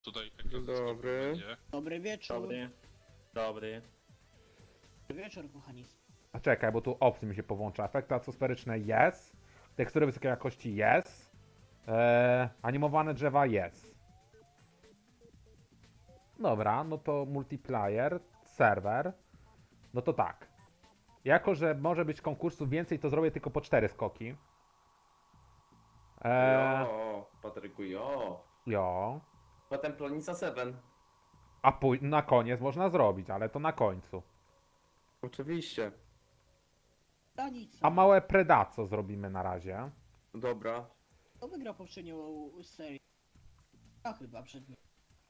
Tutaj Dzień dobry. Dobry wieczór. Dobry. Dobry wieczór, kochani. A czekaj, bo tu opcje mi się powłącza. Efekty atmosferyczne jest. Tekstury wysokiej jakości jest. Animowane drzewa jest. Dobra, no to multiplayer, serwer. No to tak. Jako, że może być konkursów więcej, to zrobię tylko po 4 skoki. Jo, Patryku, jo. Jo. Potem Plonica 7. A na koniec można zrobić, ale to na końcu. Oczywiście. Danica. A małe Predaco zrobimy na razie. Dobra. Kto wygrał poprzednią serię? A chyba przed nim.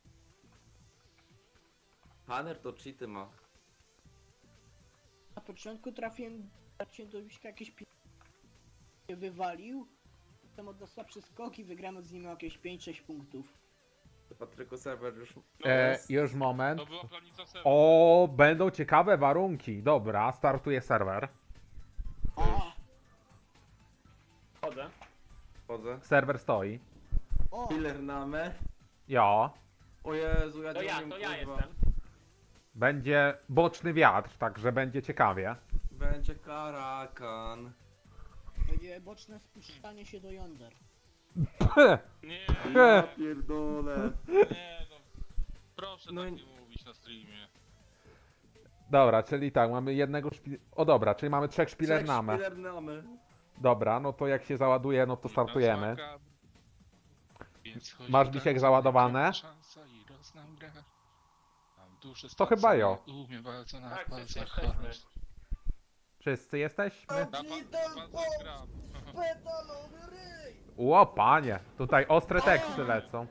Hanner to cheaty ma. Na początku trafiłem do Wiśka jakieś się wywalił. Potem oddał słabszy skok i wygramy z nim o jakieś 5-6 punktów. Patryku serwer już... Już moment. To była planica serwer. O, będą ciekawe warunki. Dobra, startuje serwer. O! Chodzę. Wchodzę. Serwer stoi. O! Killer namę. Jo. O Jezu, ja To nie ja, umiem, to ja kurwa. jestem. Będzie boczny wiatr, także będzie ciekawie. Będzie karakan. Będzie boczne spuszczanie się do jąder. Nie, Ja pierdolę. nie, no. Proszę No tak i- nie mówić na streamie. Dobra, czyli tak, mamy jednego O dobra, czyli mamy 3 szpilernamy. Killer namy. Dobra, no to jak się załaduje, no to startujemy. Więc chodzi Masz tak, Bisiek że załadowane? będzie szansa i roznam grę. Mam duszę To chyba stracone, jo. Umiem bardzo na Tak, wszyscy palcach jesteśmy. halać. Wszyscy jesteśmy? Na palcach gram. Pedalowy ryj! Ło, panie, tutaj ostre teksty lecą.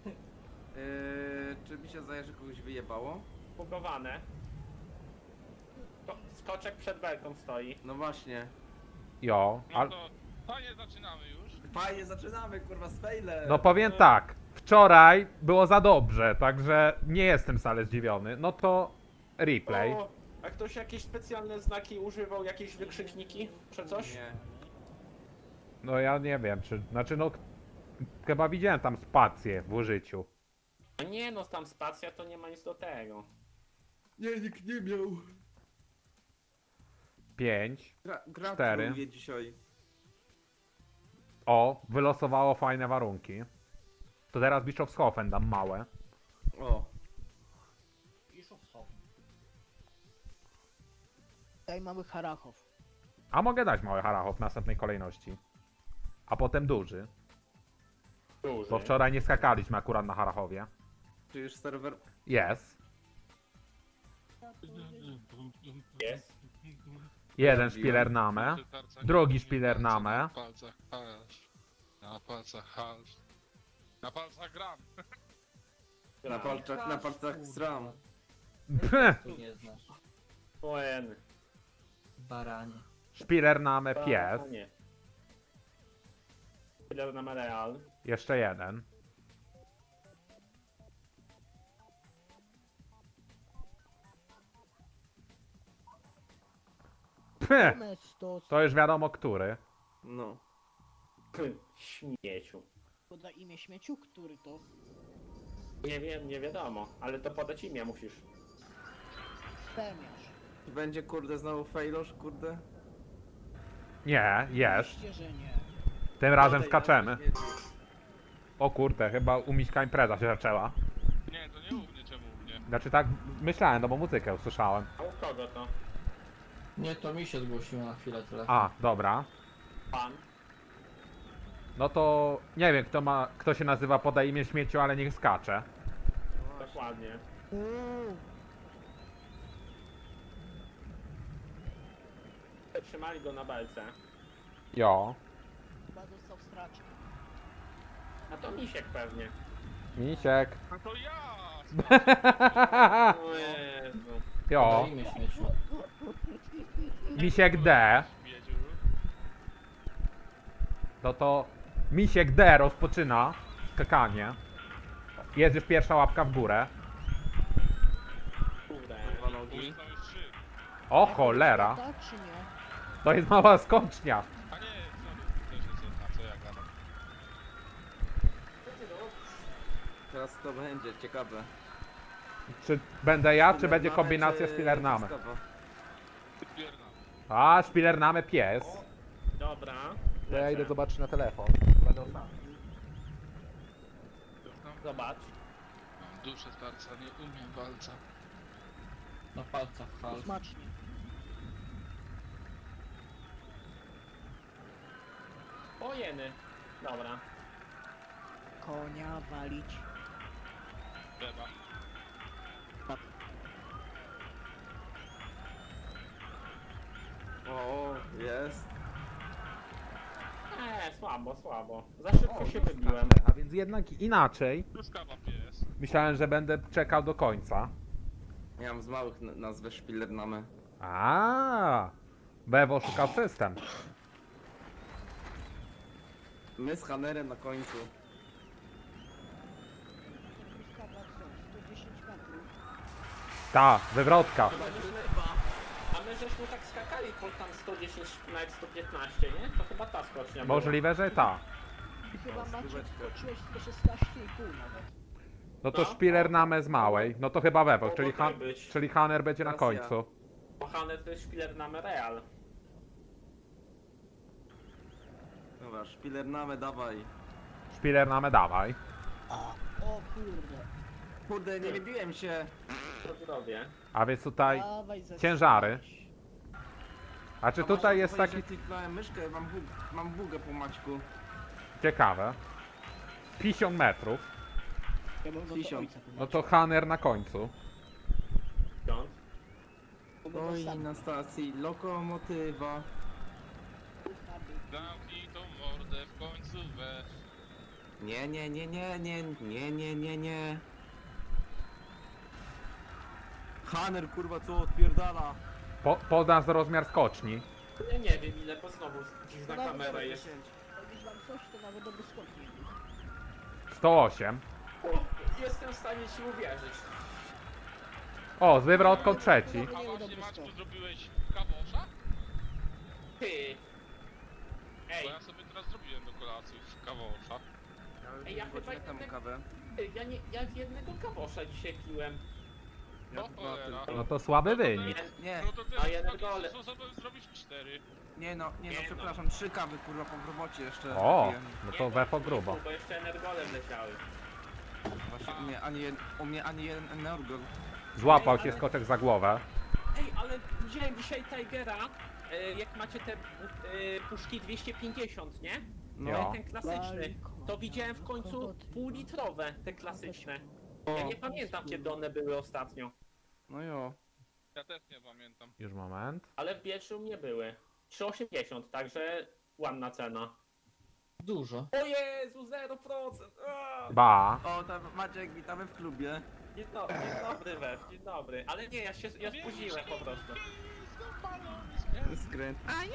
Czy mi się zdaje, że kogoś wyjebało? Bugowane. Skoczek przed belką stoi. No właśnie. Jo, No to fajnie zaczynamy już. Fajnie, zaczynamy, kurwa, z failem. no powiem tak, wczoraj było za dobrze, także nie jestem wcale zdziwiony. No to replay. O, a ktoś jakieś specjalne znaki używał, jakieś wykrzykniki czy coś? Nie. No ja nie wiem, czy... Znaczy no... Chyba widziałem tam spację w użyciu. No nie no, tam spacja to nie ma nic do tego. Nie, nikt nie miał. 5. Gra 4. troluje dzisiaj. O, wylosowało fajne warunki. To teraz Bischofshofen dam małe. O. Tutaj mamy Harachow. A mogę dać małe Harachow w następnej kolejności. A potem duży. Duży. Bo wczoraj nie skakaliśmy akurat na Harachowie. Czy już serwer... Jest. Jest. Jeden szpilername. Drugi szpilername. Na palcach halsz. Na palcach halsz. Na palcach gram. Na palcach sram. Tu nie znasz. Uen. Baranie. Szpilername pies. Nie. Tyle na Real. Jeszcze jeden. Domestos. To już wiadomo który. No. Śmieciu. Poda imię śmieciu, który to? Nie wiem, nie wiadomo, ale to podać imię musisz. Temiarz. Będzie, kurde, znowu failosz, kurde? Nie, jest. Oczywiście, że nie. Tym razem Podaj skaczemy. na śmieci. O kurde, chyba u Miśka impreza się zaczęła. Nie, to nie u mnie, czemu u mnie? Znaczy tak myślałem, no bo muzykę usłyszałem. A u kogo to? Nie, to mi się zgłosiło na chwilę tyle. A, dobra. Pan? No to nie wiem kto się nazywa podaj imię śmieciu, ale niech skacze. Dokładnie. Trzymali go na belce. Jo. Chyba dostał straczkę. A to misiek pewnie. Misiek. No to ja! O Jezu. Jo. Podaj imię śmieciu. Misiek D. Śmiedziu. No to Misiek D rozpoczyna skakanie. Jest już pierwsza łapka w górę. Kurde. Dwa nogi. Są już 3. O cholera. Tak czy nie? To jest mała skocznia. A nie, sorry, to się co, na co ja gadam. Teraz to będzie ciekawe. Czy będę ja, czy Spillername, będzie kombinacja czy Spillername? truskawka? Pierdolę. A, Spillername pies. Dobra. To ja lecę. idę zobaczyć na telefon. Będę ostatni. Zobacz. Mam duszę starca, nie umiem walca. Na palcach half. Smacznie. O jeny. Dobra. Konia walić. Beba. O, jest. Słabo, słabo. Za szybko się wybiłem. A więc jednak inaczej. Truskawa pies. Myślałem, że będę czekał do końca. Ja mam z małych nazwę Spillername. A, Bewo szukał system. My z Hanerem na końcu. Truskawa co? 110 metrów. Ta, wywrotka. A my żeśmy tak skakali po tam 110, nawet 115, nie? To chyba ta skocznia była. Możliwe, że ta. I chyba macie stóweczkę. skoczyłeś 116,5 nawet. No to No. Spillername z małej. No to chyba Wewo, Mogło czyli, tak być. czyli Hanner będzie na Teraz ja. końcu. Kochane to jest Spillername Real. Dobra, Spillername dawaj. Spillername dawaj. O kurde. Kurde, nie wybiłem się. Co zrobię? A więc tutaj, Dawaj ze ciężary. sześć. a czy A tutaj masz jest powiedzieć, taki że kliknąłem myszkę, mam bugę po Maćku. ciekawe. 50 metrów. Ja bym do 1000. ojca No to Hanner na końcu. Piąt. Oj, na stacji lokomotywa. Zamknij tą mordę w końcu weź. Nie, nie, nie, nie, nie, nie, nie, nie, nie. Haner, kurwa, co odpierdala? Podasz rozmiar skoczni. Ja nie wiem ile, bo znowu dziwna No, kamera dobra, jest. Robisz wam coś, to nawet dobry skok nie był. 108. Jestem w stanie ci uwierzyć. O, z wywrotką trzeci. Nie A był właśnie dobry Maćku skok. zrobiłeś kawosza? Ty. Bo Ej, ja sobie teraz zrobiłem do kolacji w kawosza. Ej, ja chyba tam jednak- kawę. ja jednego kawosza dzisiaj piłem. Ja O dwa cholera. tylko. No to słaby wynik. Nie, No to A ty jeden z gole. takim sposobem zrobisz 4. nie no, Nie no. przepraszam, 3 kawy, kurwa, po robocie jeszcze. O, wypiłem. no Nie, to Wefo nie grubo. było, bo jeszcze energolem leciały. Właśnie u mnie ani jeden energol. Złapał Ej, się ale- skoczek za głowę. Ej, ale widziałem dzisiaj Tigera, jak macie te puszki 250, nie? No, Jo. Ten klasyczny. To widziałem w końcu półlitrowe, te klasyczne. Ja nie pamiętam kiedy one były ostatnio, no jo. Ja też nie pamiętam. Już moment. ale w Bielszu nie były. 3,80, także ładna cena. Dużo. O Jezu, 0%! Aaa! Ba. O, tam Maciek, witamy w klubie. Dzień dobry Wef, dzień dobry. Ale nie, ja spóźniłem po prostu. Skręt.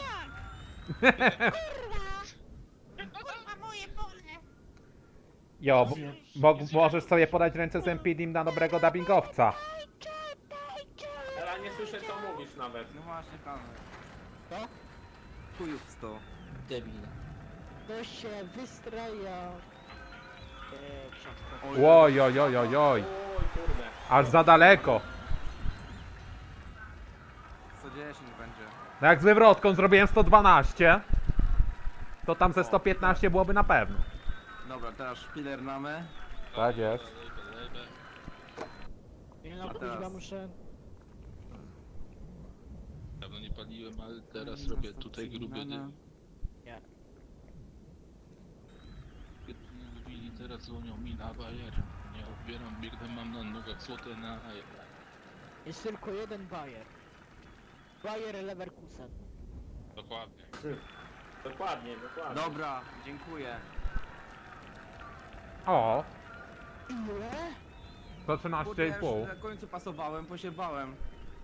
Jo, możesz sobie podać ręce z MPD na dobrego dubbingowca. Ale nie słyszę co mówisz nawet. No właśnie, kamer. Co? Chujów 100. Debile. To się wystraja. Książka. Oj, oj, oj, oj, oj. Oj kurde. Aż za daleko. 110 będzie. No jak z wywrotką zrobiłem 112, to tam ze 115 byłoby na pewno. Dobra, teraz Spillername. Tak jest. Nie no, A kuźwa teraz? muszę. Dawno nie paliłem, ale teraz robię tutaj gruby dym. Nie. Nie lubili, teraz dzwonią mi na bajer. Nie odbieram, biegnę, mam na nogach złote na... Jest tylko jeden Bayer. Bayer Leverkusen. Dokładnie. Dokładnie, dokładnie. Dobra, dziękuję. O, Ile? Kurde, ja już 113,5. na końcu pasowałem, posiewałem.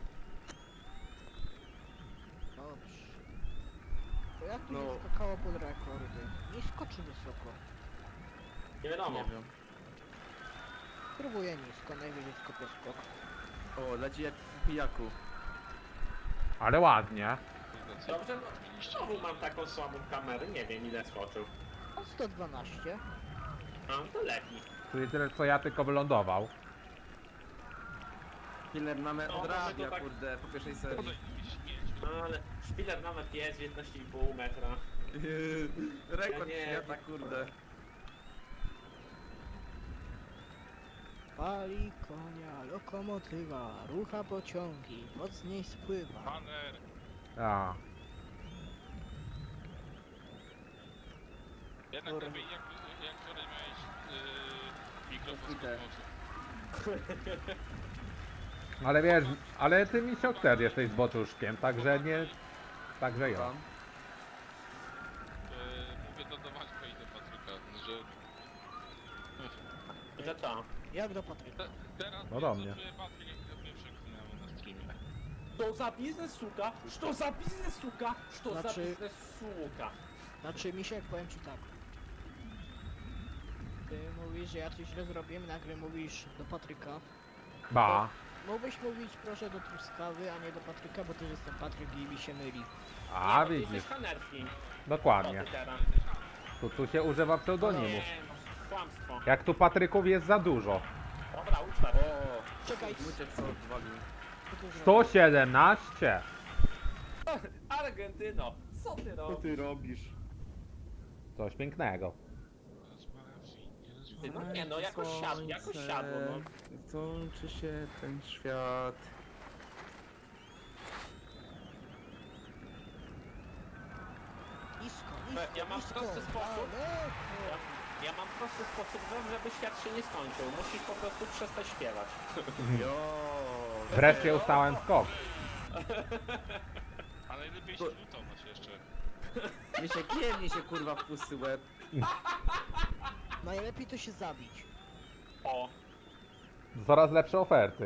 Dobrze. To jak tu No. nie skakało pod rekordy? Nie skoczy wysoko. Nie wiadomo. Nie wiem. Próbuję nisko, najwyżej skopię skok. O, leci jak w pijaku. Ale ładnie. Dobrze, no znowu mam taką słabą kamerę, nie wiem ile skoczył. O 112. A, to lepiej. Czyli tyle co ja, tylko wylądował. Killer mamy No, odrabia, to tak- kurde, po pierwszej serii. No ale szpiler nawet jest 19,5 metra. Rekord Ja nie świata, wiem. kurde. Pali konia, lokomotywa, rucha pociągi, pod z niej spływa. Banner! A. Jednak Dobra. lepiej jak wczoraj miałeś mikrofon z Idę. kosmosu. Ale wiesz, ale ty Misiok też jesteś zboczuszkiem, także nie... Także ja. Tam. Mówię to do Maćka i do Patryka, że Że co? Jak do Patryka? teraz No do mnie. czuję Patryk, jak mnie przeklinało na streamie. Что за бизнес, сука? Что за бизнес, сука? Что за Znaczy- бизнес, сука? Znaczy, Misiek, powiem ci tak. Ty mówisz, że ja coś źle zrobiłem, nagle mówisz do Patryka. Ba. Mógłbyś mówić proszę do Truskawy, a nie do Patryka, bo też jestem Patryk i mi się myli. A, Nie, bo ty widzisz. jesteś Hanerski. Dokładnie. Co ty teraz? Tu się używa pseudonimów. Nie, no, kłamstwo. Jak tu Patryków jest za dużo. Dobra, uczta. O, Czekaj, Wójtek co odwalił. co ty zrobisz? 117! Argentyno, co ty robisz? robisz? Coś pięknego. Ty, no nie, no jakoś siadło, no. Kończy się ten świat. Nisko, Ja mam nisko, prosty sposób. daleko. Ja mam prosty sposób, żeby świat się nie skończył. Musisz po prostu przestać śpiewać. Jo. Wreszcie ustałem skok. Ale lepiej się lutować jeszcze. Mi się kiewnie się kurwa w pusty łeb. Najlepiej to się zabić. O, Coraz lepsze oferty.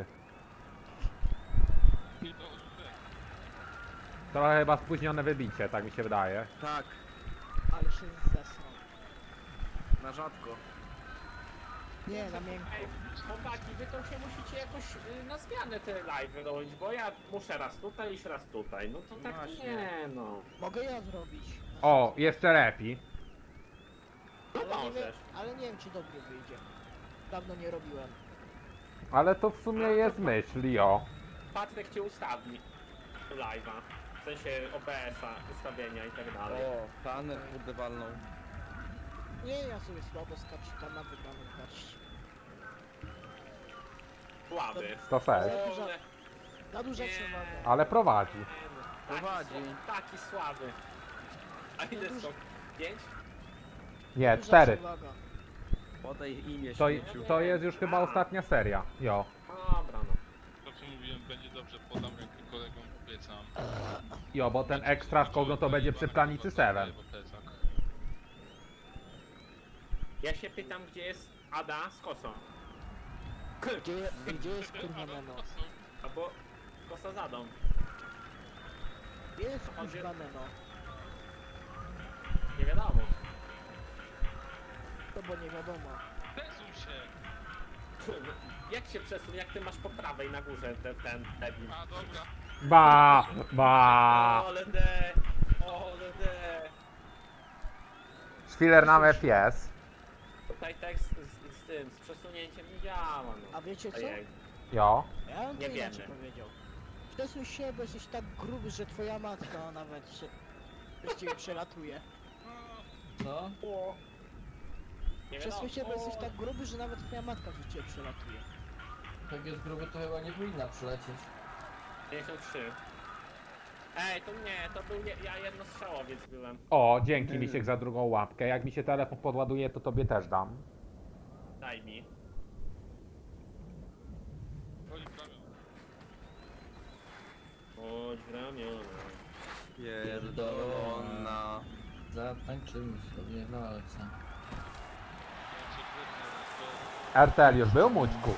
I to źle. Trochę chyba spóźnione wybicie, tak mi się wydaje. Tak, Ale się zesrał. na rzadko. Nie, na miękko. ej, chłopaki, wy to się musicie jakoś na zmianę te live robić, bo ja muszę raz tutaj iść, raz tutaj. No to tak Właśnie. nie, no. Mogę ja zrobić. O, jeszcze lepiej. No Ale nie, wiem, możesz. ale nie wiem, czy dobrze wyjdzie. Dawno nie robiłem. Ale to w sumie jest myśl, jo. Patryk cię ustawi live'a. W sensie OBS-a, ustawienia i tak dalej. O, Tanner kurde walnął. Nie, ja sobie słabo skaczę tam na wygraną garść. Słaby. 106. Ole, Na duża Nie. przewaga. Ale prowadzi. Prowadzi. Taki słaby. A ile Duży- są? 5? Nie, Duża 4. przewaga. Podaj imię To, śmieciu. to jest już chyba ostatnia seria. Jo. Dobra, no. To co mówiłem, będzie dobrze, podam rękę kolegom, obiecam. Jo, bo ten ekstra skok no to będzie przy planicy 7. Ja się pytam, gdzie jest Ada z kosą. Gdzie jest kurwa Nemo? Albo kosa z Adą. Gdzie jest kurwa Nemo? Nie wiadomo. To bo nie wiadomo. Przesuń się! Jak się przesuń, jak ty masz po prawej na górze ten debil. A dobra. Ba. Ole de! Ole de! Szwiler na FPS. Tutaj tekst z tym, z przesunięciem nie działa, no. A wiecie co? Ojej. Jo. Ja bym to Nie inaczej wiemy. powiedział. Przesuń się, bo jesteś tak gruby, że twoja matka nawet się... Przez ciebie przelatuje. Co? O. Nie Przesuń się, bo wiadomo. jesteś tak gruby, że nawet twoja matka przez ciebie przelatuje. Jak jest gruby, to chyba nie powinna przylecieć. 53. Ej, to nie, to był ja jednostrzałowiec byłem. O, dzięki Misiek za drugą łapkę. Jak mi się telefon podładuje, to tobie też dam. Daj mi. Chodź w ramię. Chodź w ramiona. Pierdolona. Zatańczymy sobie walce. Ja cię klepnę, RTL już był, Mućku?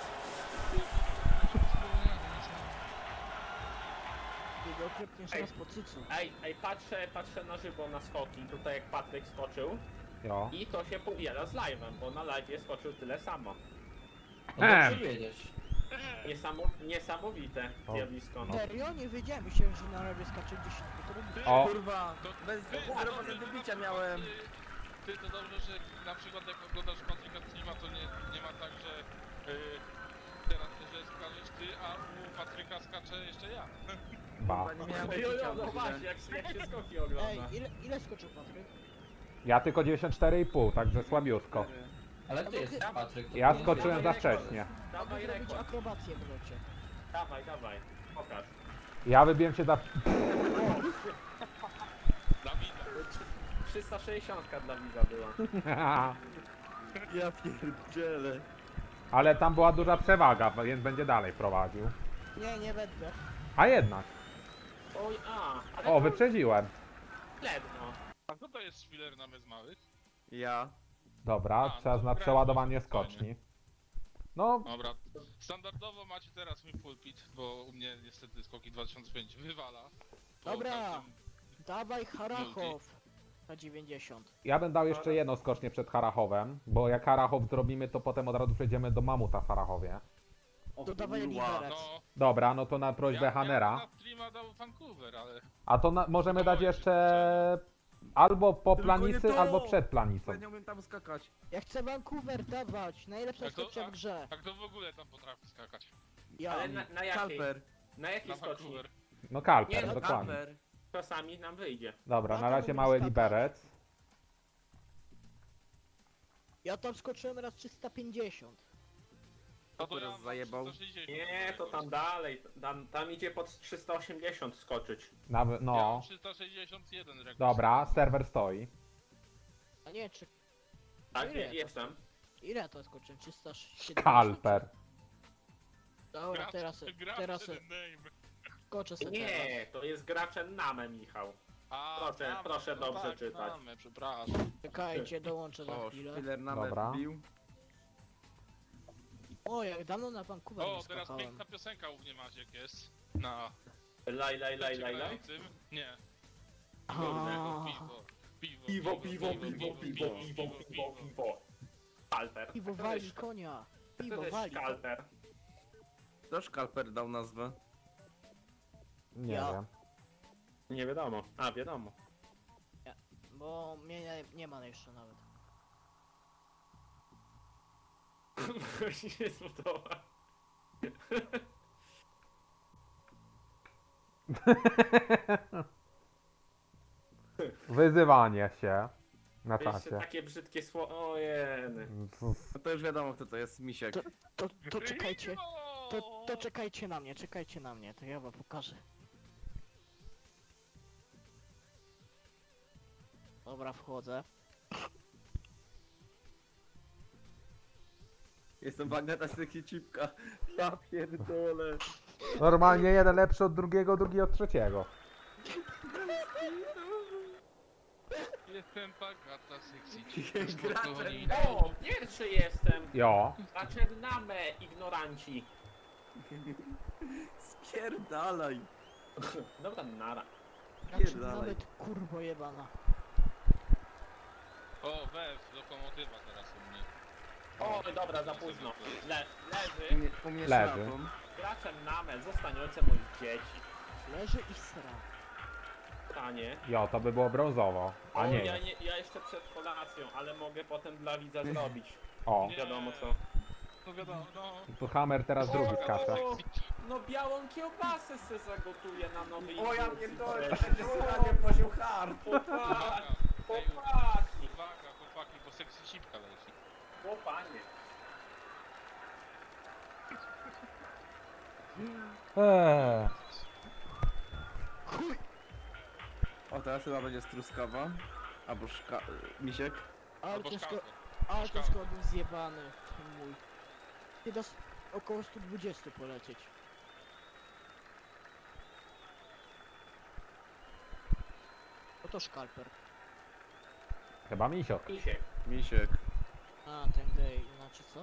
Ty go oklepniesz Ej. raz po cycu. Ej, patrzę na żywo na skoki, tutaj jak Patryk skoczył. Jo. I to się powiela z live'em, bo na live'ie skoczył tyle samo. No Em. dobrze wiedzieć. Niesamowite O. zjawisko. No. Serio? Nie wiedziałem, myślałem, że na razie skacze 10 metrów. O, Kurwa, bez 0% wybicia miałem. Ty to dobrze, że na przykład jak oglądasz Patryka streama, to nie ma tak, że teraz że skaczesz ty, a u Patryka skacze jeszcze ja. Ba. Nie miałem No właśnie, jak się skoki ogląda. Ej, ile skoczył Patryk? Ja tylko 94,5, także słabiutko. Ale ty jesteś Patryk. to Ja ty nie skoczyłem za jesteś. wcześnie. Dawaj Mogę zrobić rekord. akrobację w locie. Dawaj, dawaj. Pokaż. Ja wybiłem się za... Dawida. 360 dla widza była. Ja pierdzielę. Ale tam była duża przewaga, więc będzie dalej prowadził. Nie będę. A jednak. Oj, ale O, to wyprzedziłem. ledwo. A kto to jest szpiler na małych? Ja. Dobra, A, czas to na grałem przeładowanie dosyć fajnie. skoczni. No, Dobra. Standardowo macie teraz mój pulpit, bo u mnie niestety skoki 2005 wywala. Po Dobra. każdym- Dawaj Harachow na 90. ja bym dał jeszcze jedną skocznię przed Harachowem, bo jak Harachow zrobimy, to potem od razu przejdziemy do Mamuta w Harachowie. To dawaj Liberec. No, Dobra, no to na prośbę ja Hanera. na streama dał Vancouver, ale... A to możemy No, dać właśnie, jeszcze albo po Tylko planicy, nie to! albo przed planicą. Ja nie umiem tam skakać. Ja chcę Vancouver dawać. Najlepsza Jak to- skocznia w grze. Tak to w ogóle tam potrafi skakać. Ja. Ale na jakiej? Kalper. Na jakiej Na skoczni? Vancouver. No Kalper, Nie, no dokładnie. Kalper. Czasami nam wyjdzie. Dobra, No na to razie lubię mały skakać. liberec. Ja tam skoczyłem raz 350. No to Teraz ja mam zajebał. 360. Nie, to tam dalej. Tam idzie pod 380 skoczyć. Ja mam No, 361 rekord. dobra, serwer stoi. A nie, czy... Tak, Ile to? jestem. Ile to skoczyłem? 370. Kalper. Dobra, teraz skoczę sobie teraz. Nie, to jest graczem Name, Michał. A, Proszę, znamy, proszę no dobrze tak, czytać. znamy, przepraszam. Czekajcie, dołączę za O, chwilę. szpiler na Dobra. wbił. O, jak dawno na Vancouver O, nie teraz skakałem. piękna piosenka u mnie Maciek jest. Na Laj. czekającym. Nie. A. Piwo. Kalper. Piwo wali konia. To Piwo jest wali. kalper. Kto Kalper dał nazwę? Nie Ja. wiem. Nie wiadomo. A, wiadomo. Bo mnie nie ma jeszcze nawet. Nie spodoba. Wyzywanie się na Jeszcze czacie. takie brzydkie słowo. Ojeny. No to już wiadomo kto to jest, Misiek. To czekajcie. To czekajcie na mnie, to ja wam pokażę. Dobra, wchodzę. Jestem Bagneta Cipka. Ja pierdolę. Normalnie jeden lepszy od drugiego, drugi od trzeciego. Jestem Pagata Sexy. Graczem. O, pierwszy jestem. Jo. Graczem Name, ignoranci. Spierdalaj. Dobra, nara. Znaczy Pierdalaj. nawet kurwo jebana. O, Wew, lokomotywa teraz u mnie. O, dobra, za późno. U Leży. mnie, u mnie Leży. szlapą. Graczem Name, zostań ojcem moich dzieci. Leży i sra. Stanie. Jo, to by było brązowo. A O, nie ja, jest. ja jeszcze przed kolacją, ale mogę potem dla widza zrobić. O, Nie. Wiadomo co. No wiadomo, no. tu Hammer teraz drugi skacze. O, no białą kiełbasę se zagotuję na nowy O ja impulsy. pierdolę, Cześć. będzie sranie poziom hard. Chłopaki, Ej, chłopaki, uwaga, chłopaki, bo Sexy Cipka leci. chłopanie. Eee. O, teraz chyba będzie struskawa. Albo Misiek. Ale Albo to szkałkę. ale to szkałkę. skąd był zjebany ten mój. Ty dasz około 120 polecieć. Oto szkalper. Chyba misio. Misiek. Misiek. A, ten gej, znaczy co?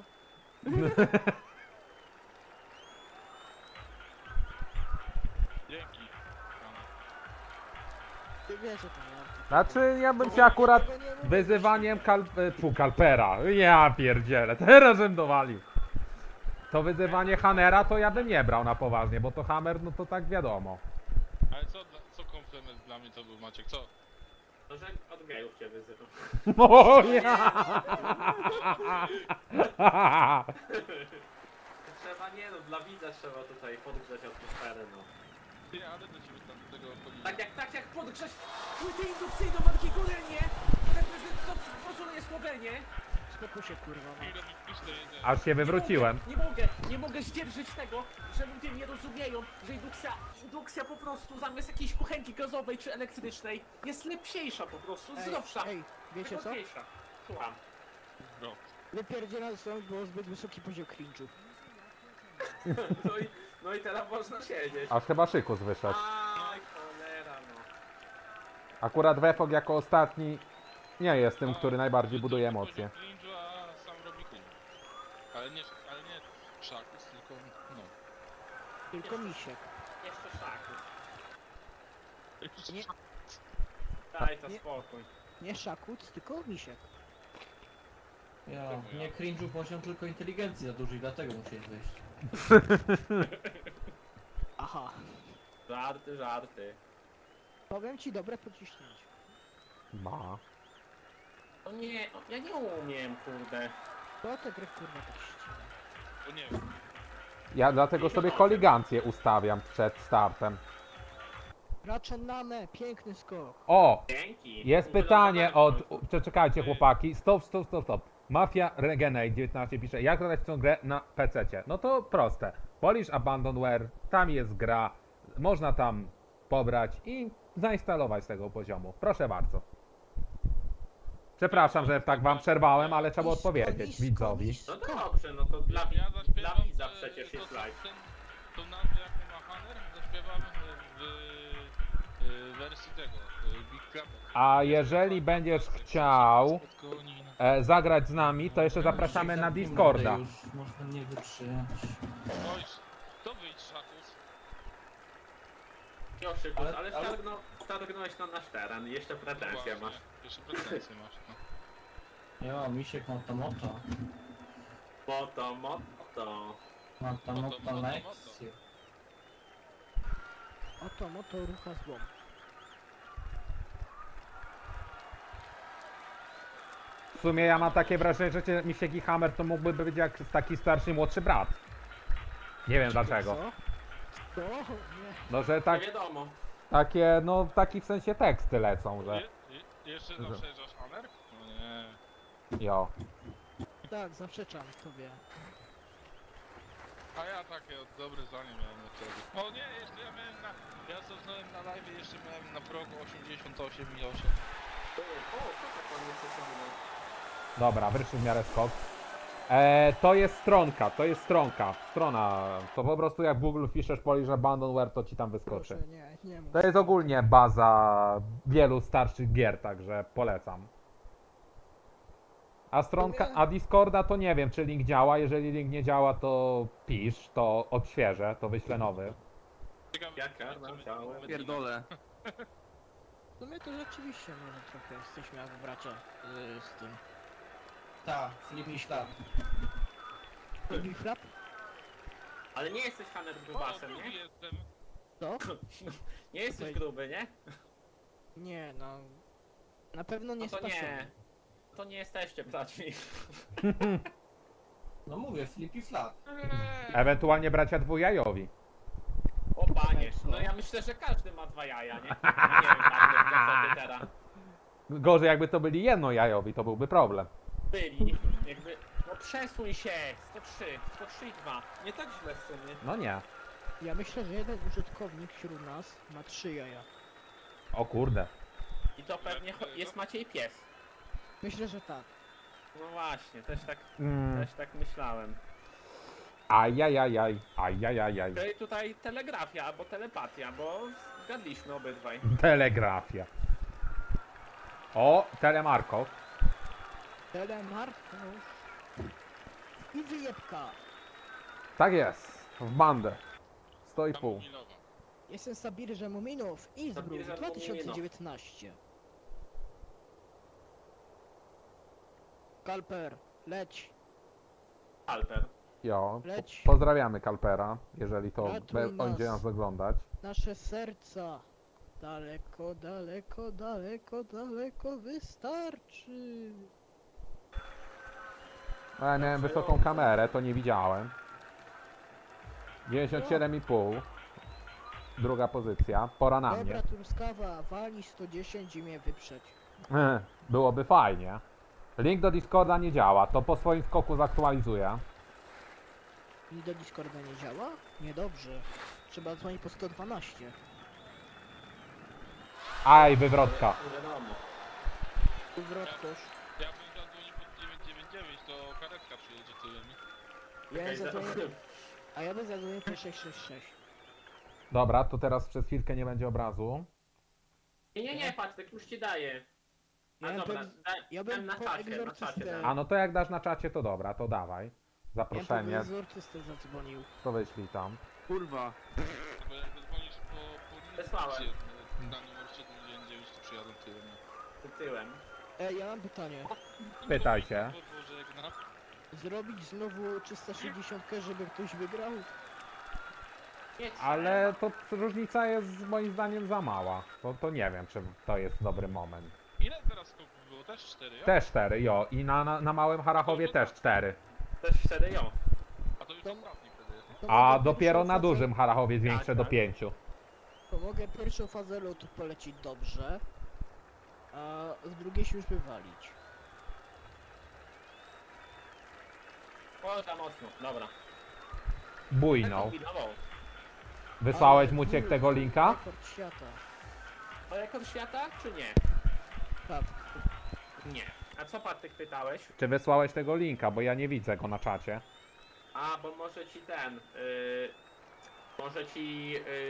Dzięki. Ty wiesz o tym, ja. Znaczy, ja bym się akurat wyzywaniem Kalpera. Ja pierdzielę, teraz żem dowalił. To wyzywanie Hanera to ja bym nie brał na poważnie, bo to Hammer, no to tak wiadomo. Ale co komplement dla mnie to był Maciek, co? No, że od gejów cię wyzywam. O ja! Trzeba, nie no, dla widza trzeba tutaj podgrzać atmosferę, no. Ty, ale do ciebie tam do tego policja. Tak jak podgrzać płyty indukcyjną Marki Górenie, reprezentujące Słowenię. Spokój się, kurwa. I robi pyszne jedzenie. Aż się wywróciłem. Nie mogę zdzierżyć tego, że ludzie nie rozumieją, że indukcja po prostu zamiast jakiejś kuchenki gazowej czy elektrycznej jest lepsiejsza po prostu, zdrowsza. Ej, wiecie co? wygodniejsza. Słucham. No. Wypierdzielał stąd, było zbyt wysoki poziom cringe'u. No i teraz można siedzieć. Aż chyba Szykus wyszedł. Aj, cholera no. Akurat Wefok jako ostatni nie jest tym, który najbardziej buduje emocje. Cringe'u, a sam robi cringe. Ale nie Szakus, tylko no. Tylko misiek. Jeszcze szaków. Nie. Daj to Nie. spokój. Nie szakuc, tylko misiek. Ja, nie cringe'u poziom, tylko inteligencji za duży i dlatego musisz wyjść. Aha. Żarty. Powiem ci dobre pociśnięcie. Ma. O nie, ja nie umiem, kurde. To te gry kurwa tak ścina. To nie wiem. Ja dlatego sobie koligancję ustawiam przed startem. Raczennane, piękny skok. O! Dzięki. Jest pytanie od... Czekajcie chłopaki, stop. Mafia Regenate 19 pisze, jak grać w tą grę na PC-cie? No to proste. Polish Abandonware, tam jest gra, można tam pobrać i zainstalować z tego poziomu. Proszę bardzo. Przepraszam, że tak wam przerwałem, ale trzeba odpowiedzieć widzowi. No dobrze, no to dla Ja widza zaśpiewam przecież jest live. Tą nazwę jaką ma Hanner, zaśpiewam w wersji tego, Big Club. A jeżeli będziesz chciał zagrać z nami, to jeszcze zapraszamy na Discorda. Już można nie wytrzymać. Oj, to wyjdź Szakus. Joszykus, ale Ale- wtargnąłeś na nasz teren, jeszcze pretensje masz. Jeszcze pretensje masz. No. Ja, misiek moto. Moto. Moto lekcje. Oto moto rucha złom. W sumie ja mam takie wrażenie, że Misiek i Hammer to mógłby być jak taki starszy, młodszy brat. Nie wiem dlaczego. Co? Co? Nie. No, że Nie tak, wiadomo. takie, no taki w sensie teksty lecą, że Jeszcze zaprzeżasz Hanner? No nie. jo. Tak, zaprzeczam tobie. A ja takie dobre zdanie miałem na ciebie. O nie, jeszcze ja miałem ja cofnąłem na live, jeszcze miałem na progu 88,8. O, co tak pan nie przeciągnął? Dobra, wyszły w miarę skok. To jest stronka. Strona, to po prostu jak w Google wpiszesz Polish Abandonware, to ci tam wyskoczy. Proszę, nie mów. To jest ogólnie baza wielu starszych gier, także polecam. A stronka, a Discorda to nie wiem, czy link działa. Jeżeli link nie działa, to pisz, to odświeżę, to wyślę nowy. Ciekawe, Jaka? co my Ciałem. tam Pierdolę. W sumie to rzeczywiście może trochę jesteśmy jak bracia z tym. Tak, Flippy ślad. Baby flap? Ale nie jesteś Hanner grubasem, drugi nie? jestem. Co? Nie jesteś gruby, nie? Nie no. Na pewno nie No to spasiony. nie. To nie jesteście braćmi. No mówię, Flippy flat. Ewentualnie bracia dwujajowi. O panie, Co? no ja myślę, że każdy ma dwa jaja, nie? Nie wiem, Hanner, co ty teraz Gorzej jakby to byli jednojajowi, to byłby problem. byli. Jakby, no przesuń się, 103 i 2. Nie tak źle w sumie. No nie. Ja myślę, że jeden użytkownik wśród nas ma 3 jaja. O kurde. I to pewnie jest Maciej pies. Myślę, że tak. No właśnie, też Mm. tak myślałem. Ajajajaj. Czyli tutaj telegrafia albo telepatia, bo zgadliśmy obydwaj. Telegrafia. O, Telemarko. Telemarko. I wyjebka. Tak jest. W bandę. 100,5. Milowa. Jestem Sabir Muminów. Innsbruck Sabir 2019. Kalper, leć. Alper. Jo. Leć. Pozdrawiamy Kalpera, jeżeli to Ratuj nas. będzie nas oglądać. Nasze serca. Daleko, daleko, daleko, daleko wystarczy. A ja miałem wysoką kamerę, to nie widziałem. 97,5. Druga pozycja. Pora na mnie. Dobra, truskawa, walnij 110 i mnie wyprzeć. Byłoby fajnie. Link do Discorda nie działa, to po swoim skoku zaktualizuję. I do Discorda nie działa? Niedobrze. Trzeba dzwonić po 112. Aj, wywrotka. Wiadomo. Wrotkosz. Ja bym zadzwonił pod 999, to karetka przyjedzie tyłem. Ja Okej, zadzwonię, a ja bym zadzwonił po 666. Dobra, to teraz przez chwilkę nie będzie obrazu. Nie, Patryk, już ci daję. A Ja dobra, bym- daj, ja dam bym na po czacie, na egzorcystę. czacie dam. A no to jak dasz na czacie, to dobra, to dawaj. Ja po Zaproszenie, egzorcystę zadzwonił. to wyślij tam. Kurwa. Bo jak zadzwonisz po Wysłałem. na numer 799, to przyjadą tyłem. Tyłem. Ja mam pytanie. Pytajcie. Boże, jak na... Zrobić znowu 360, żeby ktoś wygrał? Nie Ale to różnica jest moim zdaniem za mała. To nie wiem, czy to jest dobry moment. Ile teraz skoków było? Też 4, ja? Też 4, jo. I na małym Harachowie też 4. Też 4 ją. A to już To- są prawni wtedy. To A mogę dopiero pierwszą na fazę- dużym Harachowie zwiększę Tak, do tak. 5. To mogę pierwszą fazę lotu polecić dobrze, a z drugiej się już wywalić. O, za mocno, dobra. Bujną. Kombinował. Wysłałeś Ale Muciek kurde, tego linka? Rekord świata. O rekord świata, czy nie? Tak. Nie. A co Patryk pytałeś? Czy wysłałeś tego linka, bo ja nie widzę go na czacie. A, bo może ci ten... może ci...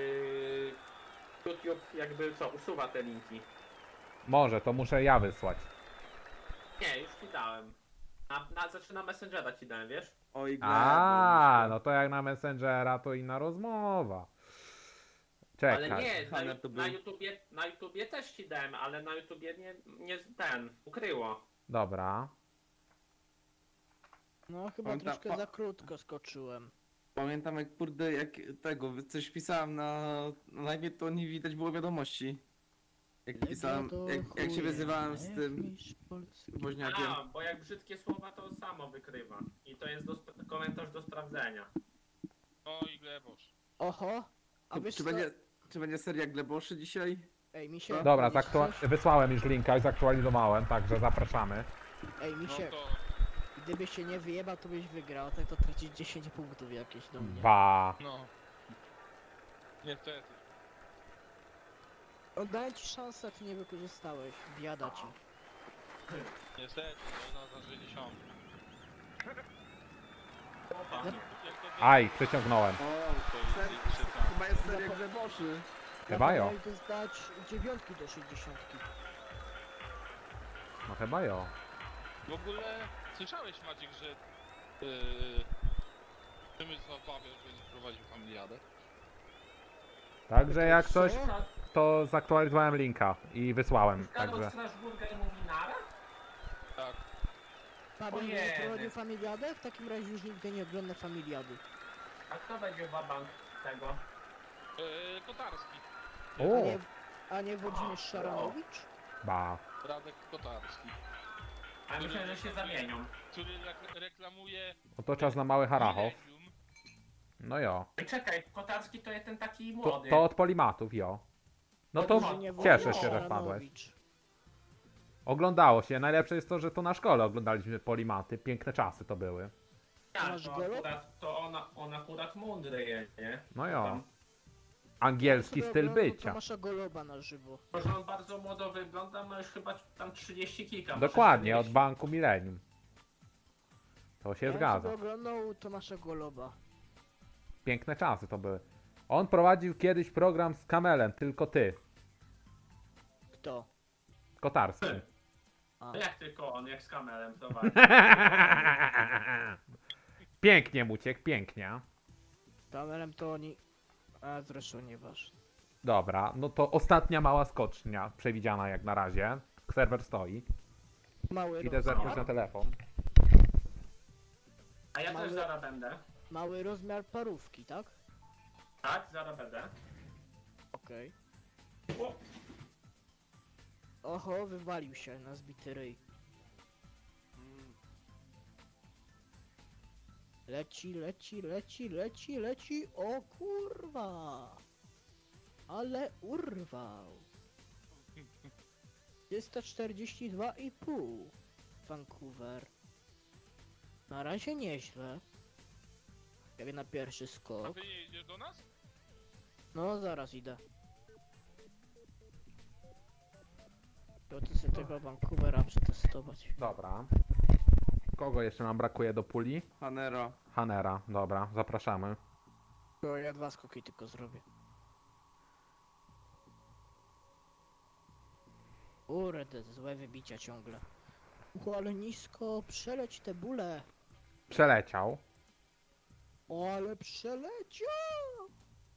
YouTube jakby co, usuwa te linki. Może, to muszę ja wysłać. Nie, już ci dałem. Znaczy na Messengera ci dałem, wiesz? Oj, A, no to jak na Messengera, to inna rozmowa. Ale Czekaj. nie, Hanna to był. na YouTubie też ci dałem, ale na YouTubie nie ten, ukryło. Dobra. No chyba Pamiętam- troszkę za krótko skoczyłem. Pamiętam jak kurde, jak tego, coś pisałem na live, to nie widać było wiadomości. Jak pisałem, jak się wyzywałem z tym woźniakiem. A, bo jak brzydkie słowa to samo wykrywa. I to jest komentarz do sprawdzenia. O i glebosz. Oho! A wiesz Czy co? będzie seria Gleboszy dzisiaj? Ej, Misiek, Dobra, widzisz coś? wysłałem już linka i zaktualizowałem, także zapraszamy. Ej, No Misiek, to... gdybyś się nie wyjebał, to byś wygrał, tak to tracisz 10 punktów jakieś do mnie. Ba. No. Niestety. Oddałem ci szansę, a ty nie wykorzystałeś. Biada ci. Niestety, to za 60. Opa. Jak to Aj, przeciągnąłem. O, To jest ser, liczyca. chyba jest seria Gleboszy. Chyba jo. Zapomniałeś zdać 9 do 60. No chyba jo. W ogóle słyszałeś, Maciek, że Przemysław Paweł będzie prowadził familiadę? Także jak coś, Co? to zaktualizowałem linka i wysłałem, Karol także. Strasburger mówi nara? Tak. Paweł nie Ojej. prowadził familiadę? W takim razie już nigdy nie ogląda familiady. A kto będzie wabank tego? Kotarski. A O, nie, a nie Włodzimierz Szaranowicz? ba. Radek Kotarski. A myślę, że się zamienią. Który reklamuje... No to czas na mały Harachow. Millennium. No jo. Ej, czekaj, Kotarski to jest ten taki To, młody. to od polimatów, jo. No to Może nie cieszę Włodzimierz się, że wpadłeś. Szaranowicz. Oglądało się. Najlepsze jest to, że to na szkole oglądaliśmy polimaty. Piękne czasy to były. Ja, Masz to golub? akurat, to on akurat mądry jest, nie? No jo. Tam. Angielski Sobie styl oglądam bycia. Tomasza Goloba na żywo. Może on bardzo młodo wygląda, ma już chyba tam 30 kilka. może Dokładnie, od 40. Banku Millennium. To się Ja zgadza. sobie oglądał Tomasza Goloba. Piękne czasy to były. On prowadził kiedyś program z Kamelem, tylko ty. Kto? Kotarski. No jak tylko on, jak z kamerem, to warto. Pięknie, Muciek, pięknie. Z Tamerem to oni... A zresztą nieważne. Dobra, no to ostatnia mała skocznia, przewidziana jak na razie. Serwer stoi. Mały Idę rozmiar. zerknąć na telefon. A ja Mały- też zaraz będę. Mały rozmiar parówki, tak? Tak, zaraz będę. Okej. Oho, wywalił się na zbity ryj. Leci, leci, leci, leci, leci. O kurwa! Ale urwał. 342,5. Vancouver. Na razie nieźle. Jak na pierwszy A skok. ty nie idziesz do nas? No zaraz idę. To ty sobie tego Vancouvera przetestować. Dobra. Kogo jeszcze nam brakuje do puli? Hanero. Hanera, dobra, zapraszamy. To ja 2 skoki tylko zrobię. Kurde, złe wybicia ciągle. Ale nisko, przeleć te bóle. Przeleciał. O, ale przeleciał!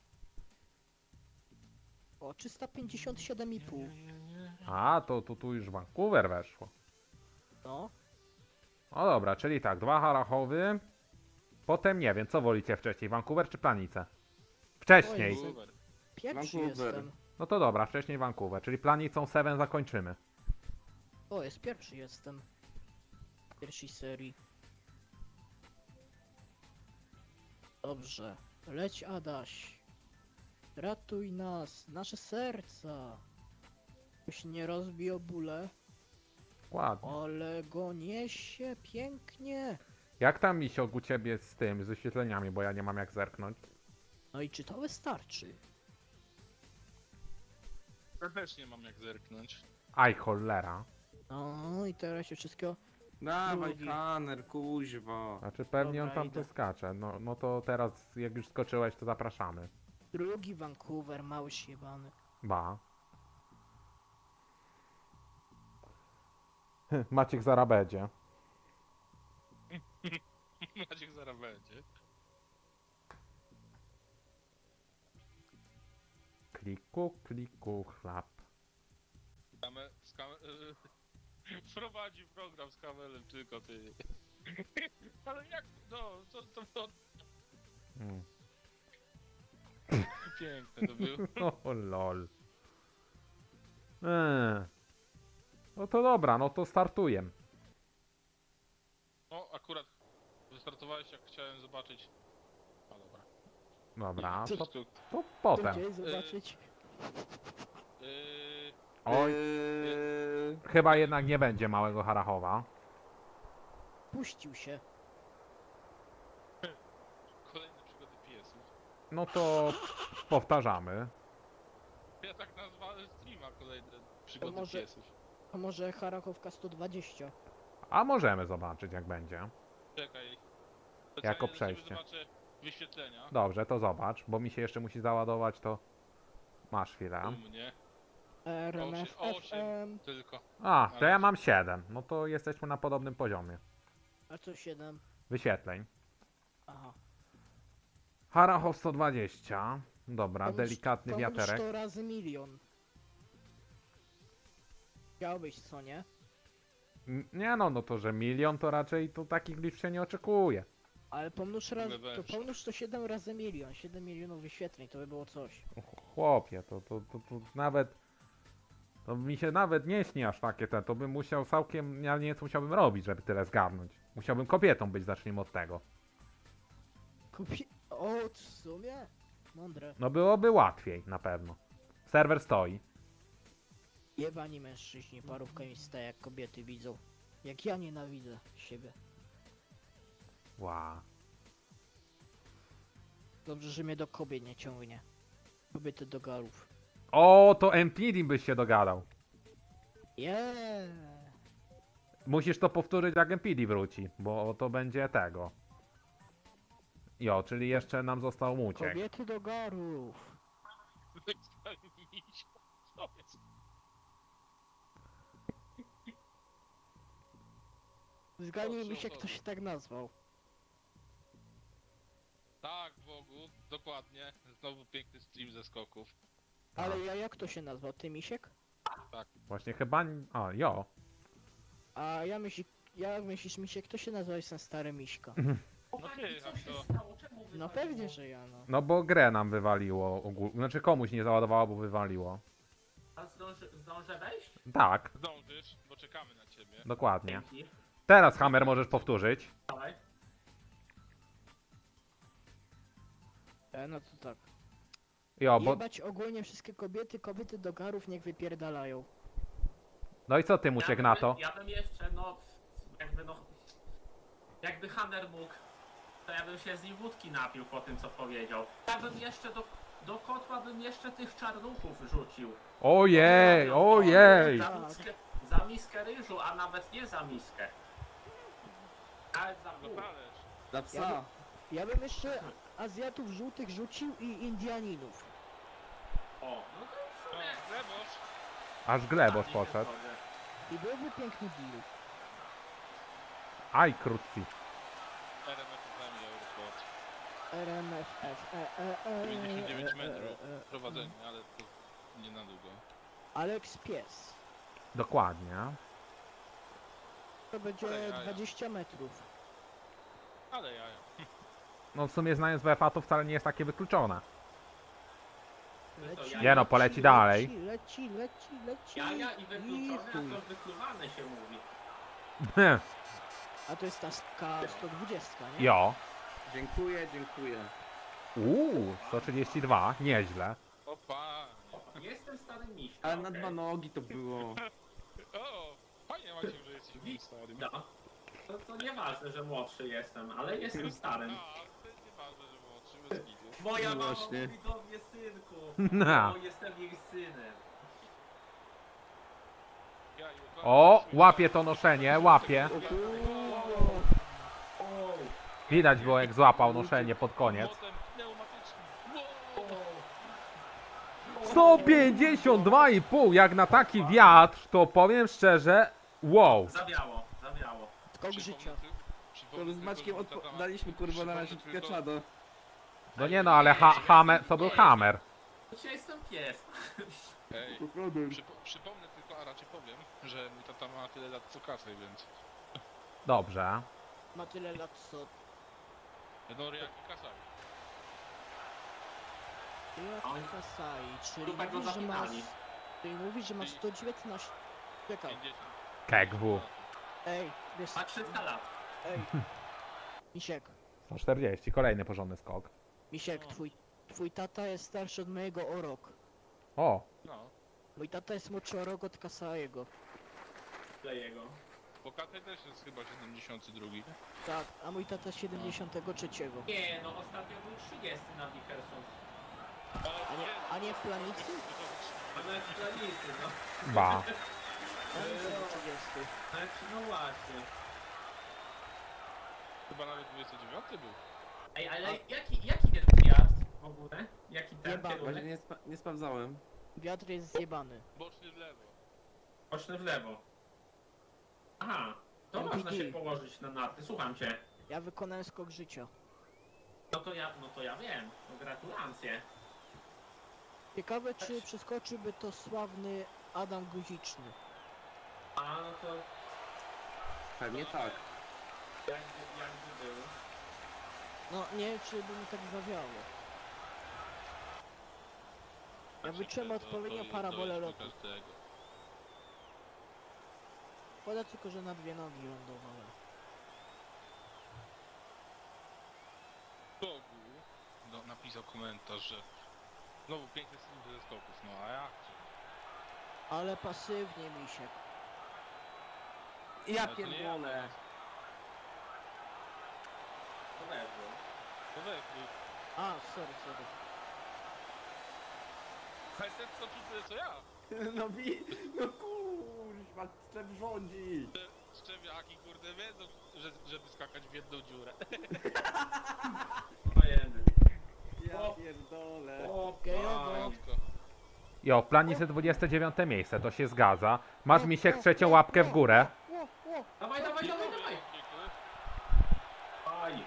O, 357,5. A, to tu już Vancouver weszło. No, No dobra, czyli tak, 2 harachowy. Potem nie wiem, co wolicie wcześniej, Vancouver czy Planice? Wcześniej. Oj, Super. pierwszy Vancouver. jestem. No to dobra, wcześniej Vancouver, czyli Planicą 7 zakończymy. O, jest pierwszy jestem. W pierwszej serii. Dobrze. Leć Adaś. Ratuj nas, nasze serca. Byś nie rozbił bóle, Ładnie. ale go niesie pięknie. Jak tam Misiok u ciebie z tym, z wyświetleniami, bo ja nie mam jak zerknąć. No i czy to wystarczy? Ja też nie mam jak zerknąć. Aj cholera. No i teraz się wszystko... Dawaj, Drugi. Haner, kuźwa. Znaczy pewnie on Dobra, tam idę. tu skacze. No to teraz jak już skoczyłeś, to zapraszamy. Drugi Vancouver, mały jebany. Ba. Maciek zaraz będzie. Maciek zaraz będzie. Kliku, chlap. Prowadzi program z kamelem tylko ty. Ale jak, no, to Mm. piękne to było. O lol. No to dobra, no to startuję. No, akurat wystartowałeś jak chciałem zobaczyć. A dobra. Dobra, Co to tu? potem. Chciałeś zobaczyć? Oj, Eee, chyba jednak nie będzie małego Harachowa. Puścił się. Kolejne przygody piesów. No to powtarzamy. Ja tak nazwałem streama kolejne przygody może- piesów. A może Harakowka 120? A możemy zobaczyć jak będzie. Czekaj. Jako Specjalnie dla ciebie przejście. Zobaczę wyświetlenia Dobrze, to zobacz, bo mi się jeszcze musi załadować, to masz chwilę. u mnie. RMF Osiem. FM. Tylko. A, to ja mam 7. No to jesteśmy na podobnym poziomie. A co 7? Wyświetleń. Aha. Harachow 120. Dobra, Pomnóż- delikatny pomnóż wiaterek. to razy milion. Chciałbyś, co nie? Nie no to że milion to raczej tu takich liczb się nie oczekuje. Ale pomnóż raz, Ile to węższy. pomnóż to 7 razy milion. 7 milionów wyświetleń, to by było coś. Chłopie, to nawet... To mi się nawet nie śni aż takie to bym musiał całkiem... Ja nie wiem co musiałbym robić, żeby tyle zgarnąć. Musiałbym kobietą być, zacznijmy od tego. O, w sumie? Mądre. No byłoby łatwiej, na pewno. Serwer stoi. Jebani mężczyźni, parówka mi staje jak kobiety widzą. Jak ja nienawidzę siebie. Wow. Dobrze, że mnie do kobiet nie ciągnie. Kobiety do garów. O, to MPD byś się dogadał. Yeah. Musisz to powtórzyć jak MPD wróci, bo to będzie tego. Jo, czyli jeszcze nam został Muciek. Kobiety do garów. Co jest? Zgadnij Dobrze, mi się, dobrze. kto się tak nazwał. Tak, Bogu, dokładnie. Znowu piękny stream ze skoków. Ale ja jak to się nazwał? Ty Misiek? Właśnie chyba... A, jo. A ja myślisz Misiek, kto się nazywa? Jestem stary Miśka. Chłopaki, ty, co a się to- stało? Czemu wy No zawaliło? pewnie, że ja no. No bo grę nam wywaliło ogólnie. Znaczy komuś nie załadowało, bo wywaliło. A zdążę wejść? Tak, Zdążysz, bo czekamy na ciebie. dokładnie. Dzięki. Teraz Hammer możesz powtórzyć. Dawaj. No to tak. Jo, bo... Jebać ogólnie wszystkie kobiety do garów niech wypierdalają. No i co ty, Musiek, na to? Ja bym jeszcze, jakby Hammer mógł, to ja bym się z nim wódki napił po tym, co powiedział. Ja bym jeszcze do kotła bym jeszcze tych czarnuchów rzucił. Ojej, ojej! Za miskę ryżu, a nawet nie za miskę. Nawet za pół. No talerz. Dla psa. Ja bym jeszcze Azjatów żółtych rzucił i Indianinów. O, no to w No, sumie... lewoż. Aż Glebosz poszedł. I byłby piękny deal. Aj, krótki. RMF nami Eurosport. RMFF. 99 metrów prowadzenie, ale to nie na długo. Alex Pies. Dokładnie. To będzie Ale jaja. 20 metrów. Ale jaja. No w sumie znając WFA to wcale nie jest takie wykluczone. Leci, Nie no, poleci dalej. Leci. Jaja i wykluczone, chuj. a to wykluwane się mówi. A to jest ta K120, nie? Jo. Dziękuję, dziękuję. 132, nieźle. Opa. Jestem starym miśkiem. Ale na okej. dwa nogi to było. O, fajnie Maciek, że jesteś mój starym. No. To nieważne, że młodszy jestem, ale jestem starym. A, to jest nieważne, że młodszy, bez widzów. Moja mama Właśnie. mówi do mnie synku. No. Bo jestem jej synem. Ja i O, łapie to noszenie, łapie. O, Widać było jak złapał noszenie pod koniec. Młotem pneumatycznym. Wow. 152,5 jak na taki wiatr, to powiem szczerze, wow. zawiało. Skok życia. To z Maćkiem daliśmy kurwa na razie czado. No nie no, ale hammer, to był hammer. Dzisiaj jestem pies. Ej, przypomnę tylko, a raczej powiem, że mój tata ma tyle lat co kasej, więc... Dobrze. Ma tyle lat co... No jak i kasaj. Oni- Kasai, czyli Chyba go mówisz, że ma... zapinali. Czyli mówisz, że ma 119... Czekaj, 50. Kegwu. ej, wiesz... Ma 300 lat. Ej. Misiek, 140, kolejny porządny skok. Misiek, twój tata jest starszy od mojego o rok. O, No, Mój tata jest młodszy o rok od Kasaiego. Dla jego. bo kasaj też jest chyba 72. Tak, a mój tata z 73. Nie, no ostatnio był 30 na Dickerson. A nie w planicy? Ale w granicy, no. ba. Planicy był 30. No właśnie. Chyba nawet 29 był. Ej, ale jaki jest zjazd w ogóle? Jaki ten Jeba. Właśnie kierunek? nie sprawdzałem. Wiatr jest zjebany. Boczny w lewo. Boczny w lewo. Aha, to MPD. można się położyć na narty, słucham cię. Ja wykonałem skok życia. No to ja wiem, no gratulacje. Ciekawe czy przeskoczyłby to sławny Adam Guziczny. A no to Pewnie tak. jakby był. No nie wiem czy by mi tak zawiało. Ja wyczułem odpowiednio parabolę lotu. Szkoda tylko, że na dwie nogi lądowałem. Bogu napisał komentarz, że znowu piękny styl ze skoków, no a jak? Ale pasywnie, Misiek. Ja Ale to nie pierdolę. To lewo. To wepój. A, sorry. Ale ten skoczył tyle co ja. No kurwa, sklep rządzi. Szczewiaki kurde wiedzą, żeby skakać w jedną dziurę. Ojeny. Ja pierdolę. Gejowo. Matko. Jo, w planicy 29 miejsce, to się zgadza. Masz Misiek trzecią łapkę w górę. Dawaj. Aj.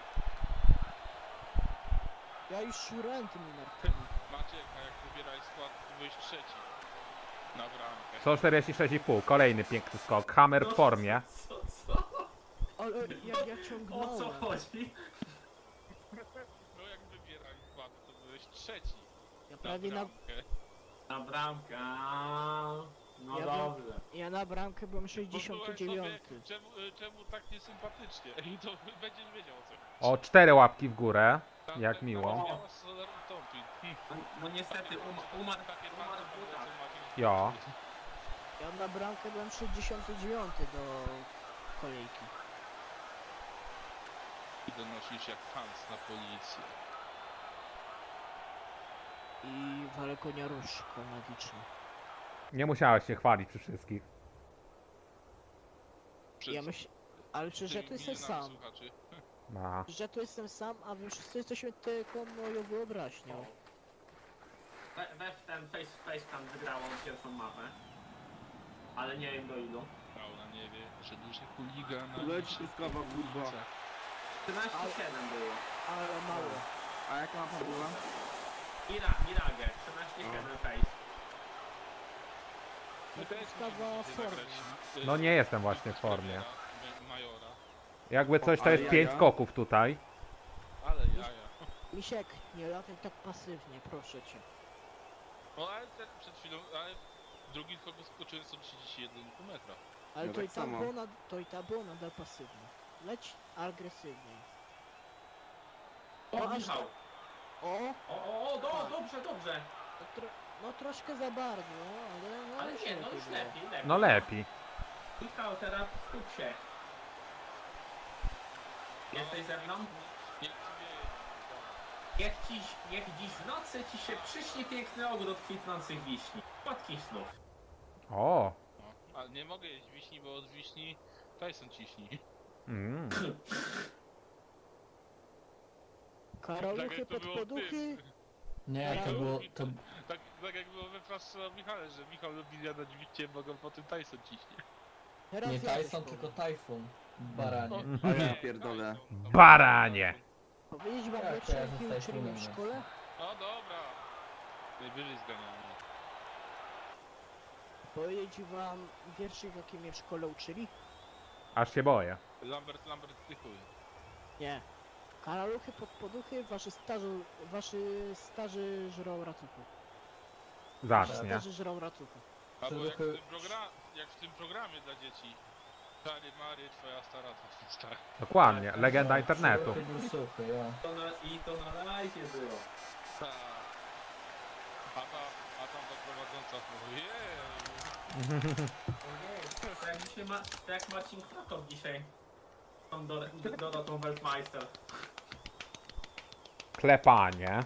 Ja już szurałem tymi narkami. Maciek, a jak wybierałeś skład, to byłeś trzeci. Na bramkę. 146,5, kolejny piękny skok. Hammer w formie. Co? Ale jak ja O co ciągnąłem. chodzi? No jak wybierali skład, to byłeś trzeci. Ja Na prawie na... bramkę. Na bramkę. No Ja dobrze. Ja na bramkę byłem Pozwoliłem 69. sobie, czemu tak niesympatycznie? I to będziesz wiedział o co. O, 4 łapki w górę. Tam- Jak tam miło. miała Solar ustąpić. No niestety umarł Takie w twarde butach. co Maciek Jo. Ja na bramkę byłem 69 do kolejki. I donosisz jak Hans na policję. I walę konia różdżką magiczną. Nie musiałeś się chwalić przy wszystkich. Ja myślę... Ale przecież ja tu jestem sam. Słuchaczy. No. Że tu jestem sam, a wy wszyscy jesteśmy tylko moją wyobraźnią. Weź ten face to face tam wygrało pierwszą mapę. Ale nie wiem do ilu. Paula nie wie, że duży chuligan na Leci truskawa, kurwa. 13-7 było. Ale mało. A jaka mapa była? Mirage, 13-7 face. My też Ustawa musimy formy. zagrać, No nie jestem właśnie w formie. Majora. Jakby coś to Ale jest 5 jaja. skoków tutaj. Ale jaja. Misiek, nie lataj tak pasywnie, proszę cię. No ale przed chwilą, ale w drugim skoku skoczyłem 131 metra. Ale No to, tak i tam samo. było to i tam było nadal pasywnie. Leć agresywniej. O, aż Michał! O, Dobrze. no troszkę za bardzo, ale... No, Ale nie, no lepiej już było. lepiej. No lepiej. Michał, teraz skup się. Jesteś ze mną? Niech ci wieje. Niech dziś w nocy ci się przyśni piękny ogród kwitnących wiśni. Słodkich snów. O. No, ale nie mogę jeść wiśni, bo od wiśni Tyson ciśni. Mm. Karoluchy jak to pod było w poduchy. tym. Nie, to było- Tak jak było we Fraszce o Michale, że Michał lubi jadać wiście, bo go potem Tyson ciśnie. Teraz Nie ja coś Tyson, powiem. tylko Typhoon. Baranie. O, A ja nie, pierdolę. Tyson, to Baranie. Powiedzieć wam Tak, lepsze, kojarzę jakie z uczyli mnie w Typhonem, szkole? No dobra. Najwyżej zganiamy. Powiedzieć wam wierszyk, jakie mnie w szkole uczyli? Aż się boję. Lambert tychuje. Nie. Karaluchy pod poduchy, waszy starzy żrą racuchu. Zacznie. Starzy żrą racuchu. Albo jak Trochę- jak w tym programie dla dzieci. Stary Mary, twoja stara to stara. Dokładnie. Legenda internetu. Suchy, ja. I to na live było. Tak. A tam ta prowadząca mówi, Tak jak Marcin Krakow dzisiaj. Tą Dorotą Weltmeister. Klepanie.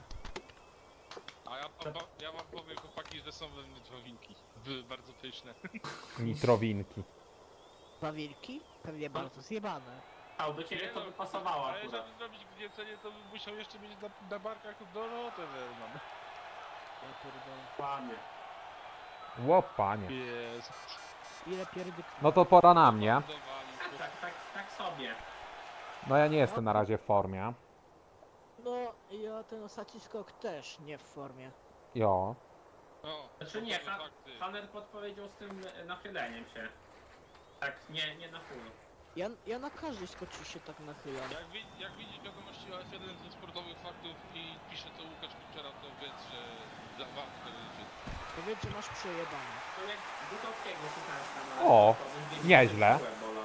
ja wam powiem chłopaki, że są we mnie drowinki. Bardzo pyszne. Nitrowinki. Dwa wilki? Pewnie bardzo zjebane. A do ciebie to by pasowało Ale akurat. żeby zrobić gniecenie, to bym musiał jeszcze mieć na barkach Dorotę Werman. Ja pierdolę. Panie. Łopanie. Jest. Ile pierdyk... No to pora na mnie. Tak sobie. No ja nie jestem na razie w formie. No, ja ten ostatni skok też nie w formie. Jo. O, Znaczy nie, to fakty. Hanner podpowiedział z tym nachyleniem się. Tak, nie na full. Ja na każdej skoczy się tak nachylam. Jak widzisz wiadomości o F1 ze sportowych faktów i pisze to Łukasz Kuczera, to wiedz, że dla wam to będzie. Powiedz, że masz przejebane. To jak Butowskiego słuchałem tam. O, nieźle.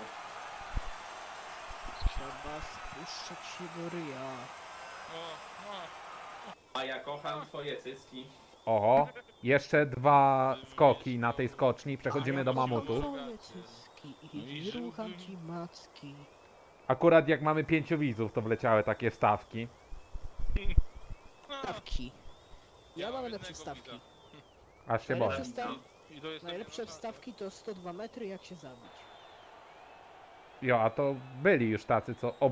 Trzeba spuszczać się do ryja. A ja kocham twoje cycki. Oho. Jeszcze 2 skoki na tej skoczni. Przechodzimy do mamutów. Twoje cycki i rucham ci macki. Akurat jak mamy 5 widzów, to wleciały takie wstawki. Stawki. Ja Ja mam mam lepsze jednego stawki. widza. Aż się Najlepsze boję. staw- I to jest Najlepsze wstawki to 102 metry, jak się zabić. Jo, a to byli już tacy, co... O,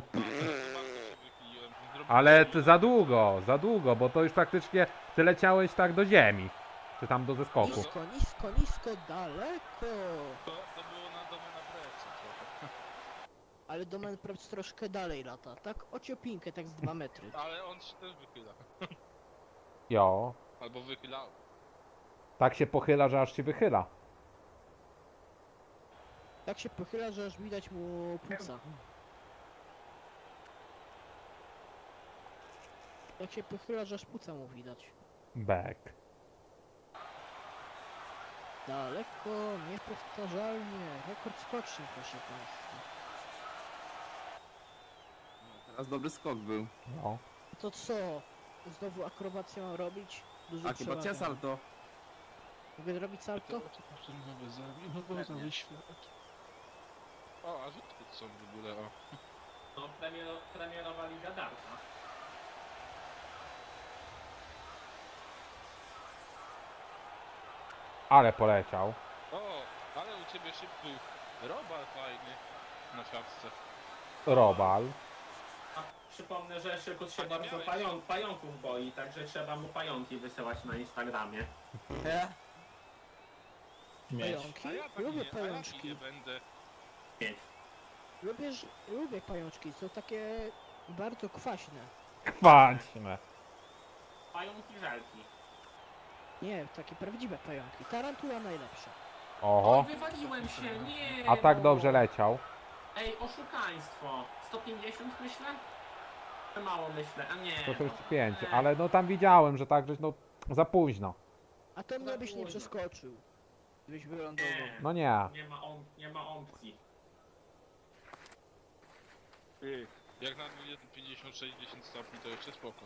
ale to za długo, bo to już praktycznie ty leciałeś tak do ziemi. Czy tam do zeskoku. Nisko, nisko, nisko, daleko. To było na domu na presji trochę. Ale Domen Preps troszkę dalej lata, tak? Ociopinkę, tak z 2 metry. Ale on się też wychyla. Jo. Albo wychylał. Tak się pochyla, że aż się wychyla. Tak się pochyla, że aż widać mu płuca. Tak się pochyla, że aż płuca mu widać. Back. Daleko, niepowtarzalnie. Rekord skoczni, proszę państwa. Teraz dobry skok był. No. To co? Znowu akrobację mam robić? Dużo Akrobacja przełaga. salto. Mogę zrobić salto? O, a rzutki są w ogóle, o. No, premierowa Liga Darta. Ale poleciał. O, ale u ciebie szybki robal fajny na siatce. Robal. A przypomnę, że Szykus się A nie bardzo miałeś- pająków boi, także trzeba mu pająki wysyłać na Instagramie. Pająki? A ja tak Lubię nie, a ja pajączki. nie będę. Lubię pajączki, są takie bardzo kwaśne. Kwaśne. Pająki żelki. Nie, takie prawdziwe pająki. Tarantula najlepsza. Oho. Oj, wywaliłem się, nie! A tak no. dobrze leciał. Ej, oszukaństwo. 150 myślę? Za mało myślę, a nie. 145, no. ale no tam widziałem, że tak, że no za późno. A to mnie Za byś nie późno. przeskoczył. Gdybyś wylądował. No nie. Nie ma opcji. Jak na 50-60 stopni to jeszcze spoko.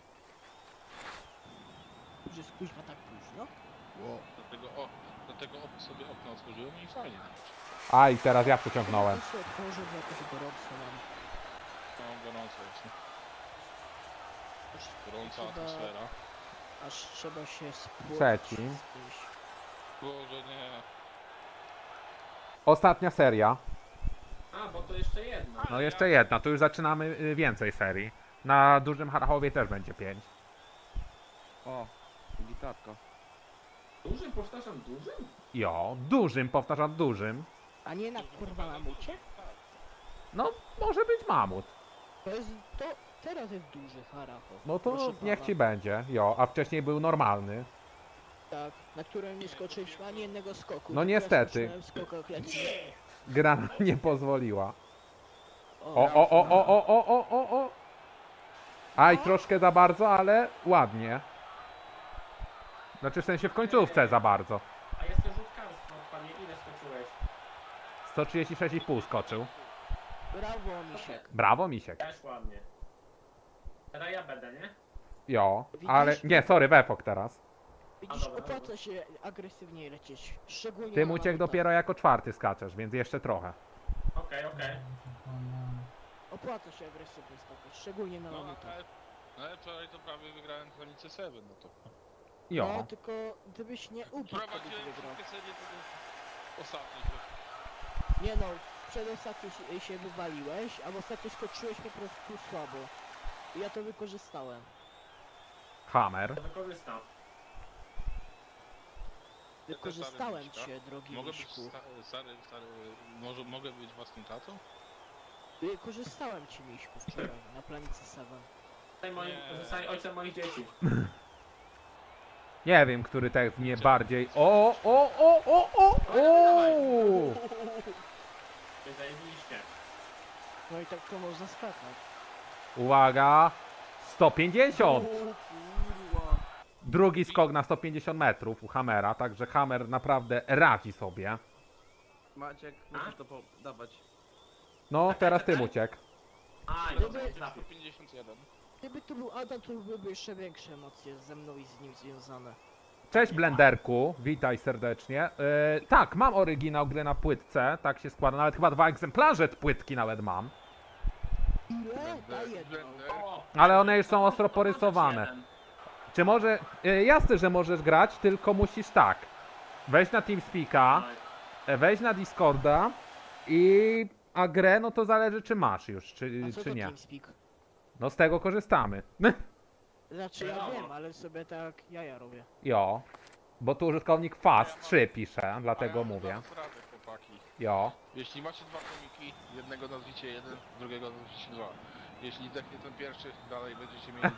Że jest kuźwa tak późno? Dlatego sobie okno otworzyłem i fajnie. A i teraz ja przeciągnąłem. To się otworzę, bo jakoś gorąco mam. No, gorąco jest, nie? Aż, Gorąca Chyba- atmosfera. aż trzeba się spłodzić. Trzeci. z kimś. Boże, nie. Ostatnia seria. A, bo to jeszcze jedna. No jeszcze jedna, tu już zaczynamy więcej serii. Na dużym Harachowie też będzie 5. O, gitarka. Dużym, powtarzam, dużym? Jo, dużym, powtarzam dużym. A nie na kurwa mamucie? No, może być mamut. To teraz jest duży haracho. No to Proszę niech pana. ci będzie. Jo, a wcześniej był normalny. Tak, na którym nie skoczyliśmy ani jednego skoku. No tylko niestety. skoczyłem w skokach letnich. Gra nam nie pozwoliła. O, O. Aj, troszkę za bardzo, ale ładnie. Znaczy w sensie w końcówce za bardzo. A jest to rzutkarstwo, panie, ile skoczyłeś? 136,5 skoczył. brawo, misiek. Brawo, misiek. Też ładnie. Teraz ja będę, nie? Jo, Widzisz? ale nie, sorry, Wefok teraz. Widzisz, dobra, opłaca się agresywniej lecieć. Szczególnie Ty na Muciek mamutach. dopiero jako czwarty skaczesz, więc jeszcze trochę. Okej. Opłaca się agresywnie skakać, szczególnie na No, mamutach. ale wczoraj to prawie wygrałem granicę 7, no to. No, Jo. tylko gdybyś nie ubiegł, to byś Prowadziłem wygrał. wszystkie serie do ostatnich. Nie no, przedostatni się wywaliłeś, a w ostatnio skoczyłeś po prostu słabo. I ja to wykorzystałem. Hammer. To wykorzystam. Wykorzystałem Miśka. cię, drogi Mogę być Miśku. stary, może mogę być własnym tatą? Wykorzystałem cię, Miśku, wczoraj na planicy 7. Zostań ojcem moich dzieci. Nie wiem, który tekst mnie bardziej... O! Wy zajebiście. No i tak to można skakać. Uwaga! 150! Kurwa. Drugi skok na 150 metrów u Hammera, także Hammer naprawdę radzi sobie. Maciek, musisz to dawać. No, teraz ty Muciek. A, Gdyby- dobra, trafię. 151. Gdyby tu był Adam, to byłyby jeszcze większe emocje ze mną i z nim związane. Cześć Blenderku, witaj serdecznie. Tak, mam oryginał gry na płytce, tak się składa, nawet chyba 2 egzemplarze płytki nawet mam. Ile? Daj jedną. O, Ale one już są to ostro możesz porysowane. jeden. Czy może... jasne, że możesz grać, tylko musisz tak. Wejść na TeamSpeaka, Oj, wejść na Discorda i... A grę, no to zależy czy masz już, A co czy to nie. TeamSpeak? No z tego korzystamy. Znaczy ja Wiadomo. wiem, ale sobie tak jaja robię. Jo. Bo tu użytkownik FAS3 pisze, dlatego A ja mam mówię. dla was radę, chłopaki. Jo. Jeśli macie dwa komiki, jednego nazwicie jeden, drugiego nazwicie dwa. Jeśli zdechnie ten pierwszy, dalej będziecie mieli...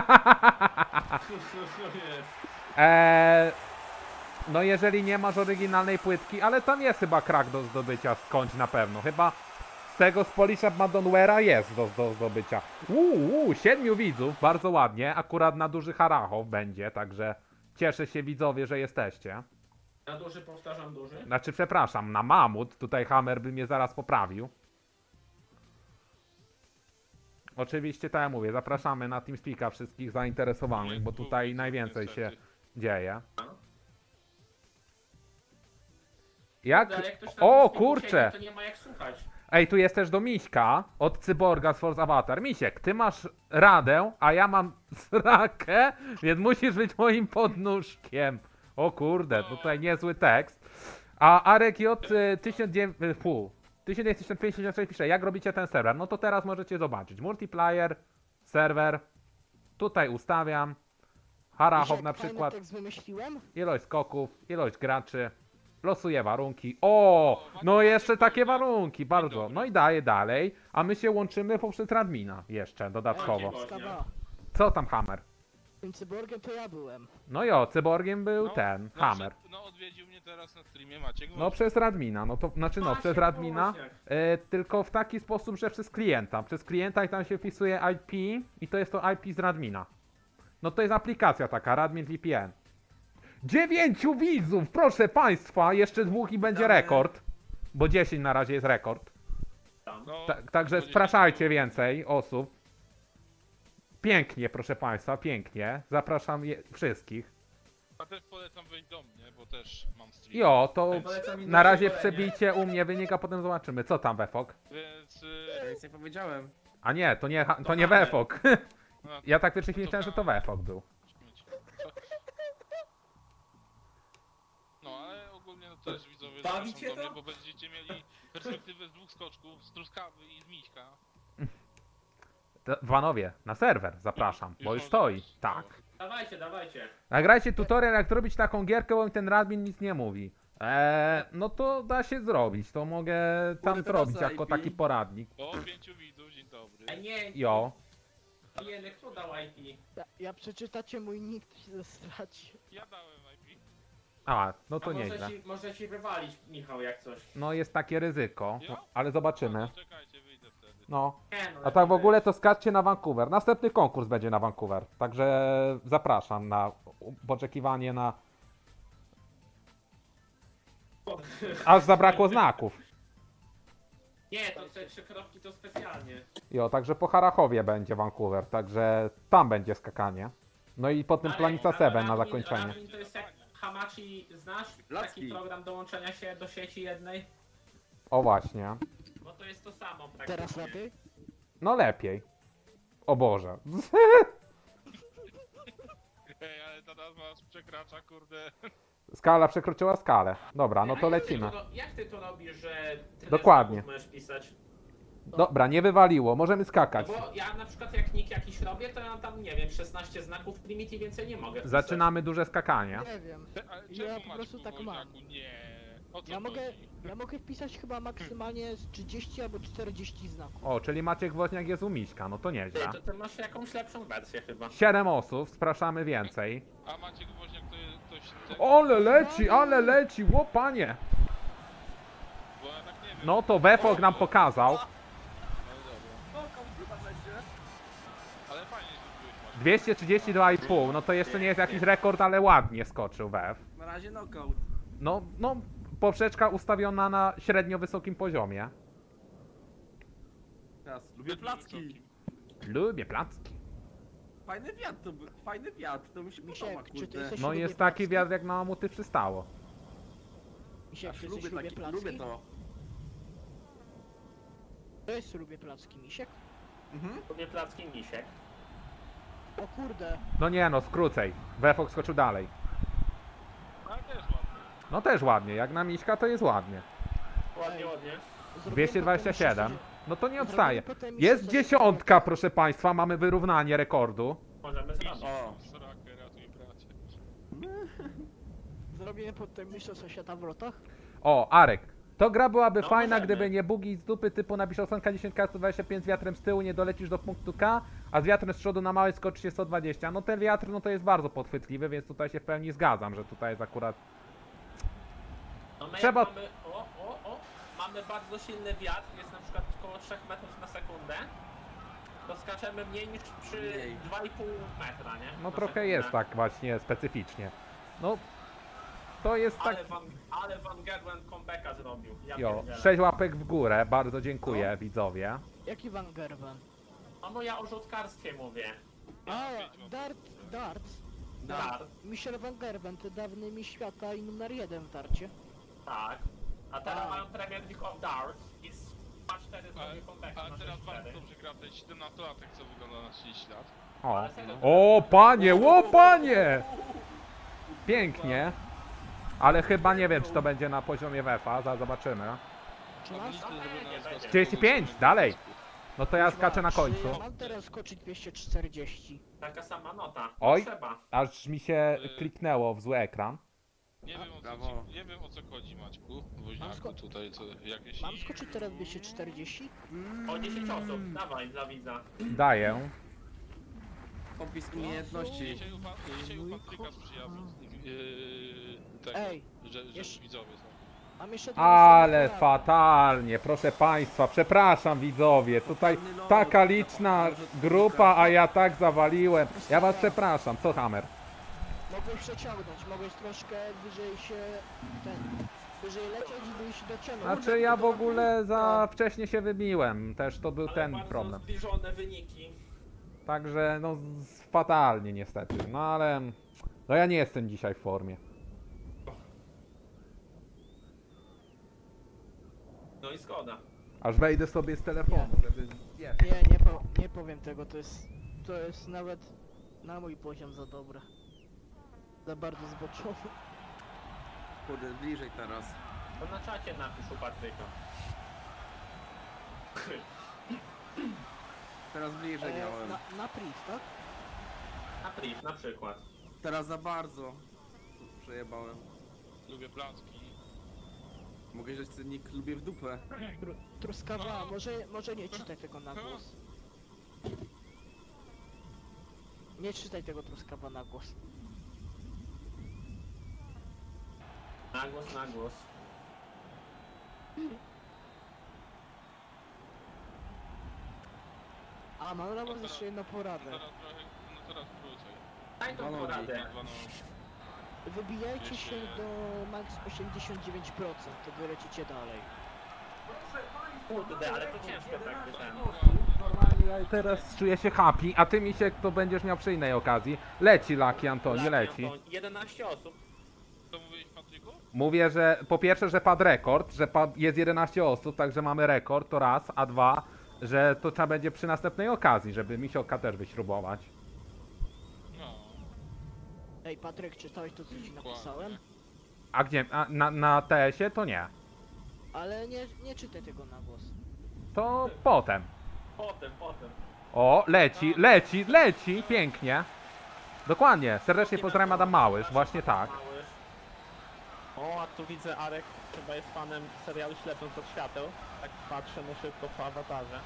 No jeżeli nie masz oryginalnej płytki, ale tam jest chyba krak do zdobycia skądś na pewno. Chyba z tego z Polish Abandonware'a jest do zdobycia. 7 widzów, bardzo ładnie. Akurat na duży Harachow będzie, także cieszę się widzowie, że jesteście. Na duży powtarzam duży. Znaczy, przepraszam, na mamut. Tutaj Hammer by mnie zaraz poprawił. Oczywiście, tak jak mówię, zapraszamy na TeamSpeak'a wszystkich zainteresowanych, bo tutaj najwięcej się dzieje. Jak? Ale jak ktoś na O, tym spiku kurczę! siedzi, to nie ma jak słuchać. Ej, tu jest też do Miśka od Cyborga z Force Avatar. Misiek, ty masz radę, a ja mam srakę, więc musisz być moim podnóżkiem. O kurde, tutaj niezły tekst. A Arek J 1956 pisze, jak robicie ten serwer? No to teraz możecie zobaczyć. Multiplayer, serwer. Tutaj ustawiam. Harachow Misiek, na fajny przykład. tekst wymyśliłem? Ilość skoków, ilość graczy, losuje warunki. O, no jeszcze takie warunki, bardzo. No i daje dalej, a my się łączymy poprzez admina jeszcze dodatkowo. Skawa. Co tam Hammer? Tym cyborgiem to ja byłem. No jo, cyborgiem był ten, Hammer. No odwiedził mnie teraz na streamie Maciek. No przez radmina, no to znaczy no przez radmina, Właśnie. tylko w taki sposób, że przez klienta. Przez klienta i tam się wpisuje IP i to jest to IP z radmina. No to jest aplikacja taka, Radmin VPN. 9 widzów, proszę państwa, jeszcze 2 i będzie rekord. Bo 10 na razie jest rekord. No, Także będzie spraszajcie się- więcej osób. Pięknie, proszę państwa, pięknie. Zapraszam wszystkich. A też polecam wejść do mnie, bo też mam stream. Jo, to Polecam im na razie szkolenie. przebijcie u mnie wynik, a potem zobaczymy. Co tam Wefok? Więc... Ja nic nie powiedziałem. A nie, to nie Hammer. Wefok. no, Ja tak faktycznie to myślałem, że to Wefok był. śmieci. No ale ogólnie no też widzowie Bawicie zapraszam do to? mnie, bo będziecie mieli perspektywę z 2 skoczków, z truskawy i z miśka. Panowie, na serwer zapraszam, bo już można stoi. wejść. Tak. Dawajcie, dawajcie. Nagrajcie tutorial, jak zrobić taką gierkę, bo mi ten radmin nic nie mówi. No to da się zrobić, to mogę tam Kurde, zrobić teraz jako IP. taki poradnik. O, 5 widzów, dzień dobry. A nie, Jo. Jenek, kto dał IP? Ja przeczytacie mój nick, to się zestraci. Ja dałem IP. A, no to A nieźle. może ci wywalić, Michał, jak coś. No jest takie ryzyko, Jo? ale zobaczymy. No, czekajcie, wyjdę wtedy. No. Nie, no, A tak w ogóle to skaczcie na Vancouver. Następny konkurs będzie na Vancouver. Także zapraszam na oczekiwanie na... Aż zabrakło znaków. Nie, to te 3 kropki to specjalnie. Jo, także po Harachowie będzie Vancouver, także tam będzie skakanie. No i potem Ale- Planica ale 7 na Radmin- zakończenie. Radmin to jest jak Hamachi, znasz Placki. taki program dołączenia się do sieci jednej? O właśnie. Bo to jest to samo praktycznie. Teraz lepiej? No lepiej. O Boże. Ej, ale ta nazwa przekracza, kurde. Skala przekroczyła skalę. Dobra, no to A lecimy. Jak ty to robisz, że tyle Dokładnie. znaków możesz pisać? Dobra, nie wywaliło, możemy No skakać. bo ja na przykład jak nick jakiś robię, to ja tam, nie wiem, 16 znaków w limit i więcej nie mogę wpisać. Zaczynamy duże skakanie. Nie wiem. Ale Ja czemu po Maćku prostu tak mam. Woźniaku? Nie. O co Ja mogę, chodzi? ja mogę wpisać chyba maksymalnie z 30 albo 40 znaków. O, czyli Maciek Woźniak jest u Miśka, no to nieźle. To ty masz jakąś lepszą wersję chyba. 7 osób, spraszamy więcej. A Maciek Woźniak to jest ktoś... Ale leci, łopanie! Bo ja tak nie wiem. No to Wefok nam pokazał. No dobra. Ale fajnie, że byłeś Maciek. 232,5, no to jeszcze nie jest jakiś rekord, ale ładnie skoczył Wef. Na razie knockout. No, poprzeczka ustawiona na średnio wysokim poziomie. Teraz lubię placki. Lubię placki. Fajny wiatr to był, fajny wiatr, to mi się Misiek, podoba, czy ty kurde. jesteś- No lubię jest taki placki. wiatr, jak na mamuty przystało. Misiek, Aż czy lubię coś lubię taki, placki? lubię to. To jest lubię placki, Misiek? Mhm. Lubię placki misiek. O kurde. No nie no, skrócej. Wefok skoczył dalej. Ale też ładnie. No też ładnie, jak na Miśka to jest ładnie. Ładnie, ładnie. Zrobiłem 227. potem No to nie jeszcze- odstaje. zrobiłem potem Jest jeszcze coś- dziesiątka, proszę państwa, mamy wyrównanie rekordu. Możemy zrobić. O. Srakę, ratuj bracie. Zrobiłem potem mistrzostwa świata w lotach. O, Arek. To gra byłaby No, fajna, możemy. gdyby nie bugi z dupy typu na Biszowsonka 10K 125 z wiatrem z tyłu, nie dolecisz do punktu K, a z wiatrem z przodu na małej skoczy się 120. No ten wiatr, no to jest bardzo podchwytliwy, więc tutaj się w pełni zgadzam, że tutaj jest akurat... No my Trzeba- jak mamy, mamy bardzo silny wiatr, jest na przykład około 3 metrów na sekundę, to skaczemy mniej niż przy Mniej. 2,5 metra, nie? No Na trochę sekundę. jest tak właśnie specyficznie. No, To jest tak... Ale Van Gerwen comebacka zrobił. Ja Jo, pierdzielę. 6 łapek w górę, bardzo dziękuję widzowie. Jaki Van Gerwen? No ja o rzutkarstwie mówię. A, darts. Dart, Michel Van Gerwen, to dawny mistrz świata i numer 1 w darcie. tak. A teraz A. mają Premier League of Darts i z 4 zrobił comebacka Ale na teraz 6-4. bardzo dobrze gra ten 17-latek, co wygląda na 30 lat. O, o panie, o panie! Pięknie. Ale chyba nie wiem, czy to będzie na poziomie WEFA, zaraz zobaczymy. będzie. 35, dalej. No to ja skaczę na końcu. Czy mam teraz skoczyć 240? Taka sama nota. Oj. Trzeba. Aż mi się kliknęło w zły ekran. Nie wiem, brawo. nie wiem o co chodzi, Maćku. Woźniaku, sko- tutaj co, jakieś... Mam skoczyć teraz 240? O 10 osób, dawaj dla widza. Daję. Opis umiejętności. Dzisiaj u Patryka sprzyja tego, Ej, że jeszcze- widzowie są. mam jeszcze dwa Ale osoby. fatalnie, proszę państwa, przepraszam widzowie, tutaj taka liczna grupa, a ja tak zawaliłem. Ja was przepraszam, co Hammer? Mogłeś przeciągnąć, mogłeś troszkę wyżej się... wyżej lecieć, byś dociągnął. Znaczy ja w ogóle za wcześnie się wybiłem, też to był Ale ten bardzo problem. zbliżone wyniki. Także no fatalnie niestety, no ale no ja nie jestem dzisiaj w formie. No i zgoda. Aż wejdę sobie z telefonu, żeby... Nie powiem tego, to jest nawet na mój poziom za dobre. Za bardzo zboczowy. Kurde, bliżej teraz. To na czacie napisz u Patryka. Teraz bliżej miałem. Na priv, tak? Na priv na przykład. Teraz za bardzo. Przejebałem. Lubię placki. Mogę dać cennik lubię w dupę. Truskawa, może nie czytaj tego na głos. Nie czytaj tego truskawa na głos. Na głos, na głos. A, mam na was jeszcze jedną poradę. Teraz krócej. Daj tą Dwa nogi. poradę. Dwa nogi. Wybijajcie się do max 89%, to wy lecicie dalej. Kurde, ale to ciężko tak ten. Normalnie ja teraz czuję się happy, a ty Misiek to będziesz miał przy innej okazji. Leci Lucky Antoni, leci. 11 osób. Co mówiłeś, Patryku? Mówię, że po pierwsze, że padł rekord, że jest 11 osób, także mamy rekord, to raz, a dwa, że to trzeba będzie przy następnej okazji, żeby Misioka też wyśrubować. No. Ej, Patryk, czytałeś to, co ci napisałem? A gdzie? A na TS-ie to nie. Ale nie czytaj tego na głos. To potem. Potem. O, leci, pięknie. Dokładnie, serdecznie pozdrawiam Adam Małysz, właśnie tak. Małysz. O, a tu widzę Arek chyba jest fanem serialu Śledząc od świateł. Tak patrzę na szybko po awatarze.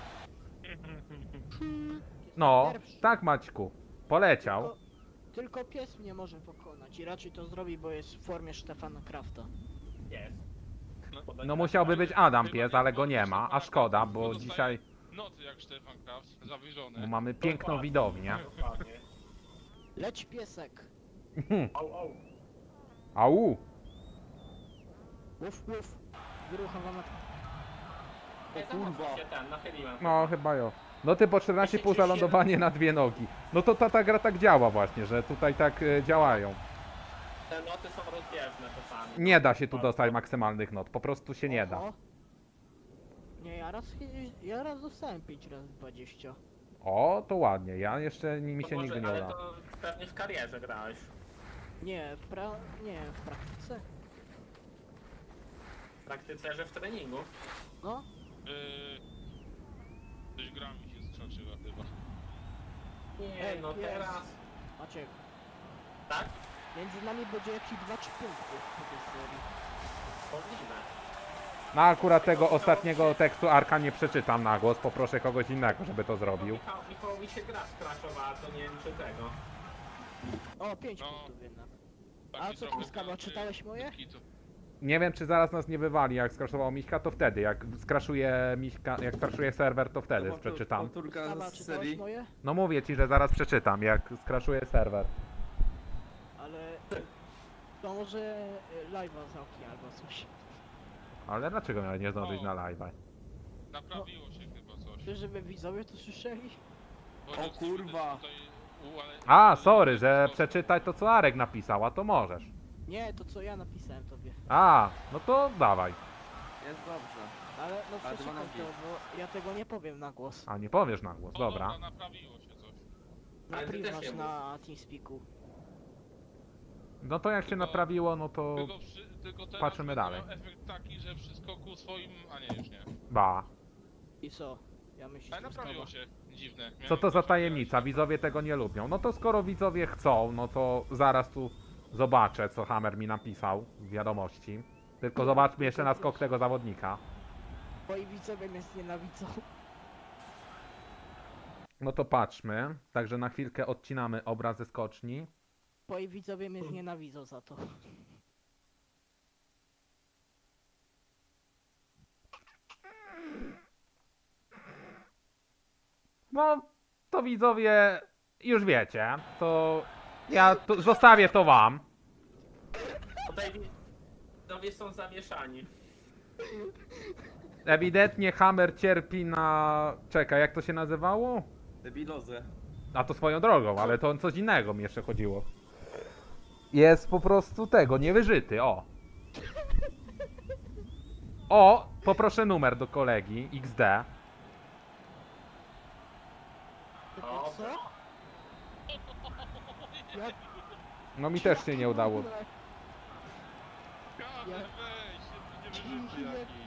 No, Pierwszy. tak Maćku, poleciał. Tylko pies mnie może pokonać i raczej to zrobi, bo jest w formie Stefana Krafta. Jest. No musiałby być Adam pies, ale go nie ma, a szkoda, bo dzisiaj Nocy jak Stefan Kraft, zawyżone. mamy piękną widownię. Dokładnie. Leć piesek! Au. Au! Łuf, łuf! Wyrucha wam na... Nie, kurwa. Się ten, nachyliłem. No chyba jo. No ty po 14,5 za lądowanie na dwie nogi. No to ta gra tak działa właśnie, że tutaj tak działają. Te noty są rozbieżne czasami. Nie da się tu dostać maksymalnych not, po prostu się nie da. Oho. Nie, ja raz dostałem 5 razy 20. O, to ładnie, ja jeszcze mi się To nigdy nie ale udało. to pewnie w karierze grałeś. Nie, w praktyce. W praktyce, że w treningu. No, Coś gra mi się skrzaczyła chyba. Nie, Ej, no jest. teraz. Maciek, Tak? między nami będzie jakieś 2-3 punkty po tej serii. Możliwe. No akurat tego ostatniego tekstu Arka nie przeczytam na głos, poproszę kogoś innego, żeby to zrobił. Michałowi się gra skraszowała, to nie wiem czy tego. O, 5 No. punktów jednak. Taki A co trochę Truskawa, bardziej czytałeś moje? kitu. Nie wiem czy zaraz nas nie wywali, jak skraszował Miśka, to wtedy, jak skraszuje Miśka, jak skraszuje serwer, to wtedy przeczytam. Powtórka Truskawa, z czytałeś serii. moje? No mówię ci, że zaraz przeczytam, jak skraszuje serwer. Ale... To może live'a zamknie albo coś. Ale dlaczego miałeś nie zdążyć O. na live'a? Naprawiło się chyba coś. Czy żeby widzowie to słyszeli? Bo O nie chcemy kurwa. tutaj A, sorry, że przeczytaj to co Arek napisał, a to możesz. Nie, to co ja napisałem tobie. A, no to dawaj. Jest dobrze. Ale no Ale przeczytaj dwa na to, dwie. bo ja tego nie powiem na głos. A nie powiesz na głos, O, dobra. naprawiło się coś. Na Ale ty priv też masz nie na TeamSpeaku. No to jak się Tylko- naprawiło, no to Tylko teraz patrzymy będą dalej. efekt taki, że wszystko ku swoim... A nie, już nie. ba. I co? Ja myślę, Ale że naprawiło ustawa. się. Dziwne. Co Miałem to za coś tajemnica? wyjaśnić. Widzowie tego nie lubią. No to skoro widzowie chcą, no to zaraz tu zobaczę, co Hammer mi napisał w wiadomości. Tylko zobaczmy jeszcze na skok tego zawodnika. Moi widzowie mnie znienawidzą. No to patrzmy. Także na chwilkę odcinamy obraz ze skoczni. Moi widzowie mnie znienawidzą za to. No, to widzowie już wiecie. To ja tu zostawię to wam. Tutaj widzowie są zamieszani. Ewidentnie Hammer cierpi na... Czekaj, jak to się nazywało? Debilozę. A to swoją drogą, ale to coś innego mi jeszcze chodziło. Jest po prostu tego, niewyżyty, o. O, poproszę numer do kolegi, XD. Tylko O, co? Jak No mi też się nie udało. Kamer, Ja- weź, nie wyrzuty jakiś.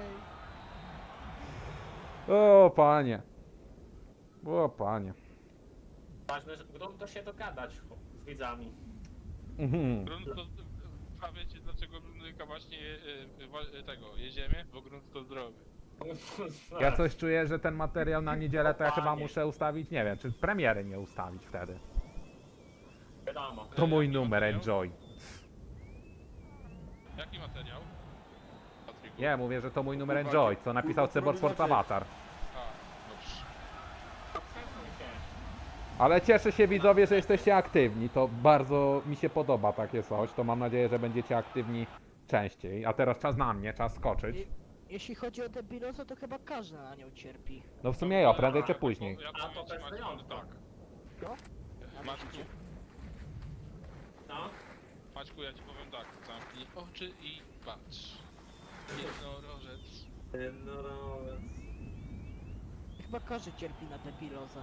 O, panie. O, panie. ważne, że grunt to się dogadać z widzami. Mhm. Grunt to... A wiecie dlaczego Gruntyka właśnie tego jedziemy? Bo grunt to zdrowy. Ja coś czuję, że ten materiał na niedzielę to ja chyba muszę ustawić, nie wiem, czy premiery nie ustawić wtedy. Wiadomo. To mój Jaki numer, materiał? enjoy. Jaki materiał? Patryku? Nie, mówię, że to mój numer enjoy, co napisał Cyborg Avatar. A, dobrze. Przesuń się. Ale cieszę się widzowie, że jesteście aktywni, to bardzo mi się podoba takie coś, to mam nadzieję, że będziecie aktywni częściej. A teraz czas na mnie, czas skoczyć. Jeśli chodzi o debilozę, to chyba każdy na nią cierpi. No w sumie ja, prędzej czy później. Ja A, to powiem ci, bez Maćku, wyjątku. tak. No? Maćku, No. Maćku, ja ci powiem tak. Zamknij oczy i patrz. Jednorożec. Chyba każdy cierpi na debilozę.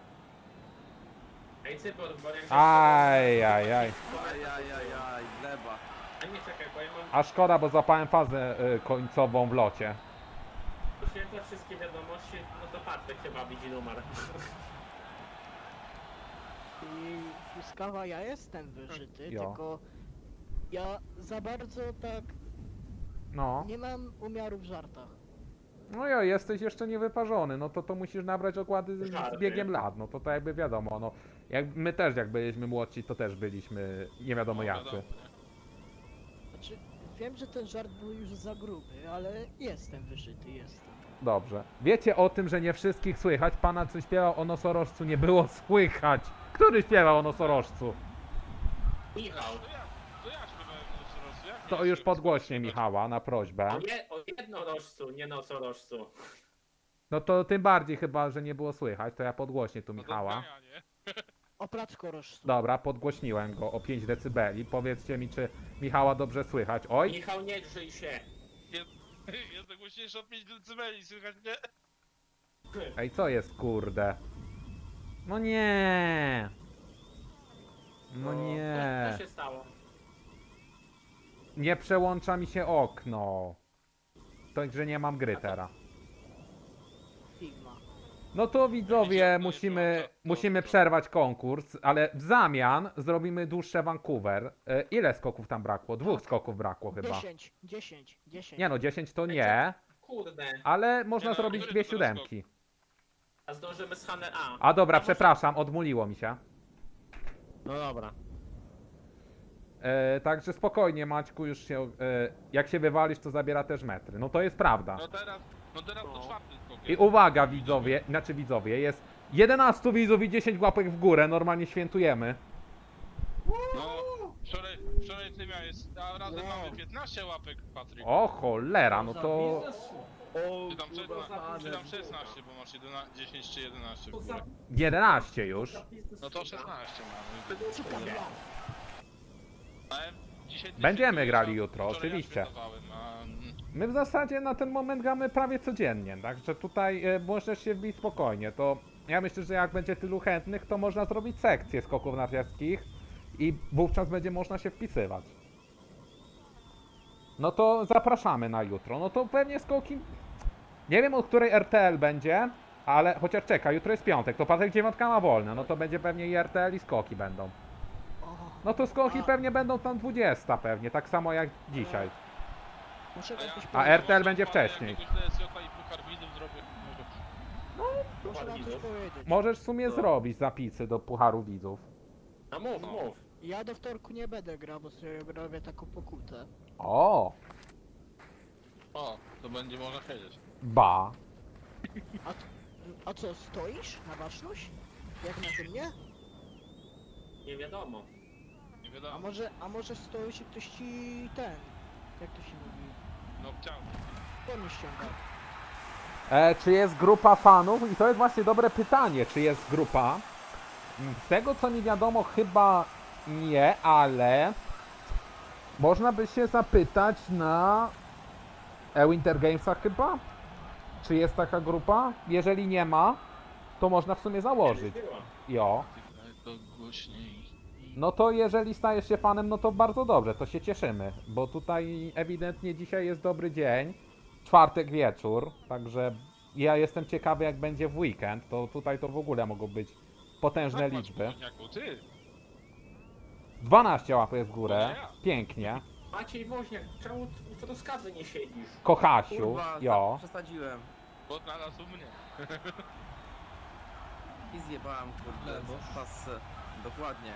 Ej, Cyborg, bo jak... Aj. Ajajajaj, gleba. A nie, czekaj, bo ja mam... A szkoda, bo złapałem fazę końcową w locie. Święte wszystkie wiadomości, no to Patryk chyba widzi numer. I Fuskawa, ja jestem wyżyty, Jo. tylko ja za bardzo tak No. nie mam umiaru w żartach. No ja, jesteś jeszcze niewyparzony, no to musisz nabrać okłady z Żarty. biegiem lat, no to jakby wiadomo, no. Jak, my też jak byliśmy młodsi, to też byliśmy nie wiadomo jacy. wiadomo, nie? Znaczy, wiem, że ten żart był już za gruby, ale jestem wyżyty, jestem. Dobrze. Wiecie o tym, że nie wszystkich słychać? Pana co śpiewał o nosorożcu nie było słychać. Który śpiewał o nosorożcu? Michał. To ja śpiewałem nosorożcu. Jak To nie już śpiew- podgłośnie Michała na prośbę. O jednorożcu, nie nocorożcu. No to tym bardziej chyba, że nie było słychać, to ja podgłośnię tu No to Michała. ja, nie? O placzkorożcu. Dobra, podgłośniłem go o 5 decybeli. Powiedzcie mi, czy Michała dobrze słychać. Oj, Michał, nie drzyj się. Jest głośniejszy od 5 decybeli, słychać mnie? ej, co jest kurde? No nie. No nie. Co się stało? Nie przełącza mi się okno. Także nie mam gry teraz. Figma. No to widzowie, to musimy przerwać konkurs, ale w zamian zrobimy dłuższe Vancouver. Ile skoków tam brakło? 2 skoków brakło chyba. 10. Nie no, 10 to nie, Kurde. ale można Nie no, zrobić który 2 to siódemki. A zdążymy z Hane A. A dobra, A może- przepraszam, odmuliło mi się. No dobra. Także spokojnie Maćku, już się, jak się wywalisz to zabiera też metry. No to jest prawda. No teraz to No. czwarty skok I jest. uwaga widzowie, jest 11 widzów i 10 łapek w górę, normalnie świętujemy. No, Wczoraj ty miałeś, a razem No. mamy 15 łapek, Patryk. O cholera, no to... Czy tam, czy tam 16, bo masz 10 czy 11 w To za... górę. 11 już. No to 16 mamy. Ale dzisiaj Będziemy grali wczoraj jutro, ja oczywiście. świętowałem, a, My w zasadzie na ten moment gramy prawie codziennie, także tutaj możesz się wbić spokojnie. To ja myślę, że jak będzie tylu chętnych, to można zrobić sekcję skoków narciarskich i wówczas będzie można się wpisywać. No to zapraszamy na jutro. No to pewnie skoki... Nie wiem, od której RTL będzie, ale chociaż czeka, jutro jest piątek, to Patryk 9 ma wolne, no to będzie pewnie i RTL i skoki będą. O, No to skoki A. pewnie będą tam 20 pewnie, tak samo jak dzisiaj. muszę a, jakoś A powiedzieć. RTL będzie może wcześniej. jakiegoś DSJ i puchar widzów zrobię. Muszę wam coś powiedzieć. Możesz w sumie To- zrobić zapisy do Pucharu Widzów. No mów. Ja do wtorku nie będę grał, bo sobie robię taką pokutę. O, O, to będzie można siedzieć. ba. A co, stoisz na baczność? Jak na tym, nie? Nie wiadomo. Nie A wiadomo. może stoisz i ktoś ci ten... Jak to się mówi? No chciałem. Podnieś ściąga. Czy jest grupa fanów? I to jest właśnie dobre pytanie, czy jest grupa. Z tego co mi wiadomo chyba nie, ale można by się zapytać na Winter Gamesach chyba? Czy jest taka grupa? Jeżeli nie ma, to można w sumie założyć. Była. Jo. To głośniej. No to jeżeli stajesz się fanem, no to bardzo dobrze, to się cieszymy, bo tutaj ewidentnie dzisiaj jest dobry dzień, czwartek wieczór, także ja jestem ciekawy jak będzie w weekend, to tutaj to w ogóle mogą być potężne Tak, liczby. Jaku, ty. 12 łapek w górę, No ja. pięknie, Maciej Woźniak, czemu w truskawce nie siedzisz? Kochasiu, Kurwa, jo. przesadziłem. Bo znalazł mnie. I zjebałem, kurde, pas. Dokładnie.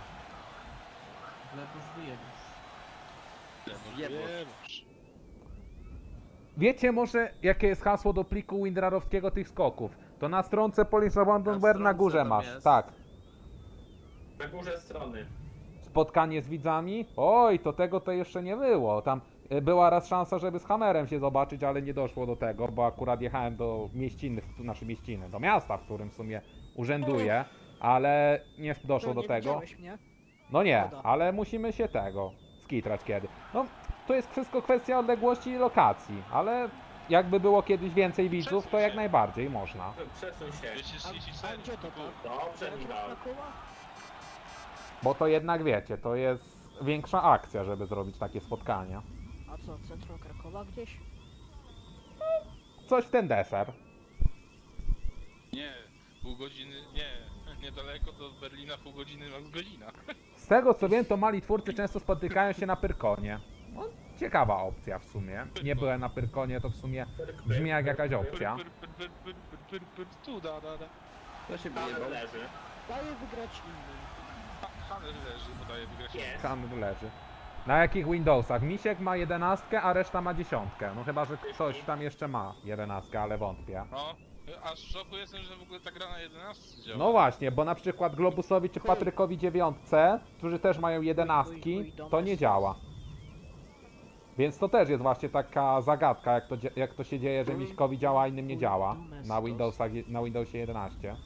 Zjebłosz. Wiecie może jakie jest hasło do pliku Windrarowskiego tych skoków? To na stronce Polish Abandonware na górze tam masz, jest. tak. Na górze strony. Spotkanie z widzami? Oj, to tego to jeszcze nie było. Tam była raz szansa, żeby z Hammerem się zobaczyć, ale nie doszło do tego, bo akurat jechałem do mieściny, znaczy mieściny, do miasta, w którym w sumie urzęduję, ale nie doszło do nie tego. widziałeś mnie? No nie, Szkoda. ale musimy się tego skitrać kiedy. No, to jest wszystko kwestia odległości i lokacji, ale jakby było kiedyś więcej widzów, to jak najbardziej można. Przesuń się. 234. A gdzie to tak? Dobrze, Centrum Michał. Krakowa? Bo to jednak wiecie, to jest większa akcja, żeby zrobić takie spotkania. A co, centrum Krakowa gdzieś? Coś w ten deser. Nie, pół godziny, nie. Niedaleko do Berlina, pół godziny max godzina. Z tego co wiem, to mali twórcy często spotykają się na Pyrkonie. No, ciekawa opcja w sumie. Nie byłem na Pyrkonie, to w sumie brzmi jak jakaś opcja. Tu, da. To się Pan wyjebał. leży. Daję wygrać innym. Hanel leży, podaje wygrać. Jest. Handel leży. Na jakich Windowsach? Misiek ma 11, a reszta ma 10. No chyba, że ktoś tam jeszcze ma 11, ale wątpię. No, aż w szoku jestem, że w ogóle ta gra na 11 działa. No właśnie, bo na przykład Globusowi czy Patrykowi 9, którzy też mają 11, to nie działa. Więc to też jest właśnie taka zagadka, jak to się dzieje, że Miśkowi działa, a innym nie działa. Na Windowsie 11.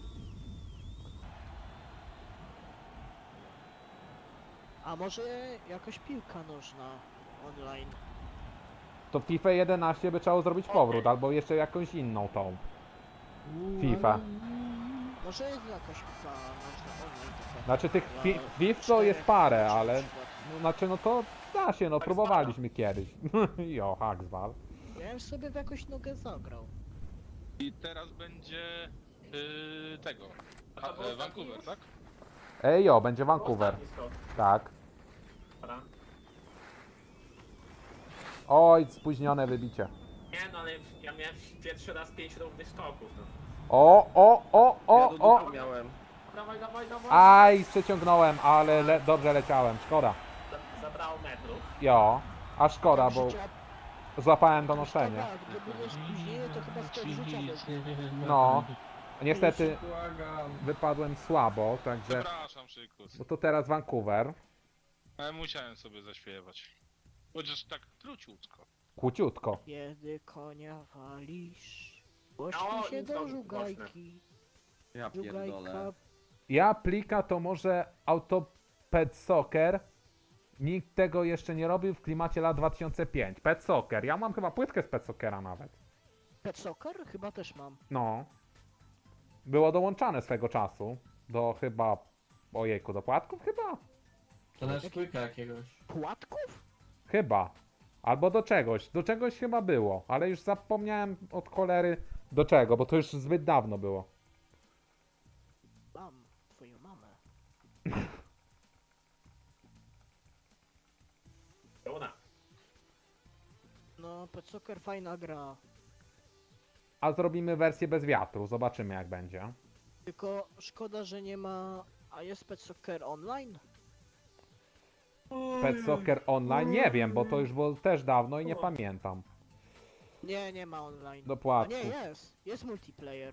A może jakaś piłka nożna online? To w FIFA 11 by trzeba zrobić powrót, albo jeszcze jakąś inną tą. FIFA. Może jest jakaś piłka nożna online taka. Znaczy tych Dla FIFA to jest czterech parę, graczy na ale... przykład. No, znaczy no to da się, no próbowaliśmy kiedyś. Jo, Haxwal. Ja bym sobie w jakąś nogę zagrał. I teraz będzie tego. A to było Vancouver, ostatni tak? Ej, jo, będzie Vancouver. Ostatni skok. Tak. Dobra. Oj, spóźnione wybicie. Nie no, ale ja miałem pierwszy raz 5 równych skoków. No. O! Ja miałem. Dawaj. Aj, przeciągnąłem, ale dobrze leciałem, szkoda. Zabrało metrów. Jo, a szkoda, bo Życia- złapałem donoszenie. Tak, gdyby było spóźnienie, to chyba skok życiowy. No, niestety Błagam. wypadłem słabo, także... Przepraszam, Szykus. No to teraz Vancouver. Ale musiałem sobie zaśpiewać. Chociaż tak króciutko. Króciutko. Kiedy konia walisz, O, głośno się i do znowu żugajki. Ja pierdolę. Żugajka. Ja plika to może Autopet Soccer. Nikt tego jeszcze nie robił w klimacie lat 2005. Pet Soccer. Ja mam chyba płytkę z Pet Soccera nawet. Pet Soccer? Chyba też mam. No. Było dołączane swego czasu. Do chyba... Ojejku, do płatków chyba? To na spójka jakiegoś. Płatków? Chyba. Albo do czegoś. Do czegoś chyba było. Ale już zapomniałem od cholery do czego, bo to już zbyt dawno było. Mam twoją mamę. Pełna. No, Pet Soccer fajna gra. A zrobimy wersję bez wiatru. Zobaczymy jak będzie. Tylko szkoda, że nie ma... A jest Pet Soccer online? Pet Soccer Online? Nie wiem, bo to już było też dawno i nie pamiętam. Nie, nie ma online. Do A płatku. nie, jest. Jest multiplayer.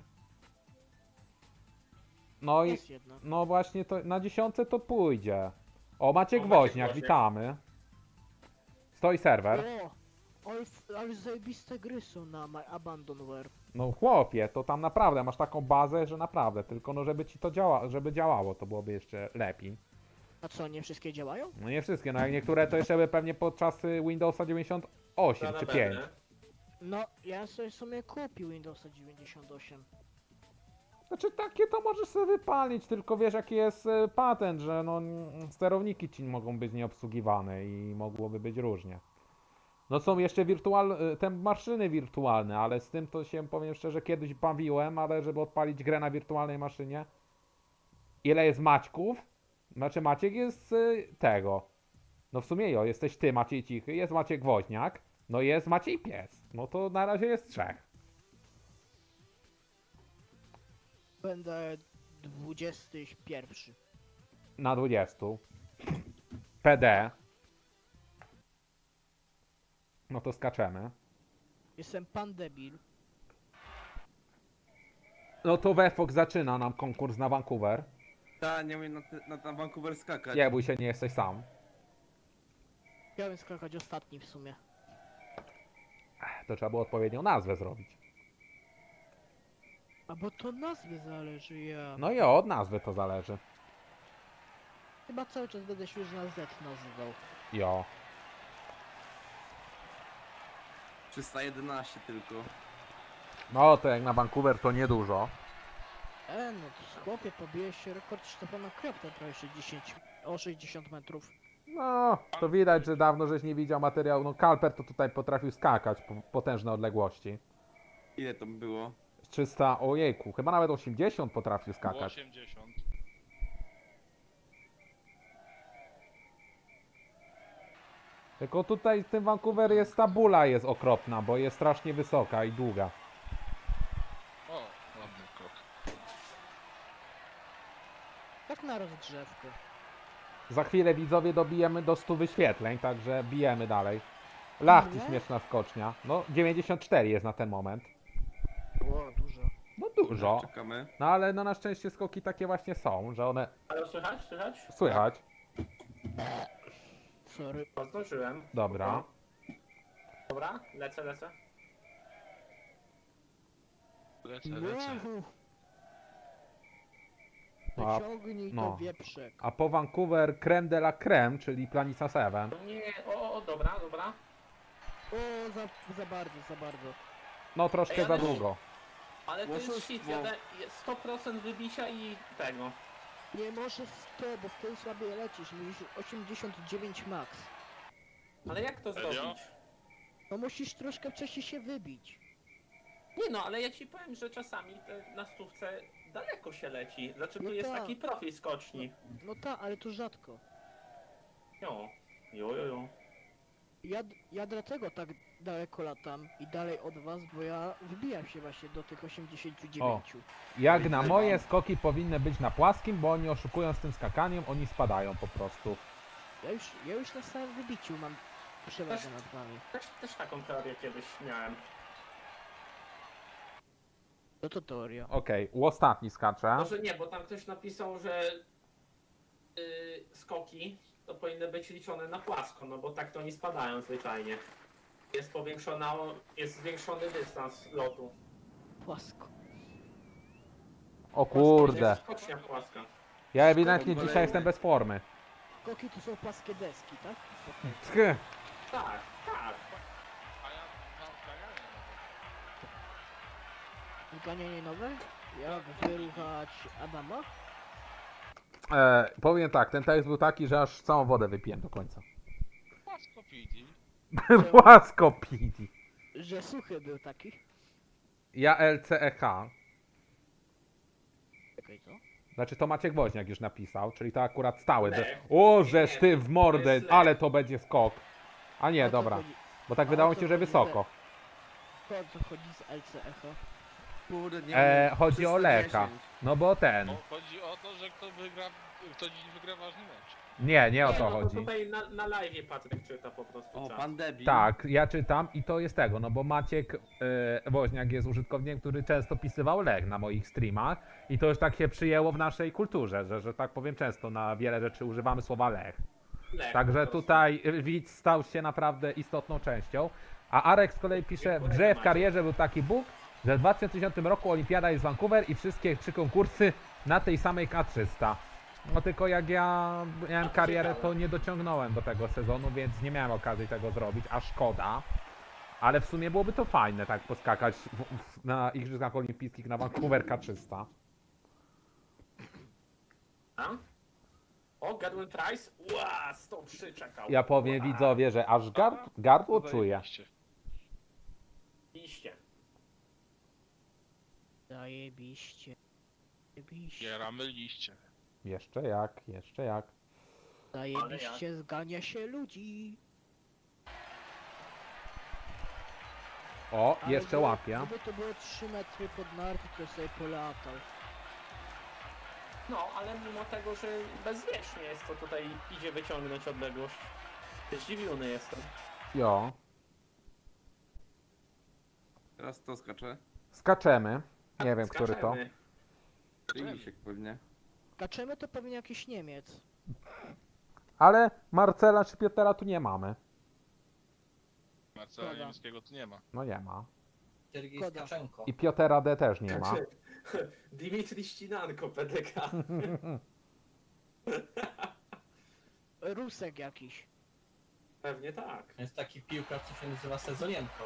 No i... Jest jedna. No właśnie to na 10 to pójdzie. O, Maciek O, Maciek Woźniak, Woźniak. witamy. Stoi serwer. O! Ale zajebiste gry są na My Abandonware. No chłopie, to tam naprawdę masz taką bazę, że naprawdę, tylko no żeby ci to żeby działało, to byłoby jeszcze lepiej. A co, nie wszystkie działają? No nie wszystkie, no jak niektóre to jeszcze by pewnie podczas Windowsa 98 To czy na 5. pewno. No, ja sobie w sumie kupił Windowsa 98. Znaczy takie to możesz sobie wypalić, tylko wiesz jaki jest patent, że no sterowniki ci mogą być nieobsługiwane i mogłoby być różnie. No są jeszcze te maszyny wirtualne, ale z tym to się powiem szczerze kiedyś bawiłem, ale żeby odpalić grę na wirtualnej maszynie. Ile jest Maćków? Znaczy Maciek jest tego. No w sumie jesteś ty Maciej Cichy, jest Maciek Woźniak, no i jest Maciej Pies. No to na razie jest 3. Będę 21. Na 20. PD. No to skaczemy. Jestem pan debil. No to Wefox zaczyna nam konkurs na Vancouver. Ta, nie umiem na Vancouver skakać. Nie bój się, nie jesteś sam. Chciałem skakać ostatni w sumie. To trzeba było odpowiednią nazwę zrobić. A bo to nazwy zależy, ja. No i od nazwy to zależy. Chyba cały czas będę się już na Z nazywał. Jo. 311 tylko. No to jak na Vancouver to niedużo. No to chłopie, pobijesz się rekord Stefana Kropta prawie 60 metrów. No, to widać, że dawno żeś nie widział materiału. No Kalper to tutaj potrafił skakać potężne odległości. Ile to było? 300, ojejku, chyba nawet 80 potrafił Było skakać. 80. Tylko tutaj w tym Vancouver jest ta bula jest okropna, bo jest strasznie wysoka i długa. O, ładny krok. Tak na rozgrzewkę. Za chwilę widzowie dobijemy do 100 wyświetleń, także bijemy dalej. Lachty Ile? śmieszna skocznia. No 94 jest na ten moment. O, dużo. No dużo. Czekamy. No ale no na szczęście skoki takie właśnie są, że one Ale słychać? Słychać? słychać. Sorry. Zdążyłem. Dobra. Dobra, lecę. Lecę. Uhu. A- Wyciągnij no. to wieprzek. A po Vancouver creme de la creme, czyli Planica 7. Nie, dobra. O, za bardzo. No troszkę Ej, za ale- długo. Ale to jest Oszustwo. shit, jest 100% wybicia i tego. Nie możesz 100, bo wtedy słabiej lecisz. Musisz 89 max. Ale jak to Serio? zrobić? No musisz troszkę wcześniej się wybić. Nie no, ale ja ci powiem, że czasami na stówce daleko się leci. Znaczy tu No jest tak. taki profil skoczni. No tak, ale to rzadko. Jo. Ja dlatego tak daleko latam i dalej od was, bo ja wybijam się właśnie do tych 89. Jak na moje skoki powinny być na płaskim, bo oni oszukując tym skakaniem, oni spadają po prostu. Ja już na samym wybiciu mam przewagę nad wami. Też taką teorię kiedyś miałem. No to teoria. Okej, ostatni skacze. Może nie, bo tam ktoś napisał, że skoki to powinny być liczone na płasko, no bo tak to nie spadają zwyczajnie. Jest zwiększony dystans lotu. Płasko. O kurde. Skocznia płaska. Ja ewidentnie dzisiaj jestem bez formy. Skoki to są płaskie deski, tak? Tch. Tak, tak. A ja mam zganianie nowe. Zganianie nowe? Jak wyruchać Adama? Powiem tak, ten test był taki, że aż całą wodę wypiłem do końca. Płasko pidi. Płasko pidi. Że suchy był taki. Ja LCEH. Czekaj, co? Znaczy to Maciek Woźniak już napisał, czyli to akurat stały. Że... Lech. O, żeż ty w mordę, To jest Lech. ale to będzie skok. A nie, O co dobra. chodzi? Bo tak A wydało o mi co się, że chodzi, wysoko. To o co chodzi z LCEH? Kurde, nie wiem, Chodzi o 310. Lecha. No bo ten. No, chodzi o to, że kto dziś wygra ważny mecz. Nie o to No to chodzi. tutaj na live Patryk czyta po prostu O, czat. pan debil. Tak, ja czytam i to jest tego, no bo Maciek Woźniak jest użytkownikiem, który często pisywał Lech na moich streamach i to już tak się przyjęło w naszej kulturze, że tak powiem często na wiele rzeczy używamy słowa Lech. Lech, Także po prostu. tutaj widz stał się naprawdę istotną częścią. A Arek z kolei pisze, w grze w karierze był taki bóg, że w 2010 roku Olimpiada jest Vancouver i wszystkie 3 konkursy na tej samej K300. No tylko jak ja miałem karierę, to nie dociągnąłem do tego sezonu, więc nie miałem okazji tego zrobić, a szkoda. Ale w sumie byłoby to fajne, tak poskakać na Igrzyskach Olimpijskich na Vancouver K300. A? O, Gadwin Price? Ła, 103 czekał. Ja powiem widzowie, że aż gardło czuję. Iście. Zajebiście. Zajebiście. Bieramy liście. Jeszcze jak. Zajebiście zgania się ludzi. O, Ale jeszcze łapia. Gdyby to było 3 metry pod narty, to sobie polatał. No, ale mimo tego, że bezwiecznie jest, to tutaj idzie wyciągnąć odległość. Zdziwiony jestem. Jo. Teraz to skacze. Skaczemy. Nie wiem, który to. Skaczemy. Misiek pewnie. Kaczemy to pewnie jakiś Niemiec. Ale Marcela czy Piotera tu nie mamy. Marcela Szkoda. Niemieckiego tu nie ma. No nie ma. Sergiej Szkoda. Skaczenko. I Piotera D też nie ma. Dimitri Ścinanko, PDK. Rusek jakiś. Pewnie tak. Jest taki piłkarz, co się nazywa Sezonienko.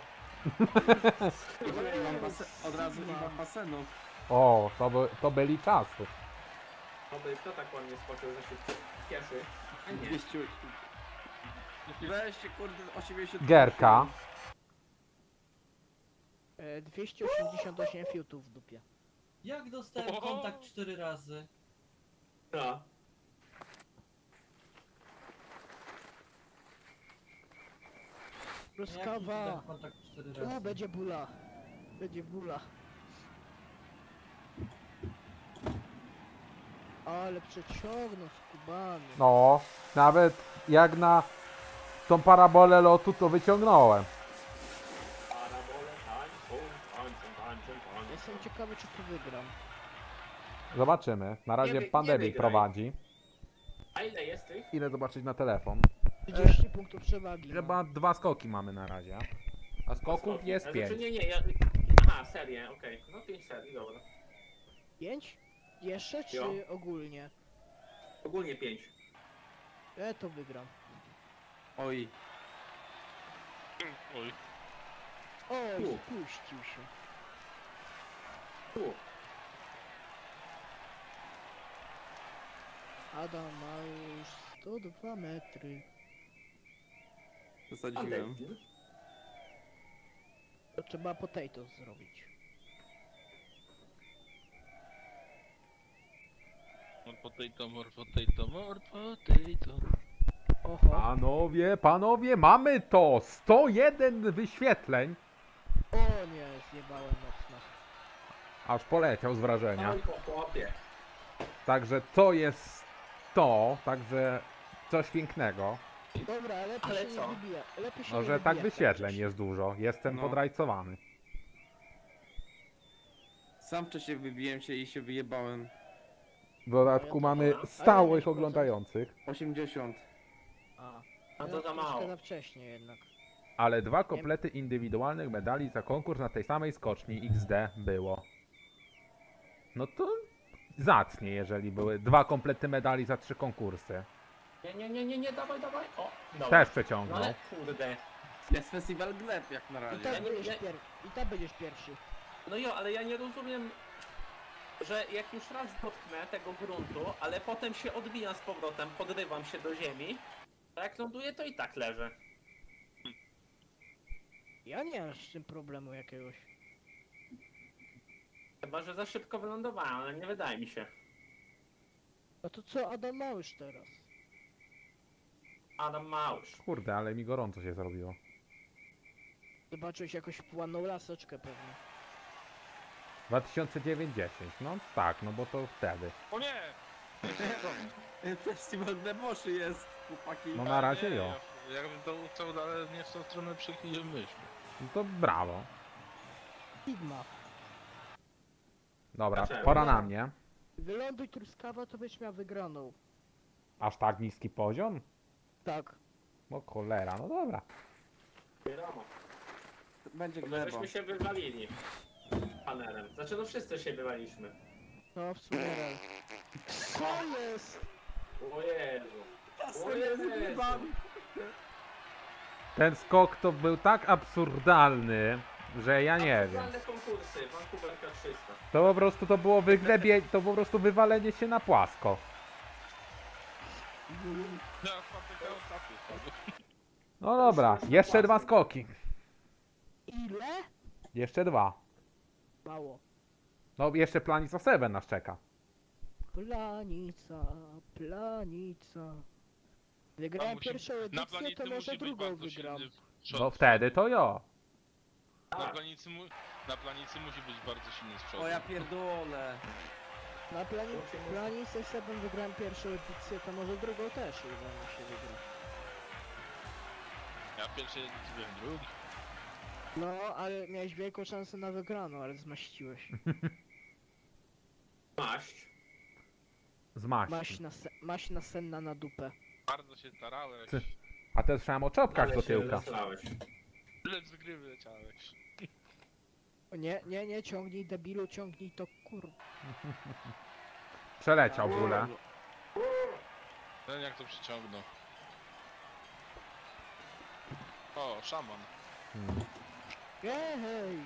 Od razu nie ma basenu. O, to byli czasy. Oby kto tak ładnie skoczył, że się cieszy. A nie. 200... Weźcie kurde 80... Gierka. 288 fiutów w dupie. Jak dostałem kontakt 4 razy? No. Jak Truskawa. dostałem kontakt 4 razy? O, będzie bula. Będzie bula. Ale przeciągnął skubany. No, nawet jak na tą parabolę lotu to wyciągnąłem. Parabole, tańczą. Jestem ciekawy, czy tu wygram. Zobaczymy. Na razie Nie pandemii wygraj. prowadzi. A ile jest tych? Idę zobaczyć na telefon. 30 punktów przewagi. Chyba 2 skoki mamy na razie. A skoków jest Znaczy 5. nie, ja... Aha, serię, okej. No 5 serii, dobra. 5? Jeszcze, czy Jo. ogólnie? Ogólnie 5. To wygram. Oj. Oj. O, Tu. spuścił się. Tu. Adam ma już 102 metry. Zasadziłem. To trzeba potatoes zrobić. More potato. Oho. Panowie, mamy to! 101 wyświetleń. O nie, zjebałem mocno. Aż poleciał z wrażenia. Oj, po chłopie. Także to jest to, także coś pięknego. Dobra, lepiej Ale się co? nie wybija. Lepiej się No, nie że tak wybija wyświetleń wcześniej. jest dużo. Jestem No. podrajcowany. Sam wcześniej wybiłem się i się wyjebałem. W dodatku mamy stałych oglądających. 80. A, No to za mało. za wcześnie jednak. Ale 2 komplety indywidualnych medali za konkurs na tej samej skoczni XD było. No to zacnie, jeżeli były 2 komplety medali za 3 konkursy. Nie, dawaj. O, dobra. Też No przeciągnął. ale kurde. Jest festiwal gleb jak na I razie. tak nie- będziesz, nie- i tak będziesz pierwszy. No jo, ale ja nie rozumiem, że jak już raz dotknę tego gruntu, ale potem się odbijam z powrotem, podrywam się do ziemi, to jak ląduję, to i tak leżę. Ja nie mam z tym problemu jakiegoś. Chyba, że za szybko wylądowałem, ale nie wydaje mi się. No to co Adam Małysz teraz? Adam Małysz. Kurde, ale mi gorąco się zrobiło. Zobaczyłeś jakąś płaną laseczkę pewnie. 2009-10, no tak, no bo to wtedy. O nie! Festiwal deboszy jest, chłopaki. No na razie Nie, jo. Jakbym to uczył, ale nie w tą stronę przychyliłem myśl. No to brawo. Sigma. Dobra, Dlaczego? pora na mnie. Wyląduj truskawa, to byś miał wygraną. Aż tak niski poziom? Tak. No cholera, no dobra. Wiadomo. Będzie Bo gleba. żeśmy się wywalili panerem. Znaczy, no wszyscy się wywaliliśmy. No w sumie rel. Co jest? O Jezu. O Serio, z Jezu. glebami. Ten skok to był tak absurdalny, że ja nie wiem. Absurdalne konkursy, Vancouverka 300. To po prostu to było wyglebie, to po prostu wywalenie się na płasko. Ja spotykałem ostatni spadł. No dobra, jeszcze 2 skoki. Ile? Jeszcze 2. Mało. No jeszcze Planica 7 nas czeka. Planica, planica. Wygrałem musi- pierwszą Na edycję, planicy to może musi być drugą bardzo wygram. silny przód. No wtedy to jo. Na planicy musi być bardzo silny z przodu. O ja pierdolę. Na planicy 7 wygrałem pierwszą edycję, to może drugą też uda mi się wygrać. Ja pierwszy byłem drugi. No, ale miałeś wielką szansę na wygraną, ale zmaściłeś. Maść. Z maści. Maś nasenna na dupę. Bardzo się starałeś. Ty. A też słyszałem o czopkach Ale do się tyłka. rozlałeś. Tyle z gry wyleciałeś. O nie, ciągnij debilu, ciągnij to kur... Przeleciał w ogóle. Ten jak to przyciągnął. O, szaman. Hmm. Hej!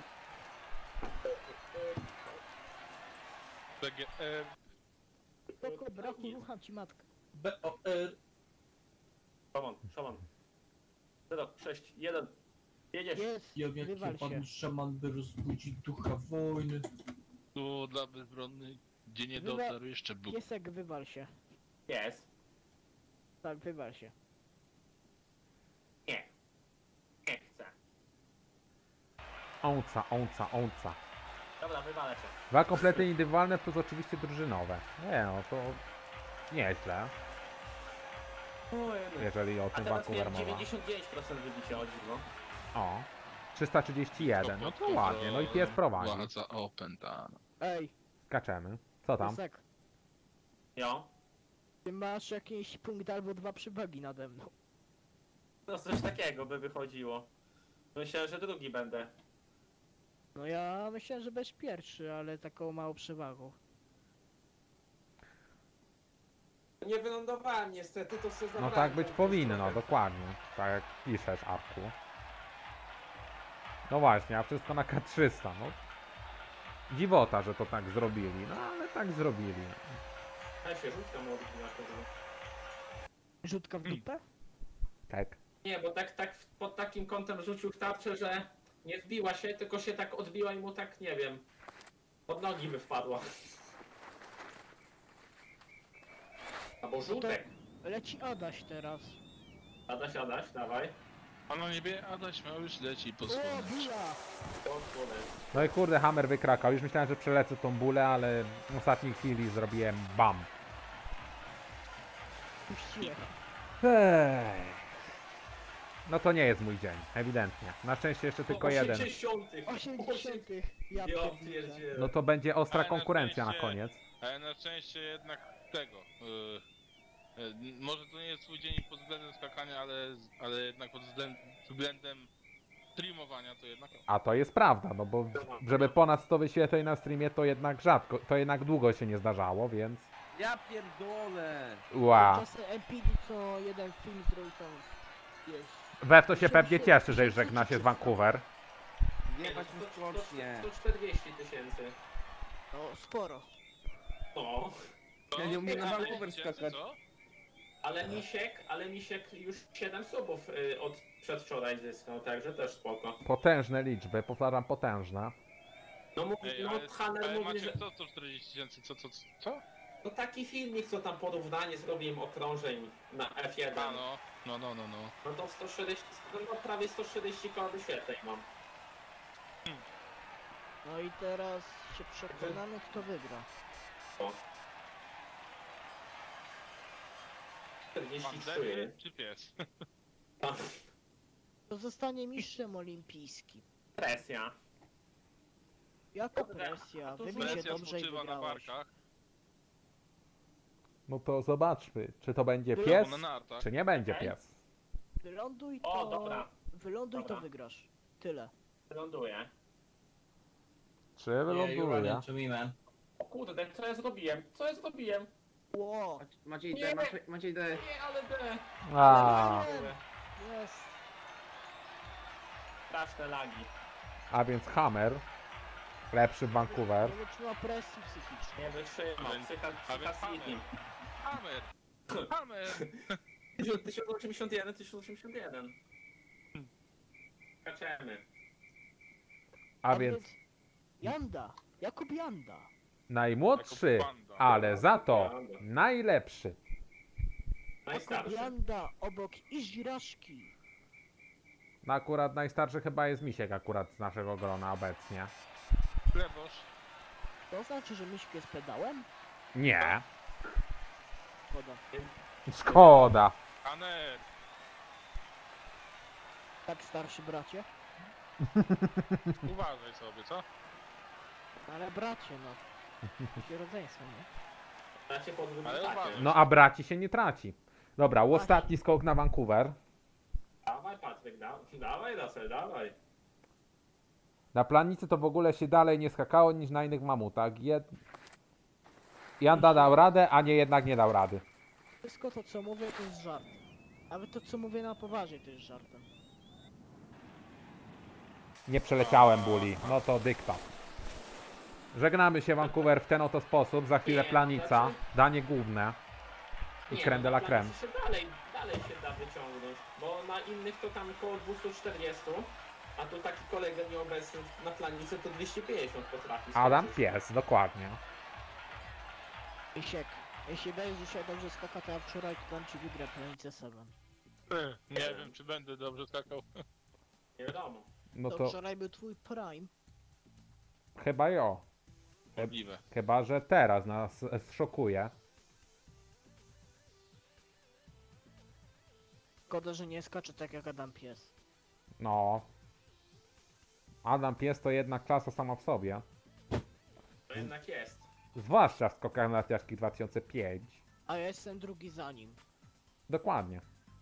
PGR. Spoko, brachu, rucham ci matkę. BOR. Szaman. 0, 6, 1. Jedziesz. Jest, Jak wywal jaki się. pan szaman by rozbudzić ducha wojny. Tu dla bezbronnych, gdzie nie Wywa- dotarł jeszcze Bóg. Piesek, wywal się. Jest. Tak, wywal się. Nie. Nie chcę. Onca. Dobra, wywalę się. 2 komplety indywidualne plus oczywiście drużynowe. Nie no, to nieźle, jeżeli o A tym teraz Vancouver miałem mowa. 99% wybicia, o dziwo. O, 331, no to ładnie, no i pies prowadzi. Władza opętana. Ej, Skaczemy. Co tam? piesek, Jo. ty masz jakiś punkt albo 2 przewagi nade mną. No coś takiego by wychodziło. Myślałem, że drugi będę. No ja myślę, że będziesz pierwszy, ale taką małą przewagą. Nie wylądowałem niestety, to sobie No tak być powinno, dokładnie. Tak jak piszesz, Arku. No właśnie, a wszystko na K300, no. Dziwota, że to tak zrobili, no ale tak zrobili. Ja się rzucam od na to. Rzutka w dupę? Tak. Nie, bo tak pod takim kątem rzucił w tarczę, że nie wbiła się, tylko się tak odbiła i mu tak, nie wiem, pod nogi by wpadła. Albo żółtek. Leci Adaś teraz. Adaś, dawaj. A na niebie Adaś miał już leci po O, słoneczu. bula! To słonę. No i kurde, Hammer wykrakał. Już myślałem, że przelecę tą bulę, ale w ostatniej chwili zrobiłem bam. Puściłem. No to nie jest mój dzień, ewidentnie. Na szczęście jeszcze tylko jeden. 80. 80. Ja Ja pierdzielę. pierdzielę. No to będzie ostra Ale na konkurencja na szczęście- koniec. Ale na szczęście jednak tego. Może to nie jest swój dzień pod względem skakania, ale jednak pod względem streamowania to jednak... A to jest prawda, no bo żeby ponad 100 wyświetleń na streamie to jednak rzadko, to jednak długo się nie zdarzało, więc... Ja pierdolę! Ła. Czasem MPD co jeden film zrobił tam, wiesz... Wef to się pewnie cieszy, że już żegna się z Vancouver. Jebać mu skocznie. 140 tysięcy. No, sporo. No. Ja nie umiem na Ale Vancouver wiecie, skakać. co? Ale Misiek już 7 subów od przedwczoraj zyskał, także też spoko. Potężne liczby, powtarzam potężne. No mówi, Ej, no ale Hanner mówi, macie że... co 140 tysięcy, co? No taki filmik, co tam porównanie zrobiłem okrążeń na F1. A no. No to 140, no prawie 140 koła wyświetleń mam. No i teraz się przekonamy, kto wygra. O. Pandemia 43. czy pies? To zostanie mistrzem olimpijskim. Presja. Jaka Dobra, presja? a to Wybij się Presja dobrze i spoczywa na wygrałeś. barkach. No to zobaczmy, czy to będzie Było pies, Na nartach. czy nie będzie Okej. pies. Wyląduj O, to... dobra. Wyląduj to Dobra. wygrasz. Tyle. Ląduję. Czy Yeah, you run wyląduje? into me, man. O kurde, co ja zrobiłem? Co ja zrobiłem? Ło! Macie Nie. ideę, macie ideę. Nie, ale D. A, Jest! Straszne lagi. a więc Hammer, lepszy Vancouver. Nie wytrzyma presji psychicznej. Nie wytrzymam. A więc Psycha Hammer! Hammer! 1081, 1081. Skaczemy. A więc Janda! Jakub Janda! najmłodszy, Jako panda. ale za to najlepszy. Jakub Najstarszy. Janda obok Iżiraszki. No akurat najstarszy chyba jest Misiek akurat z naszego grona obecnie. Lewosz. To znaczy, że Miśk jest pedałem? Nie, Szkoda. szkoda. Hanner! Tak, starszy bracie? Uważaj sobie, co? Ale bracie, no. Się rodzeństwo, nie? Znacie podwójny Ale takie. uważaj. No a braci się nie traci. Dobra, ostatni skok na Vancouver. Dawaj Patryk, dawaj Lasel, dawaj. Na planicy to w ogóle się dalej nie skakało niż na innych mamutach. Janda dał radę, a nie jednak nie dał rady. Wszystko to, co mówię, to jest żart. Nawet to, co mówię na poważnie, to jest żartem. Nie przeleciałem bully, no to dykta. Żegnamy się Vancouver w ten oto sposób, za chwilę Nie, planica, znaczy- danie główne i Nie, creme de la na creme. planicy się dalej się da wyciągnąć, bo na innych to tam około 240, a tu taki kolega nieobecny na planicy to 250 potrafi Adam skoczyć. Pies, dokładnie. Misiek, jeśli będziesz dzisiaj dobrze skakał, to ja wczoraj to dam ci wygrę planicę 7. Nie wiem, czy będę dobrze skakał. Nie wiadomo. No To to wczoraj był twój prime. chyba jo. Możliwe. Chyba, że teraz nas zszokuje. Szkoda, że nie skacze tak jak Adam Pies. No. Adam Pies to jednak klasa sama w sobie. To jednak jest. Zwłaszcza w skokach narciarskich 2005. A ja jestem drugi za nim. Dokładnie.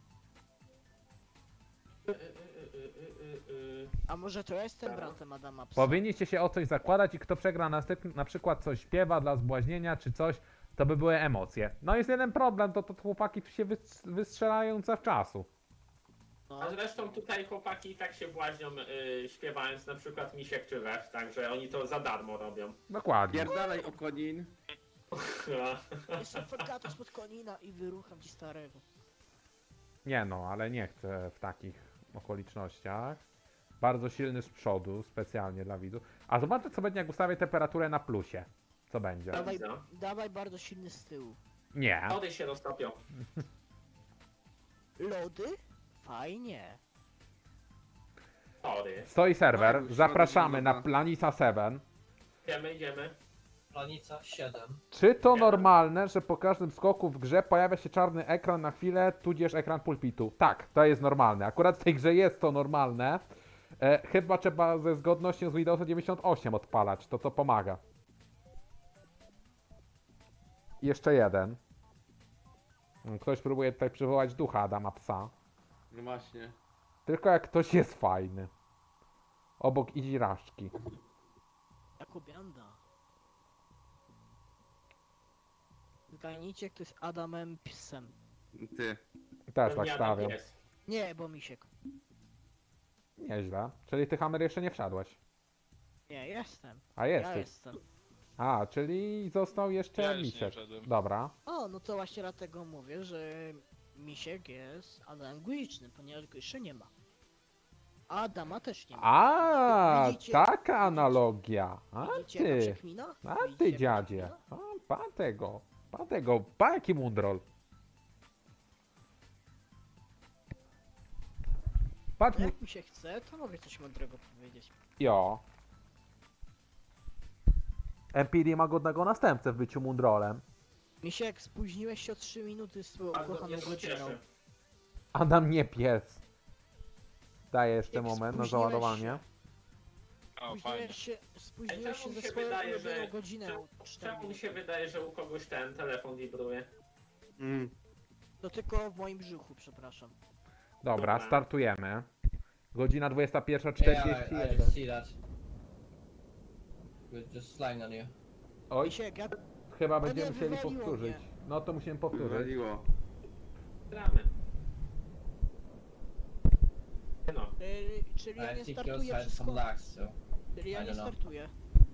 A może to ja jestem bratem Adama Psa? Powinniście się o coś zakładać i kto przegra na przykład coś śpiewa dla zbłaźnienia czy coś, to by były emocje. No jest jeden problem, to chłopaki tu się wystrzelają zawczasu. No, A zresztą tutaj chłopaki i tak się błaźnią śpiewając na przykład Misiek czy Wef, także oni to za darmo robią. Dokładnie. Pierdalaj okonin. jestem fotkato spod konina i wyrucham ci starego. Nie no, ale nie chcę w takich okolicznościach. Bardzo silny z przodu, specjalnie dla widzów. A zobaczę co będzie jak ustawię temperaturę na plusie. Co będzie? Dawaj, Widzę. dawaj bardzo silny z tyłu. Nie. Lody się roztopią. Lody? Fajnie. Sorry. Stoi serwer, No, zapraszamy na dobra. Planica 7. Idziemy. Planica 7. Czy to normalne, że po każdym skoku w grze pojawia się czarny ekran na chwilę, tudzież ekran pulpitu? Tak, to jest normalne. Akurat w tej grze jest to normalne. Chyba trzeba ze zgodnością z Windowsem 98 odpalać, to co pomaga. Jeszcze jeden. Ktoś próbuje tutaj przywołać ducha Adama Psa. No właśnie. Tylko jak ktoś jest fajny. Obok Iziraszki. Jakubianda. Zgadnijcie, kto jest Adamem Psem. Ty. Też tak Pewnie Adam stawiam. jest. Nie, bo Misiek. Nieźle. Czyli ty, Hammer, jeszcze nie wszedłeś. Nie, jestem. A Ja jesteś. jestem. A, czyli został jeszcze Ja już nie Misiek. wszedłem. Dobra. O, no to właśnie dlatego mówię, że Misiek jest Adamem Gulicznym, ponieważ go jeszcze nie ma. A Adama też nie ma. A, Widzicie? taka analogia. A Widzicie, jaka ty. przekmina? A Widzicie, ty, jaka dziadzie. przekmina? A, pa jaki mundrol. Patrz mu... Jak mi się chce, to mogę coś mądrego powiedzieć. Jo. MPD ma godnego następcę w byciu mundrolem. Misiek, spóźniłeś się o 3 minuty z swoją Bardzo ukochaną mnie to godziną. cieszy. Adam nie pies. Daję jeszcze Jak moment na spóźniłeś załadowanie. O, fajnie. Spóźniłeś się Czemu ze się swoją wydaje, ulubioną że- godzinę o 4 Czemu mi minuty. się wydaje, że u kogoś ten telefon wibruje? To tylko w moim brzuchu, przepraszam. Dobra, Dobra. startujemy. Godzina Yeah, I 21:41. just see that. We're just flying on you. Oj, Misiek, ja... chyba nie, będziemy musieli wywaliło powtórzyć. mnie. No to musimy powtórzyć. Wywaliło. Gramy. No, czyli ja I nie think startuję yours had wszystko. some lags, so. Czyli ja I nie don't know. startuję.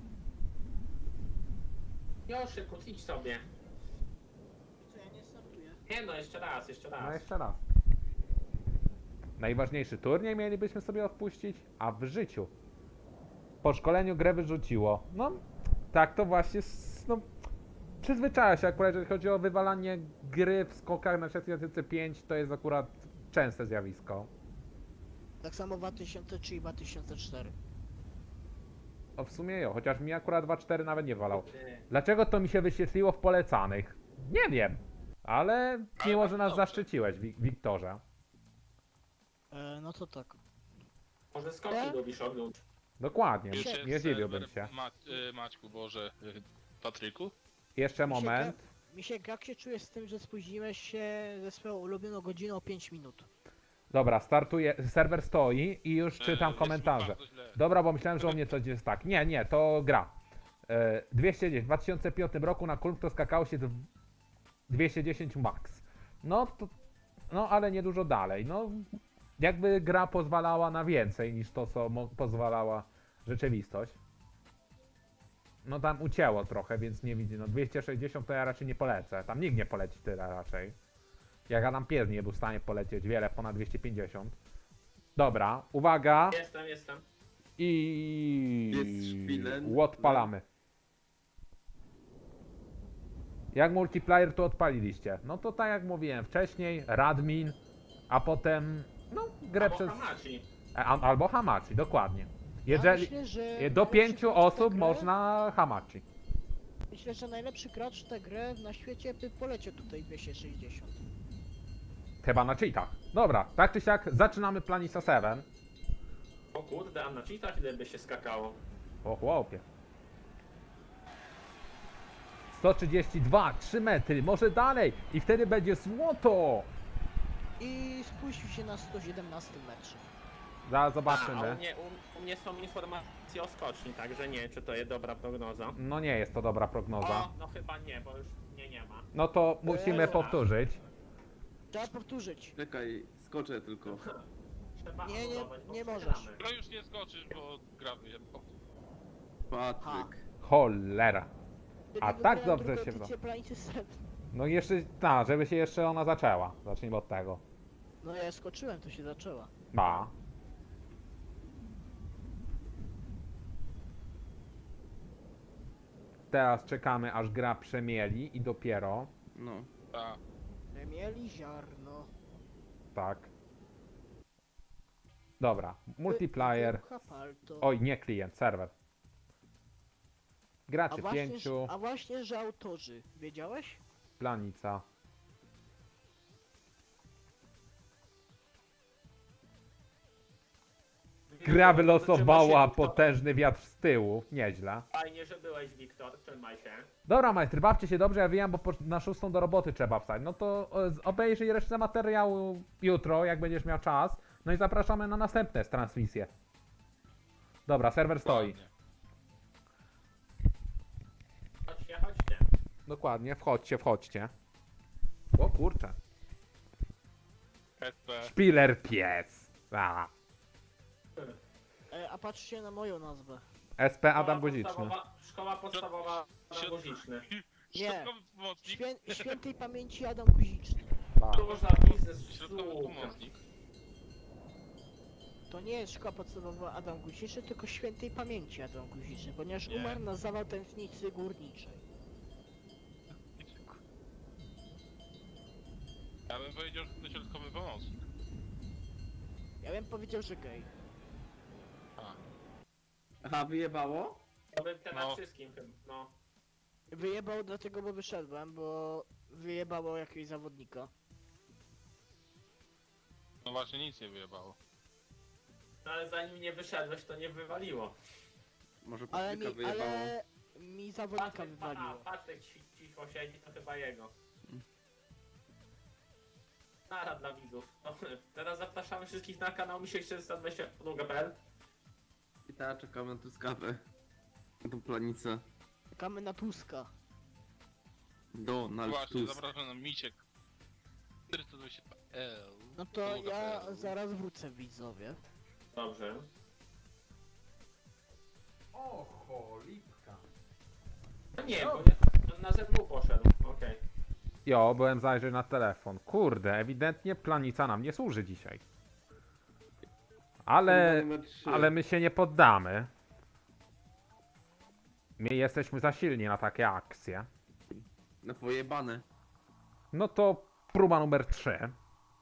Joszyku, idź sobie. Co, ja nie startuję? Nie no, jeszcze raz, jeszcze No raz. jeszcze raz. Najważniejszy turniej mielibyśmy sobie odpuścić, a w życiu. Po szkoleniu grę wyrzuciło. No, tak to właśnie, no, przyzwyczaja się akurat, jeżeli chodzi o wywalanie gry w skokach na 65, to jest akurat częste zjawisko. Tak samo 2003 i 2004. O, w sumie jo, chociaż mi akurat 2.4 nawet nie walał. Ty. Dlaczego to mi się wyświetliło w polecanych? Nie wiem, ale miło, że nas dobrze. zaszczyciłeś, Wiktorze. No to tak. Może skoki lubisz ogląd. Dokładnie, Jeszcze nie zdziwiłbym serwer się. Maćku, Boże, Patryku? Jeszcze moment. Misiek, jak się czujesz z tym, że spóźniłeś się ze swoją ulubioną godziną o 5 minut? Dobra, startuje, serwer stoi i już czytam jest komentarze. bardzo źle. Dobra, bo myślałem, że u mnie coś jest tak. Nie, to gra. 210, w 2005 roku na Kulm to skakało się do 210 max. No to, no ale nie dużo dalej. No, jakby gra pozwalała na więcej niż to, co pozwalała rzeczywistość. No tam ucięło trochę, więc nie widzę. No 260 to ja raczej nie polecę. Tam nikt nie poleci tyle raczej. Jak Adam Pies nie był w stanie polecieć wiele ponad 250. Dobra, uwaga. Jestem. Jest szpilen. I odpalamy. Jak multiplayer to odpaliliście? No to tak jak mówiłem wcześniej, Radmin, a potem no grę Albo przez... Hamachi. Albo Hamachi, dokładnie. Ja Jeżeli myślę, że do najlepszy 5 gracz w tę osób grę- można Hamachi. Myślę, że najlepszy gracz w tę grę na świecie by poleciał tutaj 260. Chyba na cheatach. Dobra, tak czy siak zaczynamy Planisa 7. O kurde, a na cheatach ile by się skakało? O chłopie. 132, 3 metry, może dalej i wtedy będzie złoto. I spuścił się na 117 metrze. Zaraz A zobaczymy. u mnie są informacje o skoczni, także nie wiem, czy to jest dobra prognoza. No nie jest to dobra prognoza. O, no chyba nie, bo już mnie nie ma. No to musimy Jezu. powtórzyć. Trzeba powtórzyć. Czekaj, skoczę tylko. Trzeba Nie, nie, anulować, bo nie przegramy. możesz. No już nie skoczysz, bo gra wyjebał. Patryk. Cholera. A Wtedy tak wygrałem dobrze drugą się edycję Planicy 7. No i jeszcze, żeby się jeszcze ona zaczęła. Zacznijmy od tego. No ja skoczyłem, to się zaczęła. Ba. Teraz czekamy aż gra przemieli i dopiero, No. Tak. Mieli ziarno. tak. Dobra, multiplayer. Wybucha palto. Oj, nie klient, serwer. a Graczy właśnie, 5, a właśnie, że autorzy. Wiedziałeś? planica. Gra wylosowała Trzymaj się, potężny wiatr z tyłu. Nieźle. Fajnie, że byłeś, Wiktor, trzymaj się. Dobra, majstry, bawcie się dobrze, ja wiem, bo na 6 do roboty trzeba wstać. No to obejrzyj resztę materiału jutro, jak będziesz miał czas. No i zapraszamy na następne transmisje. Dobra, serwer stoi. Ładnie. Chodźcie, chodźcie. Dokładnie, wchodźcie, wchodźcie. O kurczę. SP. Szpiler pies. A. A patrzcie na moją nazwę. SP Adam Guziczny. Szkoła podstawowa Adam Guziczny. Nie. Środkowy pomocnik. Świętej pamięci Adam Guziczny. Tu można biznes Środkowy pomocnik. To nie jest szkoła podstawowa Adam Guziczny, tylko świętej pamięci Adam Guziczny, ponieważ Nie. umarł na zawał tętnicy górniczej. Ja bym powiedział, że to środkowy pomocnik. Ja bym powiedział, że gej. Aha, wyjebało? To bym teraz No. wszystkim chyba, no. Wyjebał dlatego, bo wyszedłem, bo wyjebało jakiegoś zawodnika. No właśnie nic nie wyjebało. No ale zanim nie wyszedłeś, to nie wywaliło. Może Ale mi, Patryka wyjebało? ale mi zawodnika wywaliło. Patryk cicho siedzi, to chyba jego. Nara dla widzów. No, teraz zapraszamy wszystkich na kanał Misiek422.pl. I teraz czekamy na truskawę. Na tą planicę. Czekamy na Tuska. Donald Właśnie, Tusk. zapraszam na Misiek. 420 L. No to ja zaraz wrócę, widzowie. Dobrze. O, cholipka. No nie, bo nie, na ZW poszedł. Okej. Jo, byłem zajrzeć na telefon. Kurde, ewidentnie planica nam nie służy dzisiaj. Ale, Numer 3. ale my się nie poddamy. My jesteśmy za silni na takie akcje. Na pojebane. No to próba numer 3.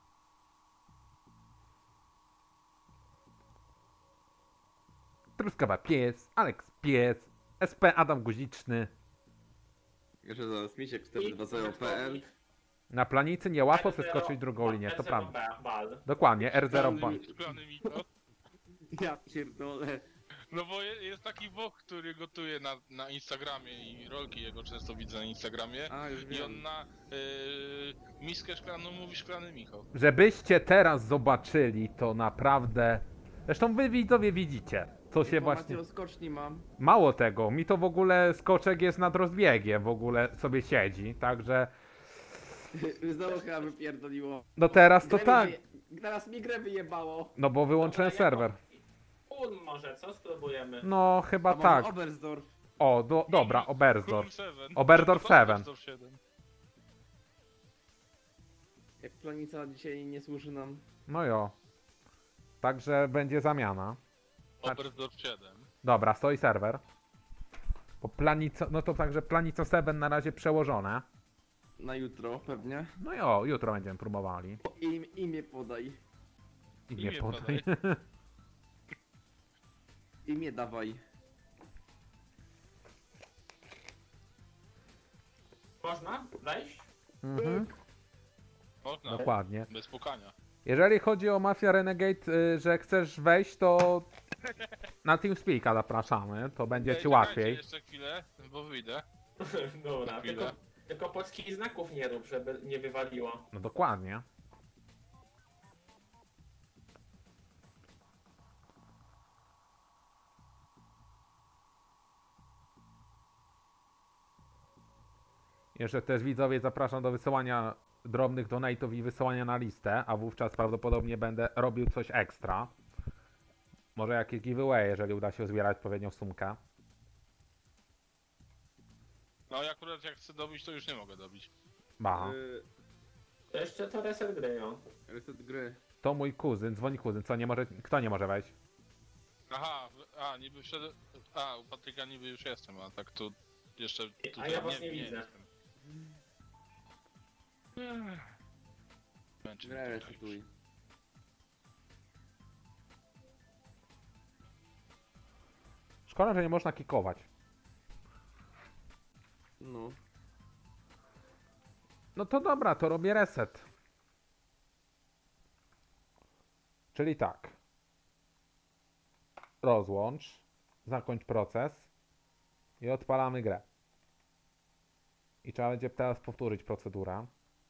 Truskawa pies, Alex pies, SP Adam Guziczny. Jeszcze zaraz Misiek420.pl. Na planicy niełatwo przeskoczyć drugą linię, to prawda. Bal. Dokładnie, R0 Band. Szklany mikro. Ja pierdolę. No bo jest taki Wok, który gotuje na Instagramie i rolki jego często widzę na Instagramie. A, już I wiem. on na miskę szklaną mówi szklany Michał. Żebyście teraz zobaczyli, to naprawdę... Zresztą wy widzowie widzicie, co się Informacje właśnie... o skoczni mam. Mało tego, mi to w ogóle skoczek jest nad rozbiegiem, w ogóle sobie siedzi, także... Znowu chyba wypierdoliło. No teraz to Grę mi tak, Teraz mi grę wyjebało. no bo wyłączyłem Dobra, serwer. Ulm może, co? Spróbujemy. No chyba A może tak. Oberstdorf. O, dobra, Oberstdorf. Król 7. Oberdorf 7. Oberdorf 7. Jak planica dzisiaj nie służy nam. No jo. Także będzie zamiana. Oberdorf 7. Dobra, stoi serwer. Bo planico, no to także planico 7 na razie przełożone. Na jutro pewnie. No jo, jutro będziemy próbowali. Imię podaj. Imię Imię podaj. Imię dawaj. Można wejść? Mhm, Można. dokładnie. Bez pukania. Jeżeli chodzi o Mafia Renegade, że chcesz wejść, to na TeamSpeak'a zapraszamy, to będzie ci Czekajcie łatwiej. jeszcze chwilę, bo wyjdę. Dobra, chwilę. tylko polskich znaków nie rób, żeby nie wywaliło. No dokładnie. Jeszcze też widzowie zapraszam do wysyłania drobnych donate'ów i wysyłania na listę, a wówczas prawdopodobnie będę robił coś ekstra. Może jakieś giveaway, jeżeli uda się zbierać odpowiednią sumkę. No i akurat jak chcę dobić, to już nie mogę dobić. Ba. To jeszcze to reset gry, no. Reset gry. To mój kuzyn, dzwoni kuzyn, co nie może, kto nie może wejść? Aha, niby wszedł... u Patryka niby już jestem, a tak tu jeszcze... A Tutaj ja was nie widzę. jestem. Męczy mnie Grę trochę już. resetuj. Szkoda, że nie można kikować. No. No to dobra, to robię reset. Czyli tak. rozłącz, zakończ proces i odpalamy grę. I trzeba będzie teraz powtórzyć procedurę.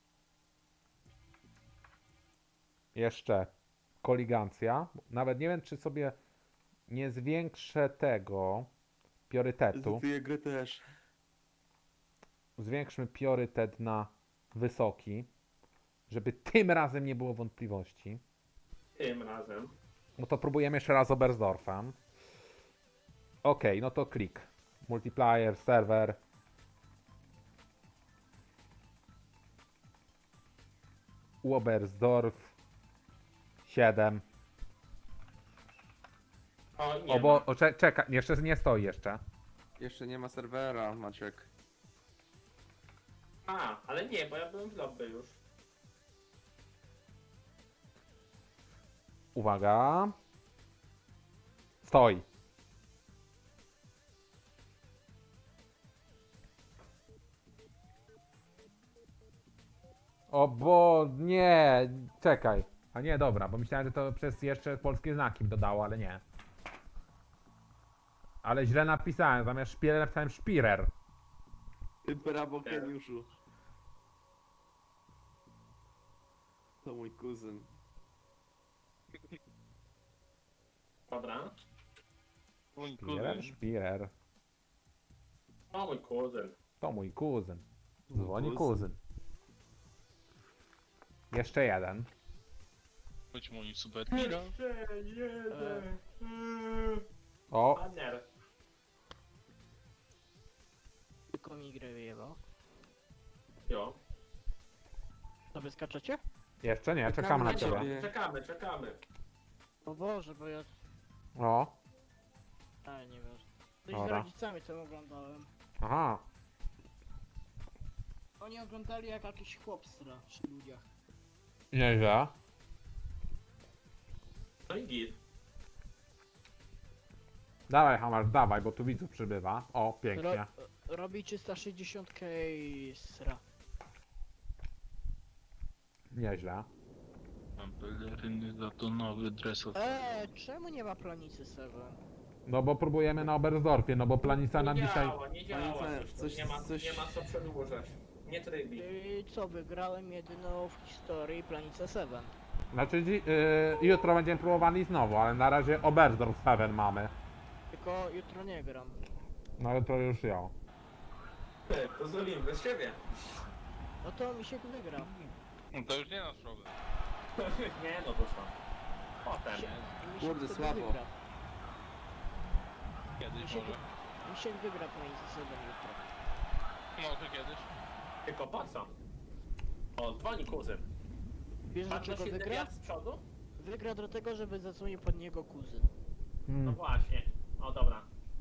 Jeszcze koligancja. Nawet nie wiem, czy sobie nie zwiększę tego priorytetu. Zlutuję grę też. Zwiększmy priorytet na wysoki, żeby tym razem nie było wątpliwości. Tym razem. No to próbujemy jeszcze raz Oberstdorfem. Ok, no to klik. Multiplayer, serwer. Oberstdorf 7. O, nie O, ma. bo czekaj, jeszcze nie stoi jeszcze. Jeszcze nie ma serwera, Maciek. A, ale nie, bo ja byłem w lobby już. Uwaga. Stoi. O bo nie, czekaj. A nie, dobra, bo myślałem, że to przez jeszcze polskie znaki dodało, ale nie. Ale źle napisałem, zamiast szpiler napisałem szpirer. Brawo, geniuszu. To mój kuzyn. Dobra. Mój Szpirer, kuzyn. szpirer. O, mój kuzyn. To mój kuzyn. Dzwoni Kuzyn. kuzyn. Jeszcze jeden. Być mój super hero. O, Banner. Tylko mi grę wyjebał. Jo. To wy skaczecie? jeszcze nie, Czekamy czekamy na na ciebie. ciebie. Czekamy, czekamy. O Boże, bo ja... O, Ale nie wiem. Coś z Dobra. rodzicami to oglądałem. aha. Oni oglądali jak jakiś chłop sra przy ludziach. Nieźle. No i git. Dawaj Hammer, dawaj, bo tu widzów przybywa. O, pięknie. Robi 360 i sra. Nieźle. Mam peleryny za to nowy dres od... Czemu nie ma planicy 7? No bo próbujemy na Oberstdorfie, no bo planica nam Nie dzisiaj... działa, nie działa. Coś- Nie ma, coś- nie ma co przedłużać. Nie trybi. Co, wygrałem jedyną w historii planicę 7. Znaczy jutro będziemy próbowali znowu, ale na razie Oberstdorf 7 mamy. Tylko jutro nie gram. No jutro już ja. Ty, to zrobimy bez ciebie. No to mi się wygra. No to już nie nasz problem. Nie no, to są. Potem. Mi się Kurde, wtedy słabo. Wygra. Kiedyś Mi się, może. mi się wygra planicę 7 jutro. No to kiedyś. Tylko po co? O, dzwoni kuzyn. Wiesz Patrz na dlaczego silny wygra? wiatr z przodu? Wygra dlatego, żeby zadzwonił pod niego kuzyn. No Hmm. właśnie. O, dobra.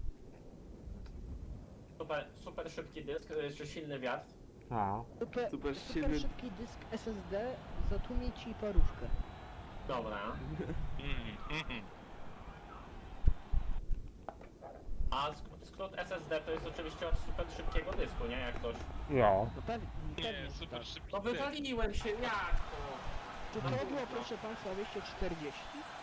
Super szybki dysk, jeszcze silny wiatr. A. Super, Super silny- szybki dysk SSD zatłumie ci parówkę. Dobra. Mhm. A skrót SSD to jest oczywiście od super szybkiego dysku, nie? Jak coś. Ja. No pewnie, Nie, że super tak. szybki No dysk. wywaliłem się, jak to? Czy to było, proszę państwa, 240?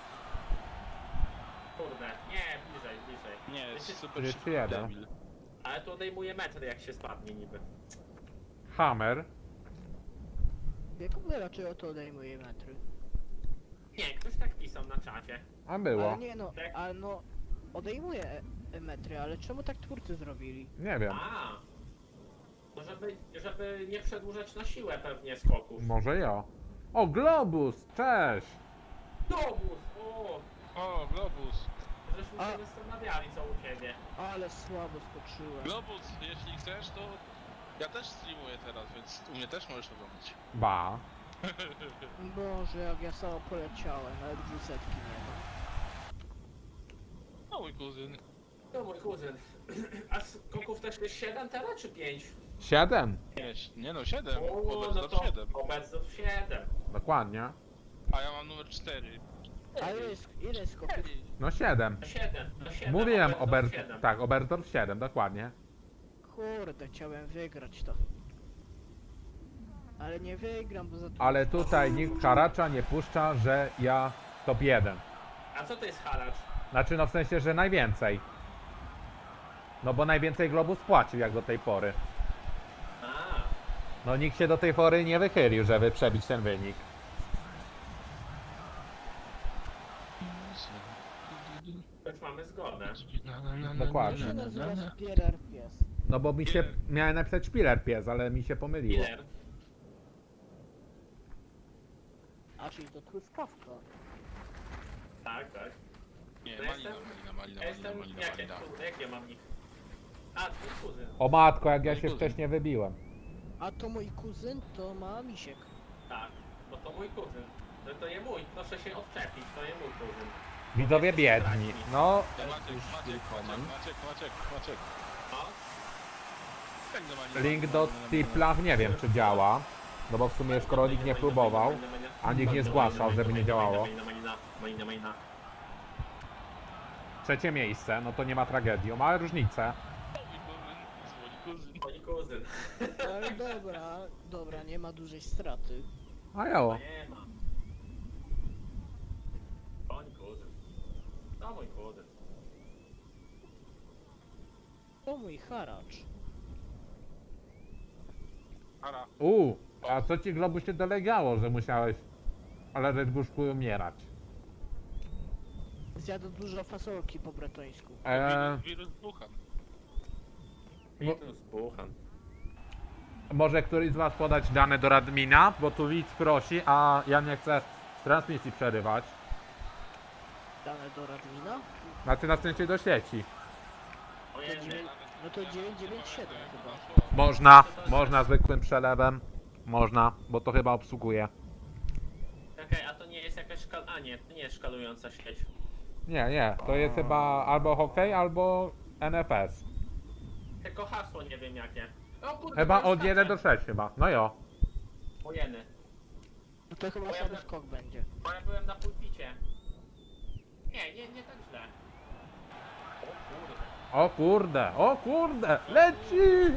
Kurde, nie, bliżej. Nie, jest Wiecie, super Jest szybki jeden. debil. Ale tu odejmuje metry, jak się spadnie niby. Hammer. Jak raczej o to odejmuje metry? Nie, ktoś tak pisał na czacie. A było. Ale nie no, Tak. ale no odejmuje metry, ale czemu tak twórcy zrobili? Nie wiem. A, no żeby nie przedłużać na siłę pewnie skoków. Może ja. O, Globus! Cześć! Globus! O! O, Globus. Żeśmy A. się zastanawiali, co u ciebie. Ale słabo skoczyłem. Globus, jeśli chcesz, to ja też streamuję teraz, więc u mnie też możesz oglądać. Ba. Boże, jak ja samo poleciałem, nawet 200 nie ma. No mój kuzyn. To mój kuzyn. A skoków też jest 7 teraz, czy 5? 7. Nie no, 7. O, no Obecnie to 7. obecnie 7. Dokładnie. A ja mam numer 4. A ile skoków? No 7. 7. Mówiłem Oberstdorf 7. Tak, Oberstdorf 7, dokładnie. Kurde, chciałem wygrać to. Ale nie wygram, bo za to... Ale tutaj nikt haracza nie puszcza, że ja top 1. A co to jest haracz? Znaczy, no w sensie, że najwięcej. No bo najwięcej Globus płacił jak do tej pory. A, No nikt się do tej pory nie wychylił, żeby przebić ten wynik. już mamy zgodę. Dokładnie. To się nazywa Spierer Pies. No bo mi się... Miałem napisać Spiller pies, ale mi się pomyliło. Killer. A czyli to truskawka. Tak, tak. Nie, To malina, jestem- malina, malina, Ja malina, jestem... malina, Jakie, malina. jakie mam nick? A, twój kuzyn. O matko, jak ja się wcześniej wybiłem. A to mój kuzyn to ma misiek. Tak, bo to mój kuzyn. No to nie mój, proszę się odczepić, to nie mój kuzyn. Widzowie biedni. No, To Maciek. No, Tak do malina. link do Tipla nie wiem czy działa. No bo w sumie skoro nikt nie próbował, a nikt nie zgłaszał, żeby nie działało. Malina. Trzecie miejsce, no to nie ma tragedii. Ma różnicę. Mój kuzyn. Ale dobra, nie ma dużej straty. A jo. Nie ma. Mój kuzyn. To mój kuzyn. To mój haracz. Ara. A co ci Globus się dolegało, że musiałeś leżeć w łóżku i umierać? Zjadł dużo fasolki po bretońsku. Wirus Wuhan. Witus Buchan. Może któryś z was podać dane do admina, bo tu widz prosi, a ja nie chcę transmisji przerywać. Dane do Radmina? Znaczy na szczęście do sieci. Ojej, No to 997 chyba. Można zwykłym przelewem. Można, bo to chyba obsługuje. Okej, a to nie jest jakaś a nie, to nie jest szkalująca sieć. Nie, to jest chyba albo hokej, albo NFS. Tylko hasło nie wiem jakie. O kurde, Chyba to jest od 1 do skacze. 6 chyba. No jo. Wojeny. No to chyba sobie skok będzie. Bo ja byłem na pulpicie. Nie tak źle. O kurde. Leci!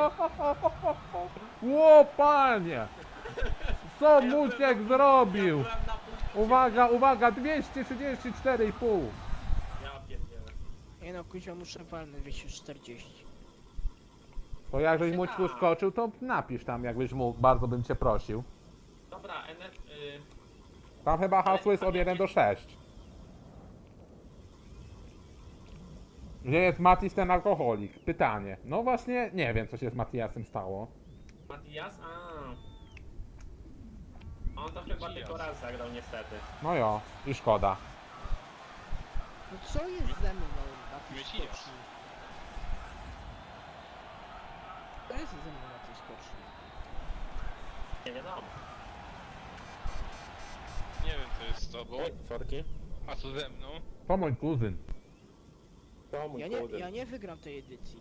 Ło, panie! Co Muciek zrobił? Ja byłem na pulpicie. Uwaga, 234,5. Ja pierdzielę. Nie no, kuźwa muszę walnąć 240. To jak żeś Mućku skoczył, to napisz tam jakbyś mógł, bardzo bym cię prosił. Dobra, Tam chyba hasło jest od 1 do 6. Gdzie jest Matis ten alkoholik? Pytanie. No właśnie, nie wiem co się z Matiasem stało. Matias? On to chyba tylko raz zagrał niestety. No jo, i szkoda. No co jest ze mną na tej Mesijas. skoczni? Co jest ze mną na tej skoczni? Nie wiadomo. Nie wiem co jest z tobą. Sorki. A co ze mną? To mój kuzyn. To mój Ja nie wygram tej edycji.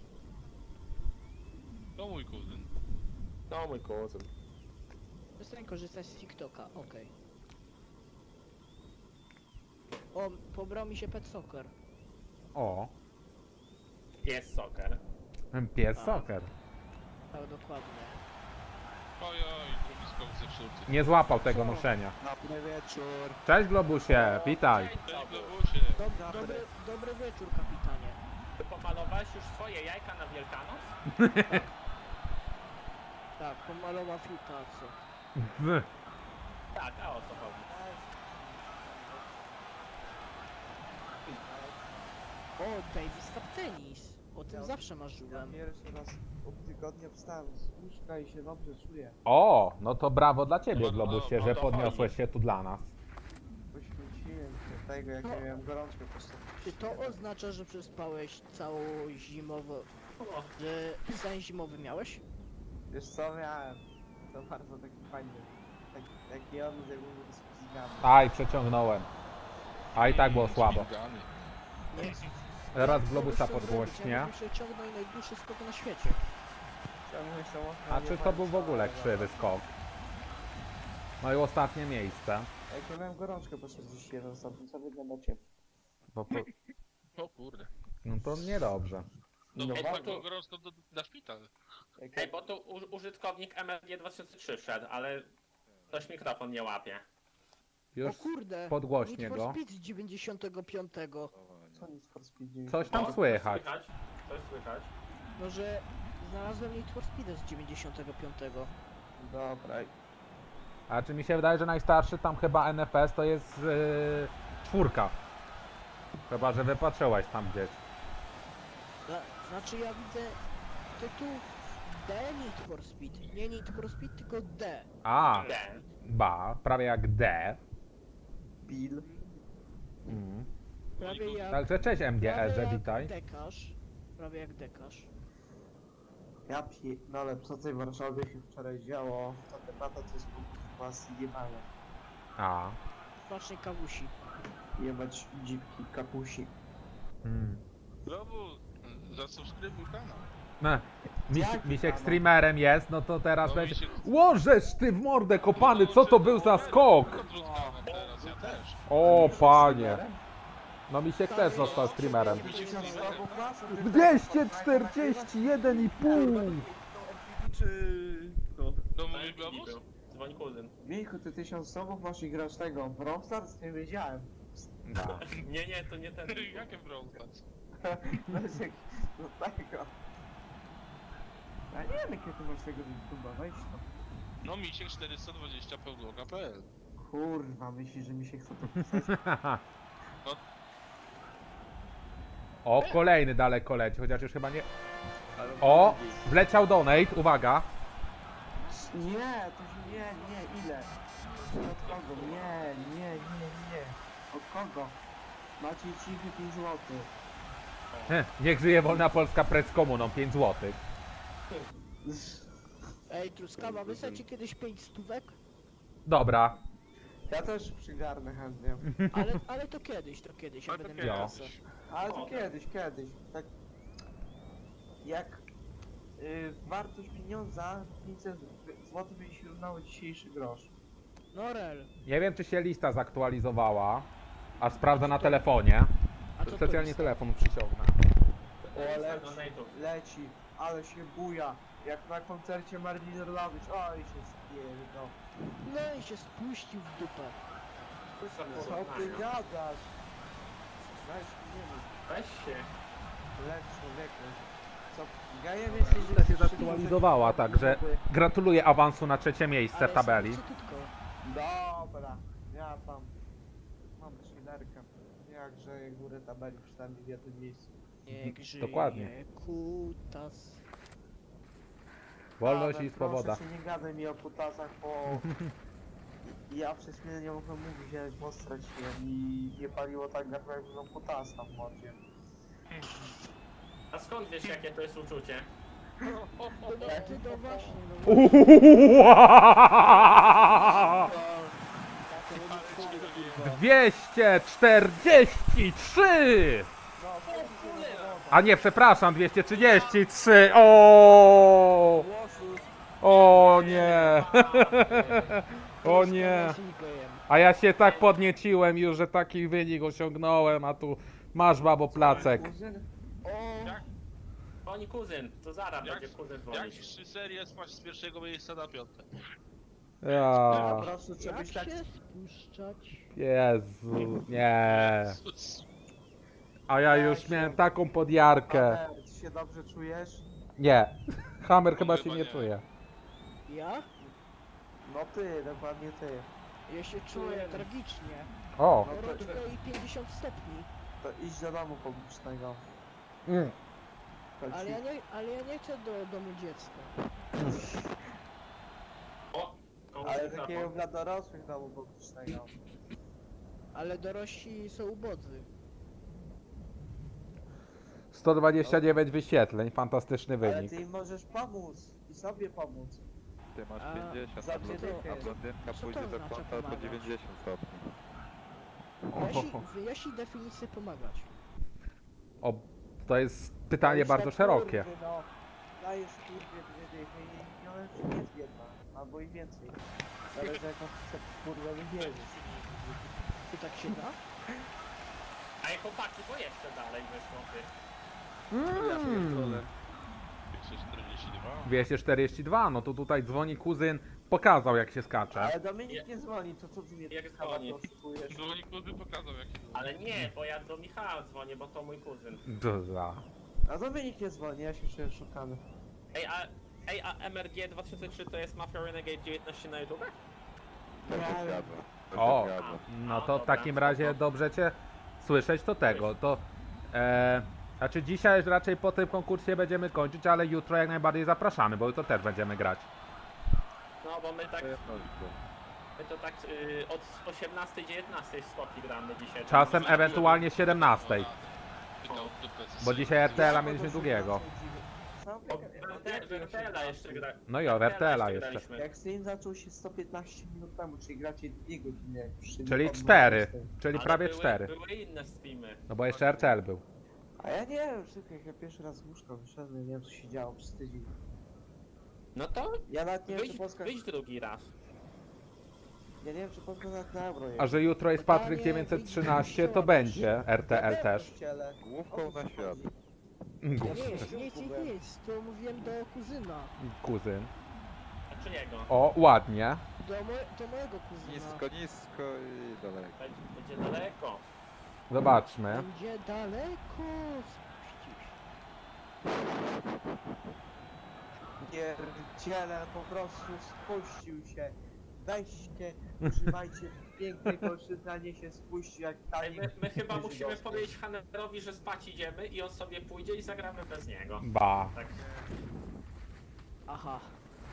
To mój kuzyn. To mój kuzyn. Przestań korzystać z TikToka, okej. O, pobrał mi się Pet Soccer. O, Jest soccer. pies soccer. Tak, dokładnie. Ojoj, drugi skok ze szurcy. Nie złapał tego noszenia. Dobry wieczór. Cześć Globusie, witaj. Cześć, Cześć, Globu. Globusie. Dobry wieczór, kapitanie. Ty pomalowałeś już swoje jajka na Wielkanoc? Tak, pomalował filtrację. Tak, a o co chodzi? O, Davis Cup Tennis. O tym zawsze marzyłem. Pierwszy raz od tygodnia wstałem z łóżka i się dobrze czuję. O, no to brawo dla ciebie No, Globusie, no że to podniosłeś się tu dla nas. Poświęciłem się tego, jak ja miałem gorączkę po prostu. Czy to oznacza, że przespałeś całą zimową... O, Że sen zimowy miałeś? Wiesz co miałem? To bardzo taki fajny. Taki on, jakby był z kuzynami. Aj, przeciągnąłem. A i tak było słabo. Śmigany. Nie. Teraz Globusa podgłośnie. Ja bym przeciągnął najdłuższy skok na świecie. Ciągle są A czy to był w ogóle krzywy skok? No i ostatnie miejsce. Jak ja miałem gorączkę po 41 stopni, co wyglądacie? Bo O kurde. no to niedobrze. No, No no warto. tak gorąco na szpital. Jak Ej, bo tu użytkownik MLG 2003 wszedł, ale ktoś mikrofon nie łapie. Już O kurde! podgłośnie Need for go. Speed z 95. Co Need for Speed Coś tam O, słychać. Coś słychać. No, że znalazłem Need for Speed z 95. Dobra. A czy mi się wydaje, że najstarszy tam chyba NFS to jest 4. Chyba, że wypatrzyłeś tam gdzieś. Znaczy ja widzę tytuł D Need for Speed. Nie Need for Speed, tylko D. A, Ten. prawie jak D. Bill. Mm. Prawie jak... Także cześć MGE, że witaj. Dekarz. Prawie jak dekarz. Ja no ale co w tej Warszawie się wczoraj działo, ta debata to jest was jebania. A. Smacznej kawusi. Jebać dzipki, kapusi. Mm. Znowu zasubskrybuj kanał. No. Jaki Misiek kanał? streamerem jest, no to teraz No, będzie... Misiek- Łożesz ty w mordę kopany, co to był za skok? Teraz ja też. O panie. No Misiek też został streamerem. 241,5! Czy... No. No mówi Taki Globus? był. Dzwoni kuzyn. Michu, ty 1000 subów masz i grasz tego. W Rockstars nie wiedziałem. Nie, to nie ten. Jakie Brawl Stars? Leszek, do tego. Ja nie wiem jakie ty masz tego YouTube'a, weź to. No Misiek 420 pełdłoga.pl. Kurwa, myślisz, że mi się chce to pisać? O, kolejny daleko leci, chociaż już chyba nie... O, wleciał donate, uwaga. Nie, to się nie, ile? Od kogo? Nie. Od kogo? Maciej Cichy 5 zł. Niech żyje wolna Polska precz komuną, 5 zł. Ej, Truskawa, wystarczy kiedyś 5 stówek? Dobra. Ja też przygarnę chętnie. Ale to kiedyś, ja będę miał Ja. kasę. Ale to kiedyś. Tak jak wartość pieniądza 500 zł by się równało dzisiejszy grosz. No rel. Nie wiem, czy się lista zaktualizowała. Aż sprawdzę na telefonie. A co to Specjalnie jest? telefon przyciągnę. O, leci, ale się buja. Jak na koncercie Marvin Orlowicz. Oj, się spierdol. No i się spuścił w dupę. Co ty gadasz? Weź, nie wiem. Weź się. Leć człowieku. Co? Ja nie myślę, że Lista się zaktualizowała, także gratuluję awansu na 3. miejsce w tabeli. Szybciutko. Dobra, ja tam mam chillerkę. Jakże górę tabeli przynajmniej w jednym miejscu. Niech żyje Dokładnie. kutas. Wolność Ale i swoboda. Proszę się nie gadaj mi o kutasach, bo ja przez chwilę nie mogłem mówić, jak moc straciłem i nie paliło tak jak no kutasa w modzie. A skąd wiesz jakie to jest uczucie? No właśnie, no. 243! A nie, przepraszam, 233! O! O nie! O nie! A ja się tak podnieciłem już, że taki wynik osiągnąłem, a tu masz babo placek. Dzwoni kuzyn, to zaraz Jak- będzie kuzyn Jak dzwonić. 3 serie spaść z 1. miejsca na 5. Ja, Po prostu trzeba Jak być tak... się spuszczać? Jezu, nie. A ja już miałem taką podjarkę. Ale ty się dobrze czujesz? Nie, Hammer chyba się Chyba nie nie. czuje. Ja? No ty, dokładnie ty. Ja się czuję tragicznie. O, Gorączko i 50 stopni. To idź do domu publicznego. mm. To ci- Ale ja nie chcę do domu dziecka. O! Komuś Ale mikrofon. takiego dla dorosłych domu publicznego. Ale dorośli są ubodzy. 129 wyświetleń, fantastyczny Ale wynik. ty im możesz pomóc i sobie pomóc. Ty masz A, 50, za a dychę. blondynka Co pójdzie to do oznacza konta po pomagać? 90 stopni. Wyjaśnij definicję pomagać. O, to jest pytanie Dajesz bardzo jak szerokie. kurwy, no. Dajesz kurwie 2 dychy i ona ci nie jest biedna. Albo i więcej. Zależy jaką chce kurwę wybierzesz. Czy tak się da? Ej chłopaki, bo jeszcze dalej wyszło ty. Ja pierdolę. 242. 242, no to tutaj dzwoni kuzyn, pokazał jak się skacze. Ale Dominik nie dzwoni, to co ty mnie Jak tak dzwoni? oszukujesz? Dzwonik kuzyn pokazał jaki był. Ale nie, bo ja do Michała dzwonię, bo to mój kuzyn. Dobra. A do mnie nikt nie dzwoni, ja się czuję szukany. Ej, a MRG 2003 to jest Mafia Renegade 19 na YouTube? O, no to w dobra, takim razie dobrze cię słyszeć to tego, to znaczy dzisiaj raczej po tym konkursie będziemy kończyć, ale jutro jak najbardziej zapraszamy, bo jutro też będziemy grać. No bo my to tak od 18-19 skoki gramy dzisiaj. Czasem ewentualnie 17, Pytał dupę ze bo dzisiaj RTL-a mieliśmy długiego. Wertela jeszcze gra. No i o, Wertela jeszcze. graliśmy. Jak stream zaczął się 115 minut temu, czyli gracie 2 godziny, jak już się Czyli nie 4, podnosi. czyli Ale prawie 4. Były inne streamy. No bo jeszcze RTL był. A ja nie wiem, tylko jak ja pierwszy raz z łóżka wyszedłem, nie wiem co się działo przez tydzień. No to Ja nawet nie wiem, czy Polska... wyjdź drugi raz. Ja nie wiem, czy Polska nawet na euro jest. A że jutro jest Patryk 913, to będzie RTL też. Główką na świat. Nic, to mówiłem do kuzyna. Kuzyn. A czyjego? O, ładnie. Do mojego kuzyna. Nisko i daleko. Będzie daleko. Zobaczmy. Będzie daleko. Spuścisz. Pierdziele, po prostu spuścił się. Weźcie, używajcie pięknej kolszyny, a nie się spuścił jak Ej, tani. my chyba musimy żydowski. powiedzieć Hanerowi, że spać idziemy i on sobie pójdzie i zagramy bez niego. Ba. Tak. Aha.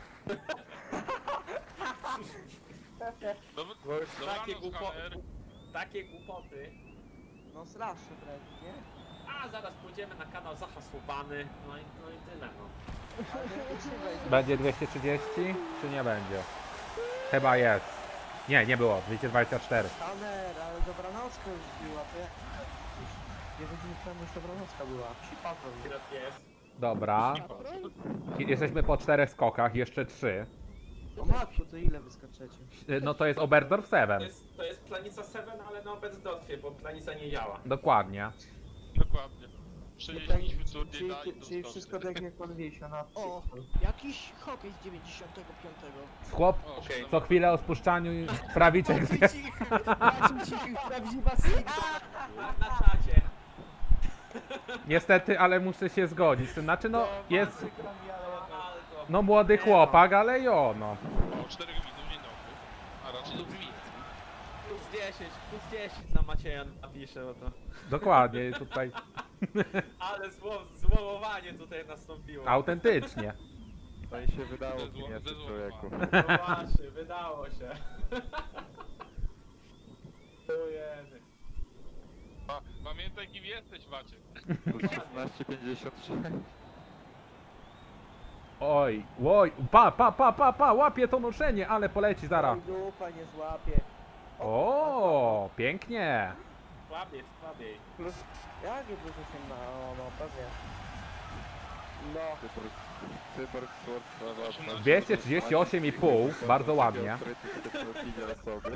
Takie Dobranoc, Haner. Takie głupoty. No strasznie wręcz, nie? A zaraz pójdziemy na kanał zahasłowany. No i tyle no. Ale nie używaj. Będzie 230, czy nie będzie? Chyba jest. Nie było, 224. Taner, ale dobranocka już była, to jak... 2 godziny temu już dobranocka była, psi patrol. Ile jest? Dobra. Jesteśmy po 4 skokach, jeszcze 3. O matko, to ile wyskaczecie? No to jest Oberdorf 7. To jest Planica 7, ale na Oberdorfie, bo Planica nie działa. Dokładnie. Dokładnie. Przenieśliśmy turniej Czyli, na inną czyli stronę. wszystko tak jak pan Wiesio na O, jakiś hokej z 95. Chłop O, Okej. co chwilę o spuszczaniu prawiczek zwie. Prawdziwa sigma. Na czacie. Niestety, ale muszę się zgodzić. Znaczy no jest Ronaldo. no młody chłopak, ale jo no. O 4 widzów, dzień dobry. A raczej dobry widzów. Plus 10 na Macieja napiszę o to. Dokładnie tutaj Ale złomowanie tutaj nastąpiło. autentycznie. To mi się wydało, Ze kim zło- jesteś ze człowieku. No właśnie, wydało się. Ojej. Pamiętaj kim jesteś, Maciek. Plus 16,56. Oj, łapie to noszenie, ale poleci zaraz. Oj, dupa nie złapie. O, pięknie. Słabiej. Plus... Jakie plus 8 ma? O, no pewnie. No. Cyborg Sword 238,5, bardzo ładnie. Który ty sobie profili osoby.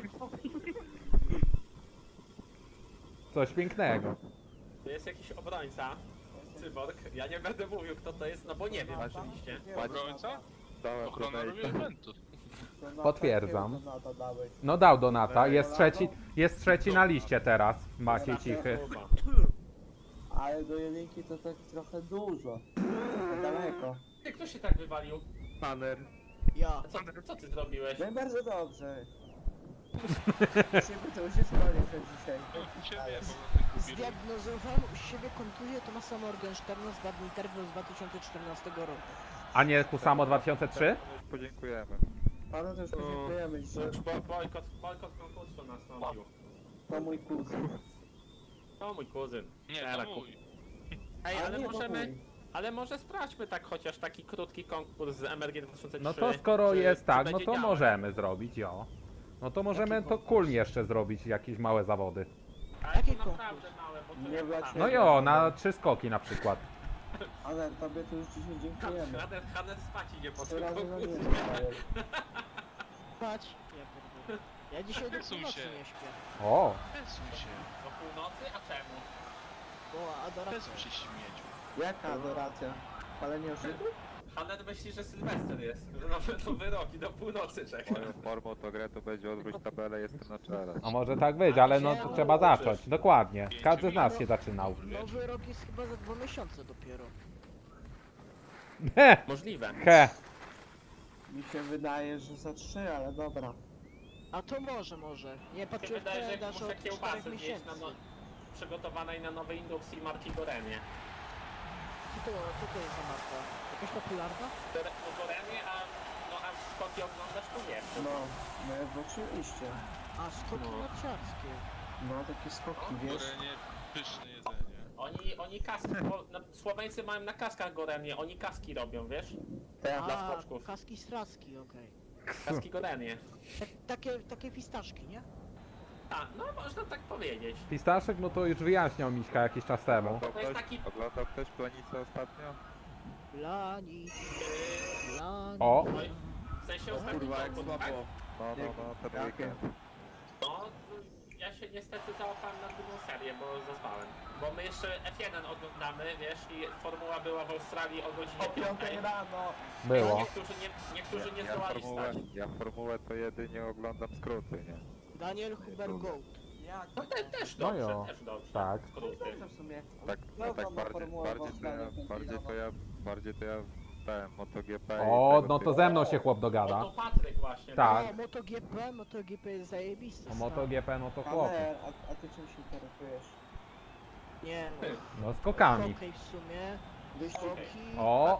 Coś pięknego. To jest jakiś obrońca. Cyborg. Ja nie będę mówił kto to jest, no bo nie wiem oczywiście. Obrońca? Dałem Ochrona robi donate. eventów. Potwierdzam. No dał donata, jest trzeci na liście teraz, Maciej Cichy. Ale do jedynki to tak trochę dużo. Daleko. Ty, kto się tak wywalił? Taner. Ja. A co ty zrobiłeś? No i bardzo dobrze. Się to się spali przed dzisiaj. Ciebie po prostu kupił. Zdiagnozowałem u siebie kontuzję Tomasa Morgensterna z Badminternu z 2014 roku. A nie Kusamo 2003? Podziękujemy. Panu też podziękujemy dzisiaj. Bojkot konkursu nastąpił. To mój kuzyn. To mój kuzyn. Nie, Teraz to mój. Ej, ale nie, to możemy... mój. Ale może sprawdźmy tak chociaż taki krótki konkurs z MRG 2003. No to skoro jest tak, no będzie to działał. możemy zrobić, jo. No to możemy to kulnie jeszcze zrobić, jakieś małe zawody. Ale Jaki to naprawdę małe, bo to Nie brać- No jo, na 3 skoki na przykład. Ale tobie to już dzisiaj dziękujemy. Hanet spać idzie po 100 tym razy na nie konkursie. zostajesz. Patrz. Ja pierdolę. Ja dzisiaj do Wysuń północy się. nie śpię. O, Przesuń się. Do północy? A czemu? Bo adoracja. Przesuń się, śmieciu. Jaka adoracja? Palenie Żydów? Hanet myśli, że Sylwester jest. Nowy rok i do północy czeka. Moją formą to grę to będzie odwróć tabelę, jestem na czele. A może tak być, ale no to trzeba zacząć. Dokładnie. Każdy z nas się zaczynał. Nowy rok jest chyba za 2 miesiące dopiero. He, Możliwe. he. Mi się wydaje, że za 3, ale dobra. A to może. Nie Mi się patrzyłem w wydaje, że kalendarz muszę od 4 kiełbasę zjeść miesięcy. na przygotowanej na nowej indukcji marki Gorenie. Co to jest za marka? Jakaś popularna? Gorenie, a skoki oglądasz, to wiesz. No oczywiście. A, skoki No. narciarskie. No takie skoki, wiesz. Gorenie, pyszne jedzenie. Oni kaski, bo Słoweńcy mają na kaskach Gorenie, oni kaski robią, wiesz? Tak. Dla A, skoczków. kaski straski, okej. Kaski Gorenie. Takie fistaszki, nie? A, no można tak powiedzieć. Pistaszek, no to już wyjaśniał Miśka jakiś czas temu. To jest taki... Oglądał ktoś Planicę ostatnio? Lani. O. Oj, w sensie ostatni Kurwa, jak konkurs, tak? słabo. No, ten Jakie? weekend. No, ja się niestety załapałem na drugą serię, bo zaspałem. Bo my jeszcze F1 oglądamy, wiesz, i formuła była w Australii o godzinie O 5 5. rano. Było. Niektórzy nie zdołali stać. Ja formułę to jedynie oglądam skróty, nie? Daniel Huber Gold. Jak? No też No dobrze, jo. też dobrze. Tak. Skróty. Dobrze w sumie. Tak, No, no tak to bardziej to ja ten MotoGP O, i tego no to typu. ze mną się chłop O, dogada. to Patryk właśnie. Tak. O, MotoGP jest zajebisty. O MotoGP, no to chłopy. Ale, a ty czym się interesujesz? Nie, No skokami. okej w sumie. Wyścig. Skoki. O.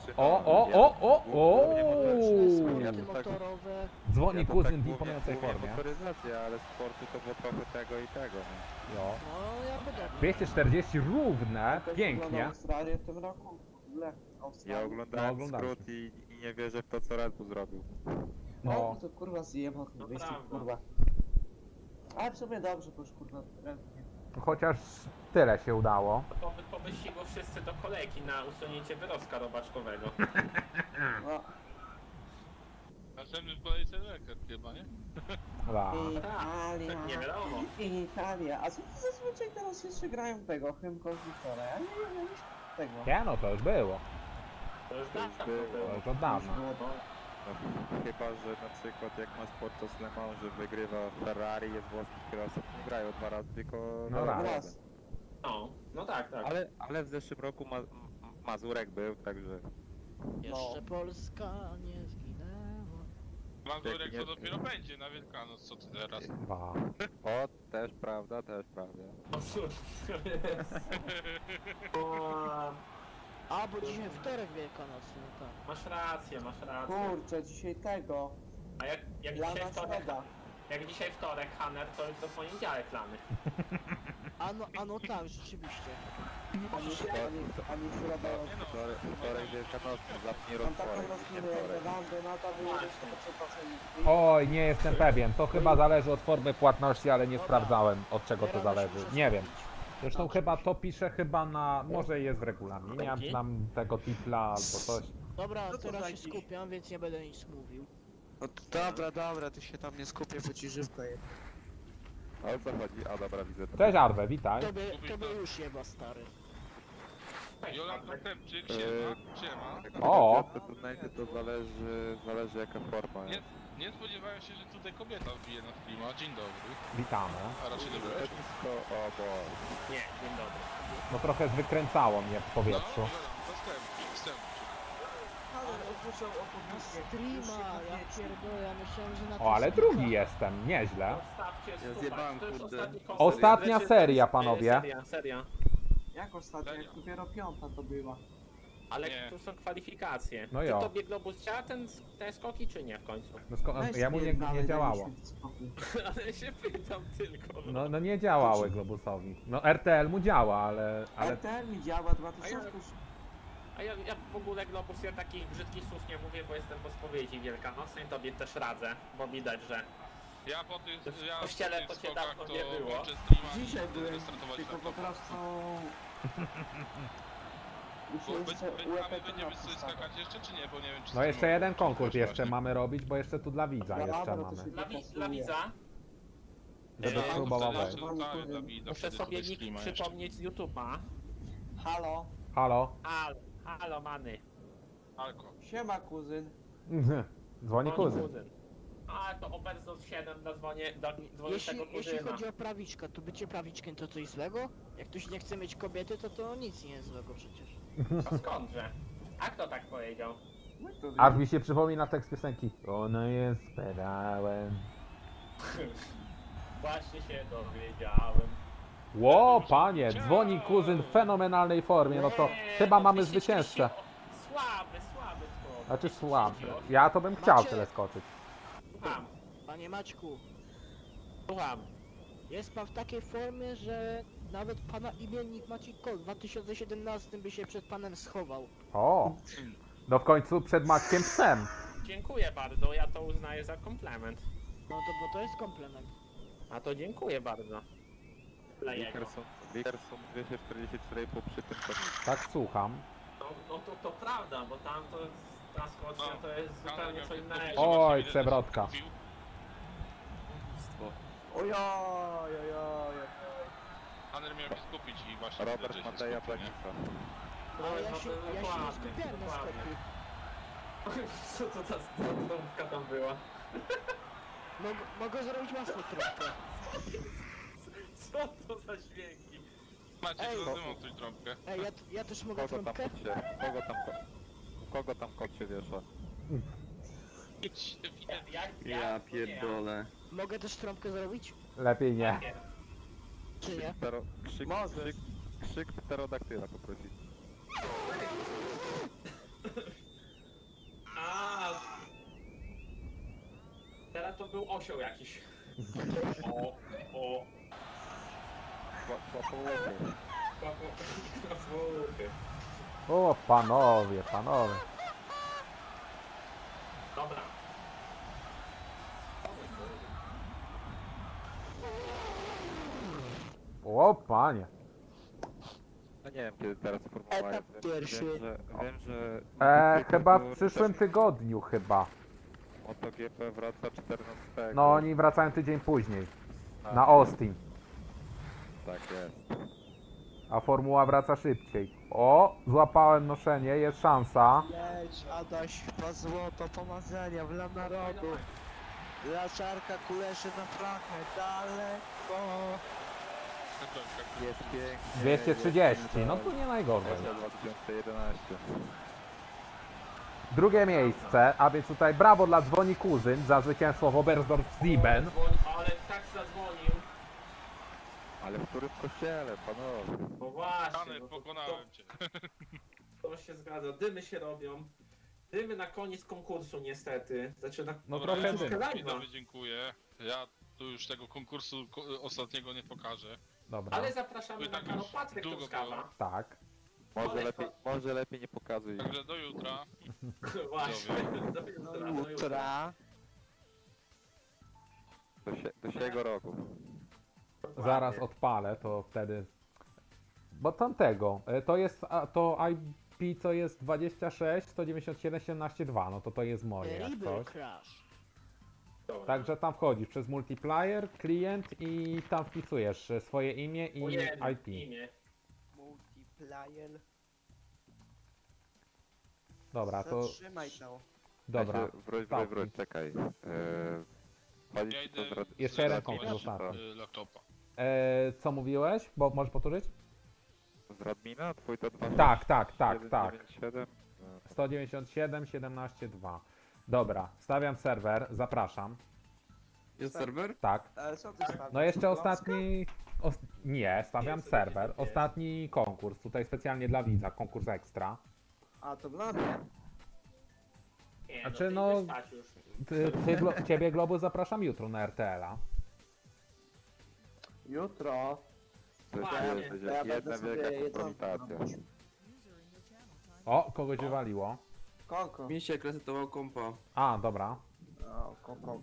Skróty motorowe. Dzwoni Ja to kuzyn tak w głównie- imponującej głównie formie. motoryzacja, ale sportu to było trochę tego i tego, nie? Jo. No, ja podobnie. 240 równe, Też pięknie. oglądam Australię w tym roku. W ogóle Australię. Ja oglądałem oglądałem. skrót i nie wierzę w to, co Red Bull zrobił. No. To kurwa zjebał ten No wyścig, prawda. kurwa. Ale w sumie dobrze, bo już kurwa ręcznie. Chociaż tyle się udało. Po wyścigu wszyscy do kolejki na usunięcie wyrostka robaczkowego. No, Następny w kolejce rekord chyba, nie? Ba. Italia. Nie wiadomo. Italia. A co to zazwyczaj teraz jeszcze grają tego hymn-konstruktora? Ja nie wiem, tego. Nie no, to już było. To już To już dawno było. To było. już od dawna. No, chyba, że na przykład jak masz podczas Le Mans, że wygrywa Ferrari, jest włoski kierowców, nie grają 2 razy, tylko No raz. Raz. No tak. Ale w zeszłym roku Mazurek był, także Jeszcze Polska nie zginęła. Mazurek to nie- dopiero będzie na Wielkanoc, co ty teraz? Ba. o, też prawda, też prawda. A, bo dzisiaj wtorek wielkanocny, no tak. Masz rację. Kurczę, dzisiaj tego. A jak Lana dzisiaj wtorek, Szweda. jak dzisiaj wtorek, Hanner, to już to poniedziałek lany. A no tak, rzeczywiście. Ani Szreda. Wtorek wielkanocny, zapnij Mam taką rozporek, nie rozminę, wtorek. jak Randy, no to wyjedziesz to Oj, nie jestem pewien. To chyba zależy od formy płatności, ale nie sprawdzałem od czego to zależy. Nie wiem. Zresztą chyba to pisze chyba na... Może jest w regulaminie, ja znam tego titla albo coś. Dobra, No to teraz się jakiś- skupiam, więc nie będę nic mówił. No dobra, ty się tam nie skupię, bo ci żywka je. A o co chodzi? A dobra, widzę to. Cześć Arwe, witaj. Tobie już jeba, stary. Jolanta Klepczyk, Eee, siema. O! To najpierw to zależy jaka forma Nie, jest. nie spodziewałem się, że tutaj kobieta wbije na streama. Dzień dobry. Witamy. A raczej dobry To wieczór. wszystko, o bo... Nie, dzień dobry. No trochę wykręcało mnie w powietrzu. No, Jolanta, wstępczyk. Ale rozpoczął opowieść. Streama, ja pierdolę, ja myślałem, że na O, ale drugi jestem, nieźle. Postawcie Ja stówę, zjebałem, to już kurde. ostatni koncert. Ostatnia Wreszcie seria, to jest, panowie. Seria. Jak ostatnio, jak dopiero 5 to była. Ale Nie. tu są kwalifikacje. No Ty jo. tobie Globus działa te skoki, czy nie w końcu? No Weź jemu nie dalej, działało. daj mi święty spokój. Ale się pytam tylko. No nie działały Globusowi. No RTL mu działa, ale... RTL mi działa 2000. A ja w ogóle Globus, ja takich brzydkich słów nie mówię, bo jestem po spowiedzi wielkanocnej, tobie też radzę, bo widać, że Ja po tych, W kościele to cię skokach dawno to nie było. kończę streama i Dzisiaj będę byłem, restartować tylko po laptopa. prostu... Bo Muszę jeszcze będziemy UEP sobie skakać jeszcze, czy nie? Bo nie wiem, czy No jeszcze streamować, jeden czy konkurs coś jeszcze właśnie. mamy robić, bo jeszcze tu dla widza Dobra, jeszcze to mamy. się dla widza Żeby Eee, próbował Wtedy wejść. jeszcze dodaję dla widza, muszę wtedy sobie tutaj nick streama jeszcze. przypomnieć z YouTube'a. Halo? Halo? Halo, many. Alko. Siema kuzyn. Dzwoni kuzyn. A to Oberzo 7 na dzwonię do Jeśli, dzwoniącego jeśli kuzyna. chodzi o prawiczka, to bycie prawiczkiem to coś złego? Jak ktoś nie chce mieć kobiety, to nic nie jest złego przecież. A skądże? A kto tak powiedział? Aż mi się przypomina tekst piosenki. Ona jest pedałem. Właśnie się dowiedziałem. Ło, panie, dzwoni kuzyn w fenomenalnej formie, no to chyba mamy zwycięzcę. Słaby to. Znaczy słaby. Ja to bym chciał Macie- tyle skoczyć. Słucham, Panie Maćku, słucham. jest pan w takiej formie, że nawet pana imiennik Maciej Kol w 2017 by się przed panem schował. O, no w końcu przed Maćkiem psem. Dziękuję bardzo, ja to uznaję za komplement. No to, bo to jest komplement. A to dziękuję bardzo. Dla jego. Wickerson 244,5 przy tym koniu. Tak, słucham. No to prawda, bo tam to ta skocznia to jest zupełnie co innego. Oj, przewrotka. Ojoj. Hunter miał się skupić i właśnie Robert wtedy się Mateja skupił, nie? Planisa. Ale ja No się, to ja się nie dokładnie, skupiałem na dokładnie. skoku. Co to za trąbka tam była? Mogę zrobić własną trąbkę. Co to za dźwięki? Macie, Ej. rozumiem tą trąbkę. Ej, ja też mogę Kogo tam trąbkę? kot się... Kogo tam kot się wiesza? Ja pierdolę. Mogę też trąbkę zrobić? Lepiej nie. Czy nie? Krzyk pterodaktyla poprosi. A. Teraz to był osioł jakiś. O. O, panowie, panowie. Dobra. O, panie. No nie wiem kiedy teraz formuła Etap jest. pierwszy. Wiem, że... Chyba w przyszłym tygodniu chyba. MotoGP wraca 14. No oni wracają tydzień później. Na Austin. Tak jest. A formuła wraca szybciej. O, złapałem noszenie, jest szansa. Jedź, Adaś, po złoto, pomazania, dla narodu. Dla czarka kuleszy na flachę, daleko. Jest pięknie. 230, no to nie najgorzej. 2011. Drugie miejsce, a więc tutaj brawo dla Dzwoni Kuzyn za zwycięstwo w Oberstdorf-Sieben. Ale tak zadzwonił. Ale w którym kościele, panowie? No właśnie. Hunter, no pokonałem cię. to się zgadza. Dymy się robią. Dymy na koniec konkursu niestety. Znaczy na No Dobra, trochę ja dym. Widzowie, dziękuję. Ja tu już tego konkursu ostatniego nie pokażę. Dobra, Ale zapraszamy Wy na tak kanał już Patryk długo Truskawa. tak. Może lepiej nie pokazuj. Także do jutra. Właśnie. Do jutra. Do siego roku. Zaraz odpalę, to wtedy... Bo tamtego, to jest to IP co jest 26, 197, 17, 2, no to jest moje jak River coś. Crash. Także tam wchodzisz przez multiplayer, klient i tam wpisujesz swoje imię i IP. Imię. Multiplayer. Dobra, to... Zatrzymaj to. Dobra, Wróć, czekaj. Palić Ja to idę Jeszcze jeden zrealizować, konkurs ostatni. laptopa. Co mówiłeś? Bo możesz powtórzyć? z Radmina? Twój to 2 Tak. 197? 197, 17, 2. Dobra, stawiam serwer, zapraszam. Jest serwer? Tak. Ale co ty stawiasz? No jeszcze Klocka? ostatni... Nie, stawiam serwer. Ostatni konkurs, tutaj specjalnie dla widza, konkurs ekstra. A, to dla mnie. Nie, Znaczy, ty no- wystać już. Ciebie Globus zapraszam jutro na RTL-a. Jutro. To Ładnie. jest To ja będę jedna sobie wielka jedzonko kompromitacja. robić. O, kogoś wywaliło. Kogo? Mi się jak resetował kompa. A, dobra. O, kogo.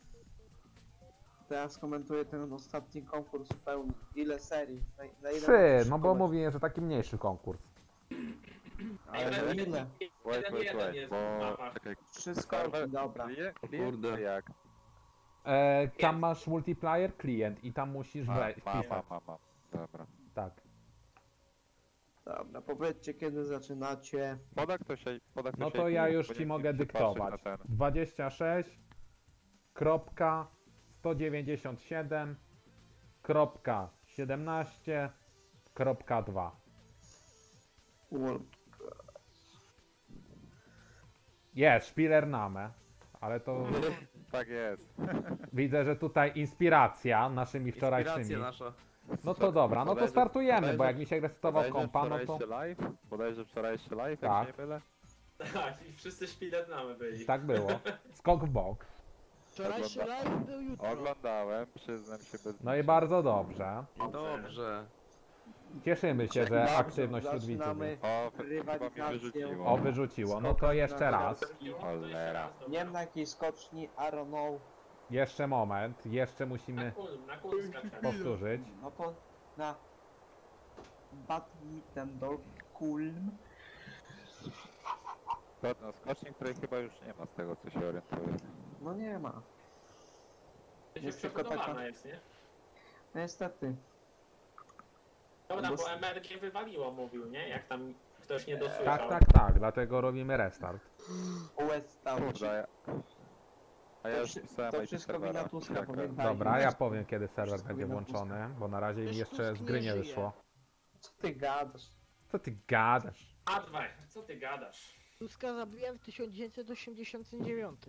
Teraz komentuję ten ostatni konkurs pełny. Ile serii? Na ile 3, możesz no bo szkoły? mówiłem, że taki mniejszy konkurs. Ale na ile? Jeden jest bo... mapa. Czekaj, Wszystko, dobra. klient, kurde. jak? Tam masz multiplayer, klient i tam musisz wpisać. Mam. Dobra. Tak. Dobra, powiedzcie kiedy zaczynacie. Poda ktoś No to IP, ja bo już nie ci chcę mogę się patrzeć na dyktować. ten. 26.197.17.2. Jest, Spielername. Ale to Tak jest. widzę, że tutaj inspiracja naszymi Inspiracja wczorajszymi. nasza. No to dobra, no to Bodajże- startujemy, bo bodajże- jak mi się resetował Bodajże kompa, no to... wczorajszy live? Bodajże wczorajszy live, Tak. jak się nie mylę? Tak, i wszyscy szpiletnamy byli. Tak było. Skok w bok. Wczorajszy live był jutro. Oglądałem, przyznam się bez... No i bardzo dobrze. Dobrze. Cieszymy się, że Dobrze, aktywność wśród widzów zaczynamy jest. O, chyba mi rywalizację. wyrzuciło. O, wyrzuciło. No to jeszcze raz. Cholera. Nie wiem na jakiej skoczni, I don't know. Jeszcze moment. Jeszcze musimy Na kul skaczemy. powtórzyć. No to na Badminton-Kulm. No, skocznik, której chyba już nie ma z tego, co się orientuję. No nie ma. To się Jest tylko przebudowana taka- jest, nie? No niestety. Dobra, Bo- bo MRG wywaliło, mówił, nie? Jak tam ktoś nie dosłyszał. Tak, dlatego robimy restart. West Town. Kurde, a ja To, już wszy- pisałem to IP wszystko serwera. wina Tuska, Jak- pamiętaj. Dobra, ja powiem kiedy serwer Wszystko będzie wina włączony, bo na razie mi Wiesz, jeszcze Tusk z gry nie nie żyje. wyszło. Co ty gadasz? Co ty gadasz? Adwaj, co ty gadasz? Tuska zabiłem w 1989.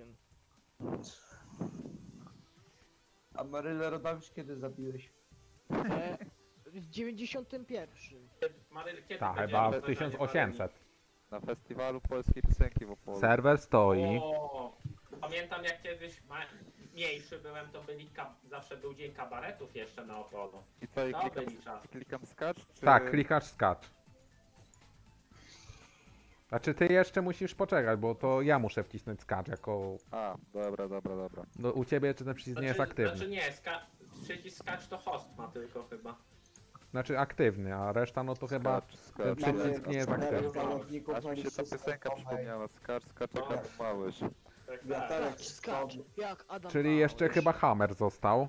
A Marylę Rodowicz kiedy zabiłeś? W 91. Maryl, kiedy Tak, będzie chyba w rozwiązanie 1800. Na festiwalu polskiej piosenki w Opolu. Serwer stoi. O, pamiętam jak kiedyś mniejszy byłem, to zawsze był dzień kabaretów jeszcze na Opolu. I co, i To byli czasy. klikam skacz, czy... Tak, klikasz skacz. Znaczy ty jeszcze musisz poczekać, bo to ja muszę wcisnąć skacz jako... A, dobra. No, u ciebie czy ten przycisk nie jest aktywny. Znaczy nie, przycisk skacz to host ma tylko chyba. Znaczy aktywny, a reszta no to chyba... Skacz. ten przycisk nie jest czterech aktywny. zawodników Aż na mi się ta liście piosenka startowej. przypomniała. Skacz jak małyż. Tak, tak. Wiaterek Skacz, jak Adam Czyli Małysz. jeszcze chyba Hammer został.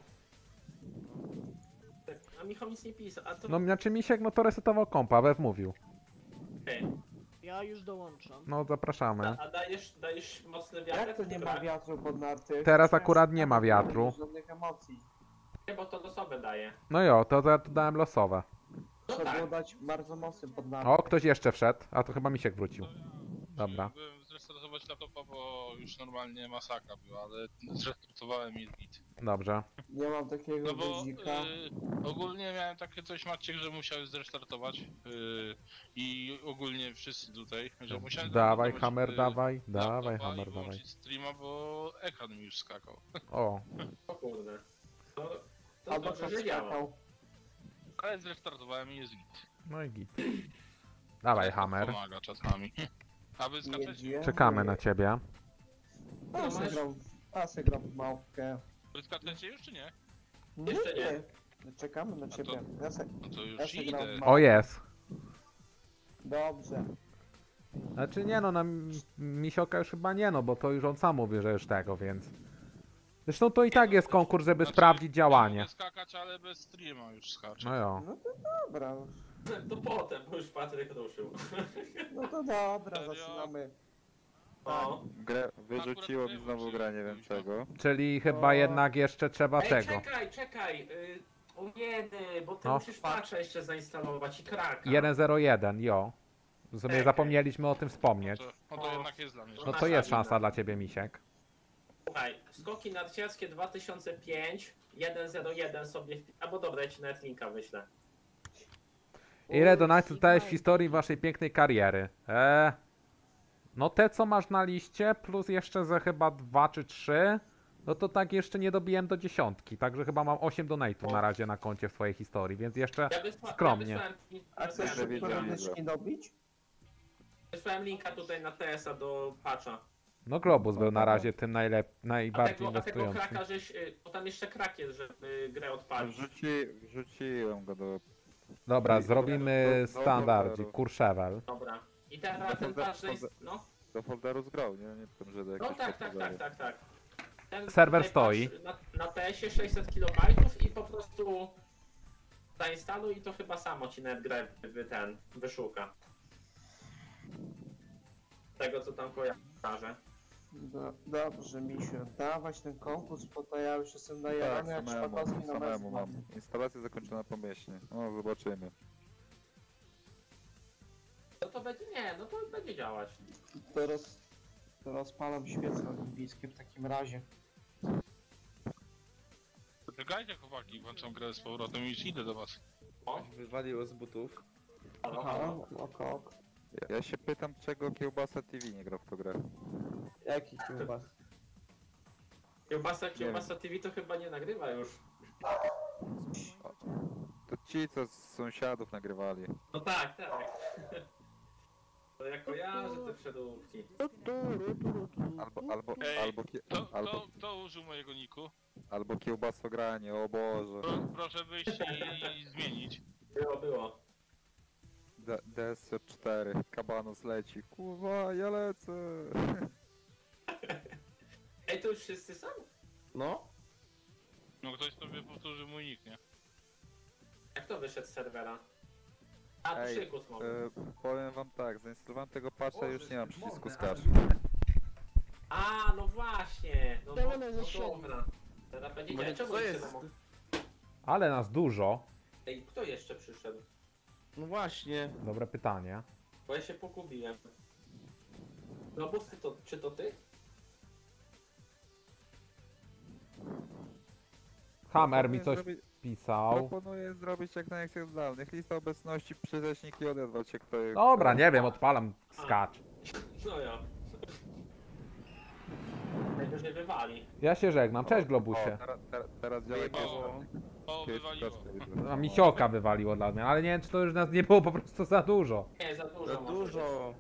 Tak. A Michał nic nie pisał, a to... No znaczy Misiek no to resetował kompa, Bew mówił. Okej. Ja już dołączam. No zapraszamy. A dajesz mocny wiatr? Jak to nie ma wiatru pod narty? Teraz akurat nie ma wiatru. Żadnych emocji. Nie, bo to losowe daje. No jo, to ja tu dałem losowe. No Trzeba tak. było dać bardzo mocny pod narty. O, ktoś jeszcze wszedł, a to chyba Misiek wrócił. Dobra. Byłem zrestartować laptopa, bo już normalnie masakra była, ale zrestartowałem i git. Dobrze. Nie mam takiego No bo guzika. ogólnie miałem takie coś, Maciek, że musiałeś zrestartować i ogólnie wszyscy tutaj, że musiałem Dawaj zrestartować, Hammer, dawaj, laptopa dawaj i Hammer, wyłączyć dawaj. streama, bo ekran mi już skakał. O, O kurde. To Albo dobrze, że działa. skakał. Ale zrestartowałem i jest git. no i git. Dawaj Tak to Hammer. pomaga czasami. A wy Nie skaczecie? dzieje. Czekamy na ciebie. A se gram w małpkę. Wy skaczecie już czy nie? Jeszcze nie. Czekamy na ciebie. Ja se, No to ja już se idę. gram w O małpkę. jest. Dobrze. Znaczy nie no, na Misioka już chyba nie no, bo to już on sam mówi, że już tego, więc... Zresztą to i tak jest konkurs, żeby Znaczy, sprawdzić Ja działanie. mogę skakać, ale bez streama już skaczę. No jo. No to dobra. To potem, bo już Patryk ruszył. No to dobra, Serio? zaczynamy. O. Wyrzuciło mi znowu grę, nie wiem czego. Czyli chyba jednak jeszcze trzeba Ej, tego. czekaj. O jedy, bo ty No. musisz patcha jeszcze zainstalować i kraka. 101, jo. W sumie Czekaj. zapomnieliśmy o tym wspomnieć. No to jednak jest dla mnie. No to jest szansa dla ciebie, Misiek. Słuchaj, skoki narciarskie 2005, 101 sobie albo dobra, ja ci nawet linka wyślę. Ile donacji dałeś w historii waszej pięknej kariery? No te co masz na liście, plus jeszcze ze chyba 2 czy 3, no to tak jeszcze nie dobiłem do 10, także chyba mam 8 donate'ów na razie na koncie w swojej historii, więc jeszcze skromnie. A chcesz Ja szybko widziałem, medyczki dobić? Wysłałem linka tutaj na TS-a do patcha. No Globus był na razie tym najbardziej A tego inwestującym. kraka żeś, bo tam jeszcze krak jest, żeby grę odpalić. Wrzuciłem go do... Dobra, zrobimy do standardzik, folderu. Courchevel. Dobra. I teraz ten patch jest, no. Do folderu z grą, nie wiem, że do No jakiegoś tak. folderu. Ten Serwer tutaj stoi. patch Na TS-ie 600 KB i po prostu zainstaluj i to chyba samo ci nawet grę wyszuka. Tego co tam kojarzę. Dobrze, misiu, dawać ten konkurs, bo to ja już jestem najarany jak Szpakowski na samemu meczu. mam. Instalacja zakończona pomyślnie. O, zobaczymy. No to będzie, nie, no to będzie działać. To rozpalam świecę olimpijskie w takim razie. Czekajcie chłopaki, włączam grę z powrotem i już idę do was. Wywaliło z butów. Aha, ok. Ja się pytam, czego Kiełbasa TV nie gra w tą grę. Jaki kiełbas? Kiełbasa TV to chyba nie nagrywa już. To ci, co z sąsiadów nagrywali. No tak. To ja kojarzę te przeróbki. Kto użył mojego niku? Albo Kiełbasogranie, o Boże. Proszę wyjść i zmienić. Było. DS4, Kabanos leci. Kurwa, ja lecę. Ej, to już wszyscy są? No? No ktoś sobie powtórzy mój nick, nie? Jak to wyszedł z serwera? A, Ej, Szykus może. powiem wam tak, zainstalowałem tego patcha i już nie mam przycisku skacz. A, no właśnie. No Pełne ze dobra. Teraz będzie Może czemu co nie jest? wiadomo? Ale nas dużo. Ej, kto jeszcze przyszedł? No właśnie. Dobre pytanie. Bo ja się pogubiłem. No bo czy to ty? Hammer mi coś Zrobić- pisał. Proponuję zrobić jak na lekcjach zdalnych. Lista obecności, przyześnik i odezwać się kto... Dobra, nie wiem, odpalam skacz. No ja. Najwyżej wywali. Ja się żegnam, cześć O, Globusie. teraz działa Wyjebało. O, wywaliło. A misioka wywaliło dla mnie, ale nie wiem czy to już nas nie było po prostu za dużo. Nie, za dużo. Za może dużo.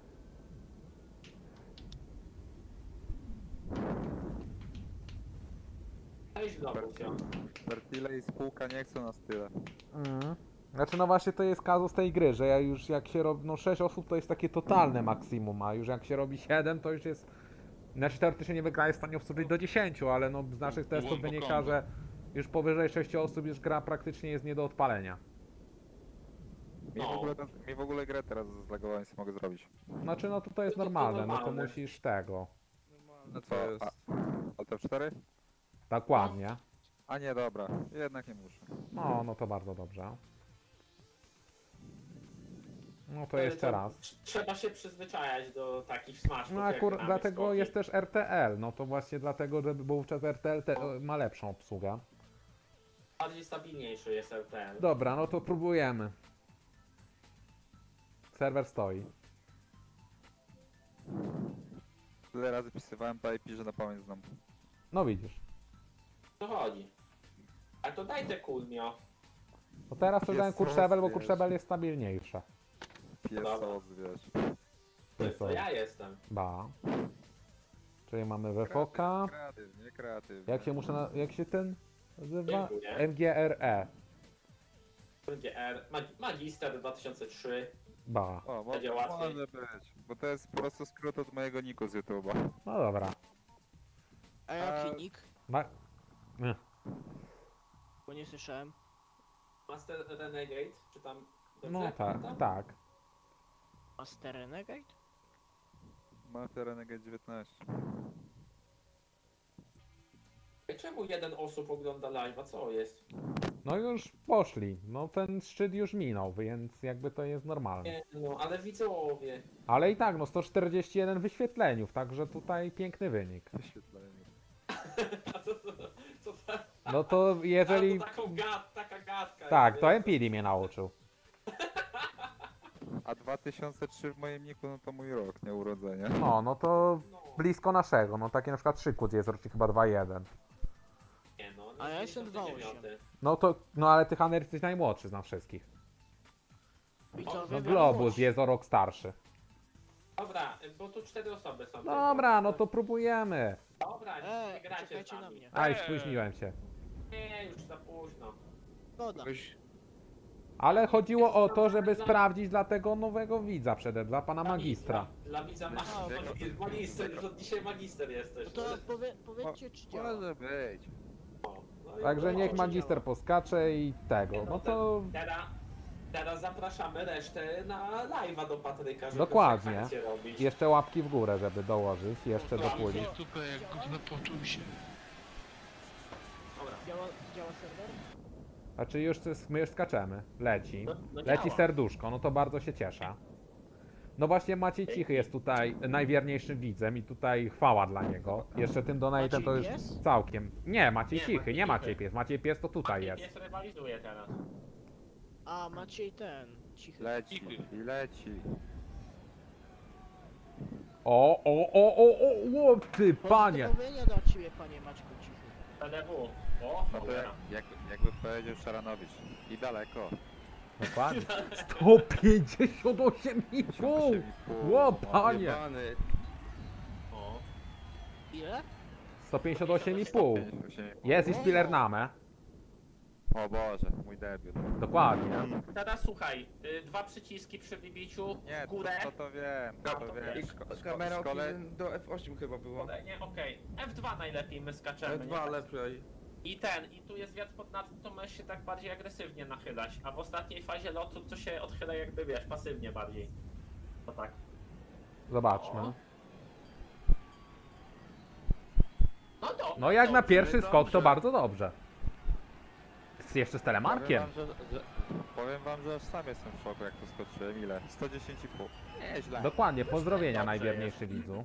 być. Cześć Globusio. Vertile i spółka nie chcą nas tyle. Znaczy no właśnie to jest kazus tej gry, że ja już jak się robi, no 6 osób to jest takie totalne maksimum, a już jak się robi 7 to już jest... Znaczy teoretycznie nie wygra jest w stanie obsłużyć do 10, ale no z naszych testów wynika, że już powyżej 6 osób już gra praktycznie jest nie do odpalenia. Mi w ogóle grę teraz zlagowałem, co mogę zrobić. Znaczy no to jest To normalne, no to normalne. musisz tego. No to jest. Alt F4? Dokładnie. A nie, dobra, jednak nie muszę. No to bardzo dobrze. No to jeszcze raz. Trzeba się przyzwyczajać do takich smaczków. No jak akurat gramy dlatego skoki. jest też RTL, no to właśnie dlatego, że wówczas RTL ma lepszą obsługę. Bardziej stabilniejszy jest LTN. Dobra, no to próbujemy. Serwer stoi. Tyle razy pisywałem to IP, że na pamięć znam. No widzisz. To chodzi. A to daj te kulmio. To teraz to Jest dałem Kurszebel, bo wiesz. Kurszebel jest stabilniejsze. PSO, wiesz. To ja jestem. Ba. Czyli mamy WFOK. Kreatywnie, kreatywnie. Jak się muszę jak się ten nazywa? Dziękuję. MGRE. GR. Magister 2003. Ba. O, Będzie łatwiej. może być, bo to jest po prostu skrót od mojego niku z YouTube'a. No dobra. A jaki nick? Ma... Nie. Bo nie słyszałem. Master Renegade, czy tam... dobrze No tak, pamiętam? tak. Master Renegade? Mafia Renegade 19. Ej, czemu jeden osób ogląda live'a? Co jest? No już poszli. No ten szczyt już minął, więc jakby to jest normalne. Nie, no, ale widzowie. Ale i tak, no 141 wyświetleniów, także tutaj piękny wynik. Wyświetlenie. A co to? No to jeżeli... A to taka gadka. Tak, jest, to wiesz? Empiri mnie nauczył. A 2003 w moim niku, no to mój rok, nie urodzenia. No to No, blisko naszego, no takie na przykład Szykuc jest rocznik chyba 2.1. nie no. A ja jestem 99. No to, no ale ty Hanner jesteś najmłodszy z nas wszystkich. Widzowie, No Globus jest o rok starszy. Dobra, bo tu 4 osoby są. Dobra, no to próbujemy. Dobra, nie gracie poczekajcie z na nami. mnie. Aj, spóźniłem się. Nie, już za późno. Zgoda. Ale chodziło o to, żeby sprawdzić dla tego nowego widza dla pana magistra. Dla widza A, magister, już od dzisiaj magister jesteś. No to powiedzcie czy działa. Może być. No Także niech magister poskacze i tego, no to Teraz zapraszamy resztę na live'a do Patryka, żeby dokładnie. frekwencję robić. Jeszcze łapki w górę, żeby dołożyć, jeszcze do puli. Super, jak gówno poczuł się. Działa serwer? Znaczy my już skaczemy, leci. No Leci działa. serduszko, no to bardzo się cieszę. No właśnie Maciej Cichy jest tutaj najwierniejszym widzem i tutaj chwała dla niego. Jeszcze tym donatem to Maciej już Pies? całkiem. Nie, Maciej Nie, Cichy, Maciej nie Cichy. Maciej Pies. Maciej Pies to tutaj Maciej jest. Pies rywalizuje teraz. A, Maciej ten, cichy. Leci i leci. O, ty panie! Pozdrowienia dla ciebie, panie Maćku Cichy. PDW. O, No to cholera. jakby powiedział Szaranowicz. I daleko. Dokładnie. 158,5! Ło, panie! Jebany. O. Ile? 158,5. Jest i Spillername. O Boże, mój debiut. Dokładnie. Teraz słuchaj, 2 przyciski przy wybiciu Nie, w górę. to wiem, to wiem. I kamera do F8 chyba było. Nie, okej. F2 najlepiej my skaczemy. nie? F2 lepiej. I tu jest wiatr pod nad, to możesz się tak bardziej agresywnie nachylać, a w ostatniej fazie lotu to się odchyla jakby, wiesz, pasywnie bardziej. To tak. Zobaczmy. No dobra. No jak na dobrze. pierwszy skok to dobrze. bardzo dobrze. Jeszcze z telemarkiem. Powiem wam, że aż sam jestem w szoku jak to skoczyłem. Ile? 110,5. Nieźle. Dokładnie, pozdrowienia Dobrze najwierniejszy widzu.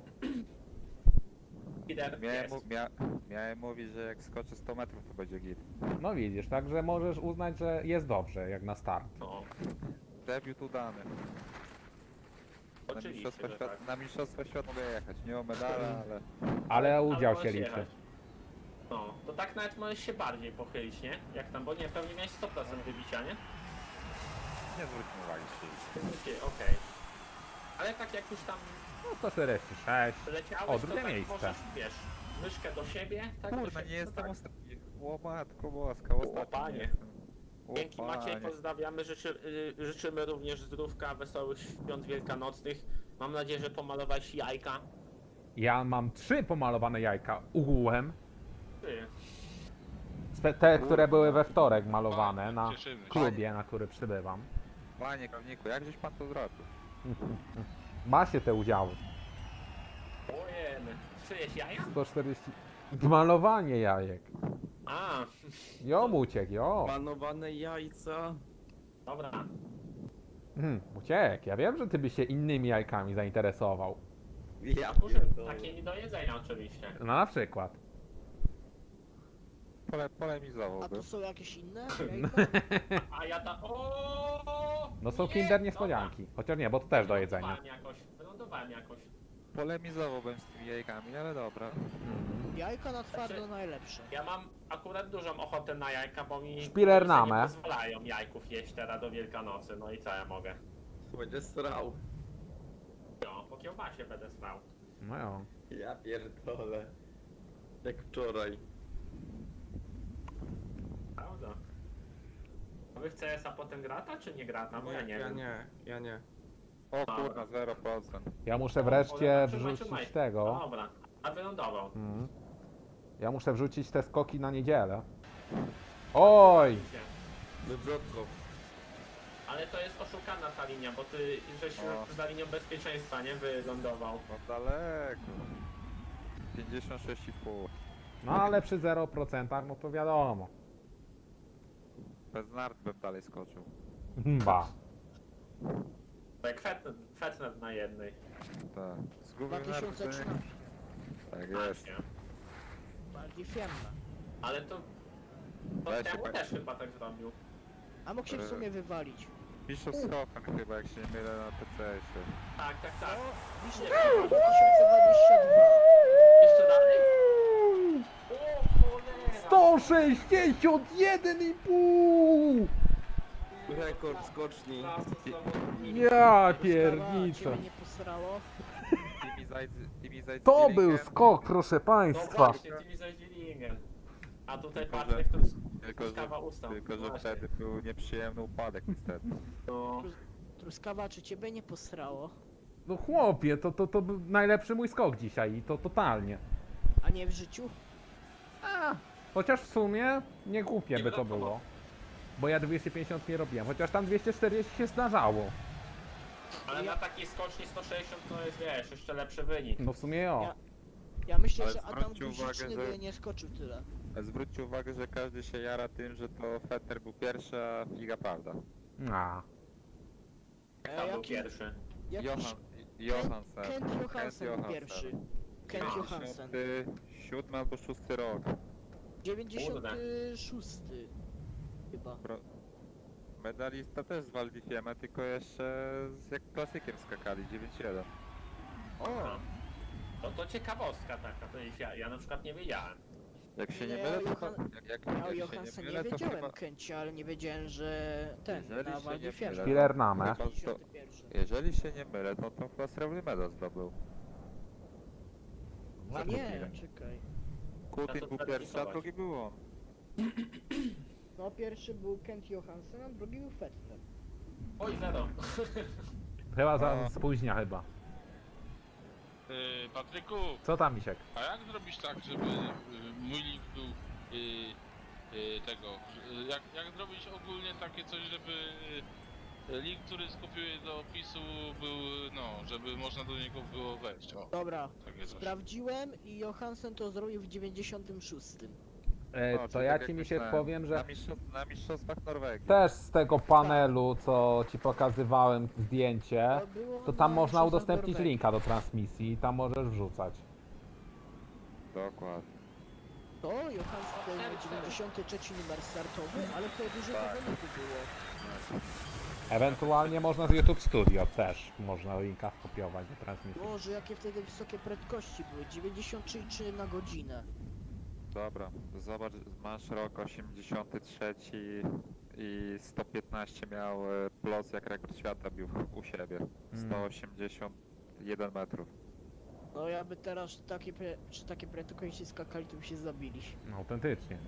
Lider jest. Miałem mówić, że jak skoczę 100 metrów to będzie git. No widzisz, także możesz uznać, że jest dobrze, jak na start. No, Debiut udany. oczywiście, że tak. Na mistrzostwa świata mogę jechać. Nie o medale, ale... Ale udział możesz się liczy. jechać. No, to tak nawet możesz się bardziej pochylić, nie? Jak tam, bo nie, pewnie miałeś 100% wybicia, nie? Nie zwróćmy uwagi. Okej. Ale tak jak już tam No 146. leciałeś, O, to drugie tak miejsce. możesz, wiesz, myszkę do siebie, tak do Kurwa, siebie, nie jestem tak. ostatni. O matko boska, ostatni panie. nie jestem. O Dzięki Maciej, panie. pozdrawiamy, życzymy również zdrówka, wesołych świąt wielkanocnych. Mam nadzieję, że pomalowałeś jajka. Ja mam 3 pomalowane jajka ugułem. Ty. Te, które były we wtorek malowane na Cieszymy się. klubie, na który przybywam. Panie krawniku, jak żeś pan to zrobił? Ma się te udziały. Ojeny. Czyjeś jaja? 140. Malowanie jajek. A, Jo, uciekł, jo. Panowane jajca. dobra. Uciekł. Ja wiem, że ty byś się innymi jajkami zainteresował. Ja Duże, pierdolę. takie nie do jedzenia oczywiście. No na przykład. A Polemizowałbym. tu są jakieś inne jajka? A ja ta... O! No są Nie, kinder niespodzianki. Chociaż nie, bo to też do jedzenia. Wylądowałem jakoś. Polemizowałbym z tymi jajkami, ale dobra. Jajka na twardo najlepsze. Ja mam akurat dużą ochotę na jajka, bo mi Spillername. nie pozwalają jajków jeść teraz do Wielkanocy, no i co ja mogę? Będzie srał. No, po kiełbasie będę stał. No jo. Ja pierdolę. Jak wczoraj. Prawda? A wy w CS-a potem grata, czy nie grata? Bo ja nie wiem. Ja nie. O kurna, 0%. Ja muszę O, wreszcie cholera, trzymaj. wrzucić tego. Dobra, a wylądował. Ja muszę wrzucić te skoki na niedzielę. Oj! Wywrotko. Ale to jest oszukana ta linia, bo ty żeś O. za linią bezpieczeństwa, nie? Wylądował. No daleko. 56,5. No ale przy 0% no to wiadomo. Bez nart bym dalej skoczył. Ba. Jak Fetnet na jednej. Tak. Z gumy nart 2013. Tak jest. Właśnie. Bardziej fiemna. Ale to... Weź To się temu pa- też chyba tak zrobił. A mógł się w sumie wywalić. Bischofshofen chyba, jak się nie mylę na TCS-ie. Tak. Wiszę, 2022. Jeszcze dalej? O cholera! 161,5! Rekord skoczni. Ja Ciebie pierniczę. nie posrało. Tymi zajcy To był skok, proszę No państwa. właśnie, tymi zaźwilingen. A tutaj Tylko, Patryk to Tylko, truskawa usta. tylko, że Właśnie. wtedy był nieprzyjemny upadek niestety. No. Truskawa, czy ciebie nie posrało? No chłopie, to był najlepszy mój skok dzisiaj i to totalnie. A nie w życiu? Chociaż w sumie nie głupie by to było. Bo ja 250 nie robiłem, chociaż tam 240 się zdarzało. Ale na takiej skoczni 160 to jest, wiesz, jeszcze lepszy wynik. No w sumie jo. Ja myślę, Ale że Adam zwróćcie uwagę, Guziczny że- by nie skoczył tyle. Zwróćcie uwagę, że każdy się jara tym, że to Fetter był pierwszy, a Figa prawda. A. Kto był jaki- pierwszy? Jakiś Johansen. Kent Johansen był pierwszy. Kent Johansen. 97 albo 6 rok. 96 chyba. Medalista też z Val di Fiemme, tylko jeszcze jak klasykiem skakali, 9-1. To ciekawostka taka, to jest ja na przykład nie wiedziałem. Jak się nie Nie, mylę, to Johan- jak Ja o się Johansen nie mylę, to wiedziałem chyba... Kencie, ale nie wiedziałem, że ten, Jeżeli na się Val di nie Fiemme. mylę, Spillername. Chyba to, 91. jeżeli się nie mylę, to chyba srebrny medal zdobył. A nie, czekaj. Kutin to był trzeba pierwszy, a rysować. drugi był on. No pierwszy był Kent Johansen, a drugi był Fetter. Oj, zero. Chyba za spóźnia chyba. Patryku, Co tam, Misiek? a jak zrobić tak, żeby mój link był tego, jak zrobić ogólnie takie coś, żeby link, który skopiuję do opisu był, no, żeby można do niego było wejść, o, Dobra, takie coś. sprawdziłem i Johansen to zrobił w 96. No, To czyli ja tak ci jak Misiek myślałem, powiem, że na mistrzostwach Norwegii. też z tego panelu, co ci pokazywałem zdjęcie, było to tam na można mistrzostwach udostępnić Norwegii. linka do transmisji i tam możesz wrzucać. Dokładnie. To Johansen to miał 93 numer startowy, ale to dużo Tak. zawodników było. Ewentualnie można z YouTube Studio też można linka skopiować do transmisji. Boże, jakie wtedy wysokie prędkości były, 93 na godzinę. Dobra, zobacz, masz rok 83 i 115 miał plus jak rekord świata bił u siebie. 181 metrów. No ja by teraz przy takiej prędkości skakali, to by się zabili. No, autentycznie.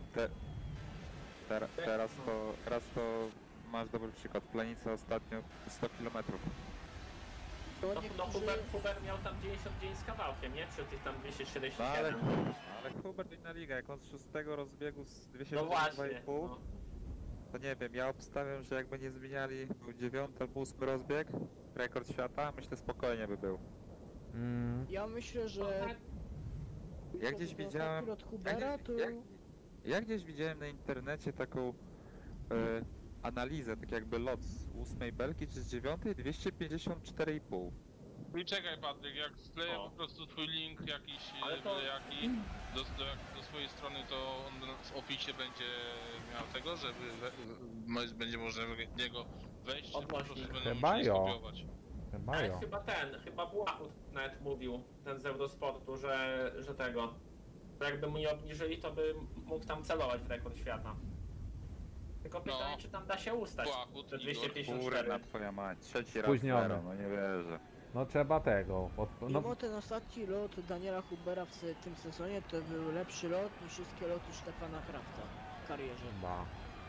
Teraz to masz dobry przykład. Planica ostatnio 100 km. To No niektórzy... Hubert miał tam 99 z kawałkiem, nie? Przy tych tam No 247. ale Hubert inna liga, jak on z 6 rozbiegu z No właśnie. 202,5, No. to nie wiem, ja obstawiam, że jakby nie zmieniali, był 9 albo 8 rozbieg, rekord świata, myślę spokojnie by był. Ja myślę, że... Ja gdzieś widziałem... Od Hubera to... Ja gdzieś widziałem na internecie taką analizę, tak jakby lot z 8 belki czy z 9, 254,5. I czekaj Patryk, jak wkleję O. po prostu twój link jakiś, Ale to- byle jaki, do swojej strony, to on w opisie będzie miał tego, żeby będzie można w niego wejść, czy po prostu Odnośnik. będą Chyba musieli jo. skopiować. Chyba Ale jo. chyba Błachut nawet mówił, ten z Eurosportu, że tego, że jakby mu nie obniżyli, to by mógł tam celować w rekord świata. Tylko pytanie, czy tam da się ustać, Błachut, te Igor. 254. Kurna twoja mać, trzeci raz Spóźniony. zero, no nie wierzę. No trzeba tego. No, Mimo ten ostatni lot Daniela Hubera w tym sezonie to był lepszy lot niż wszystkie loty Stefana Krafta w karierze. chyba.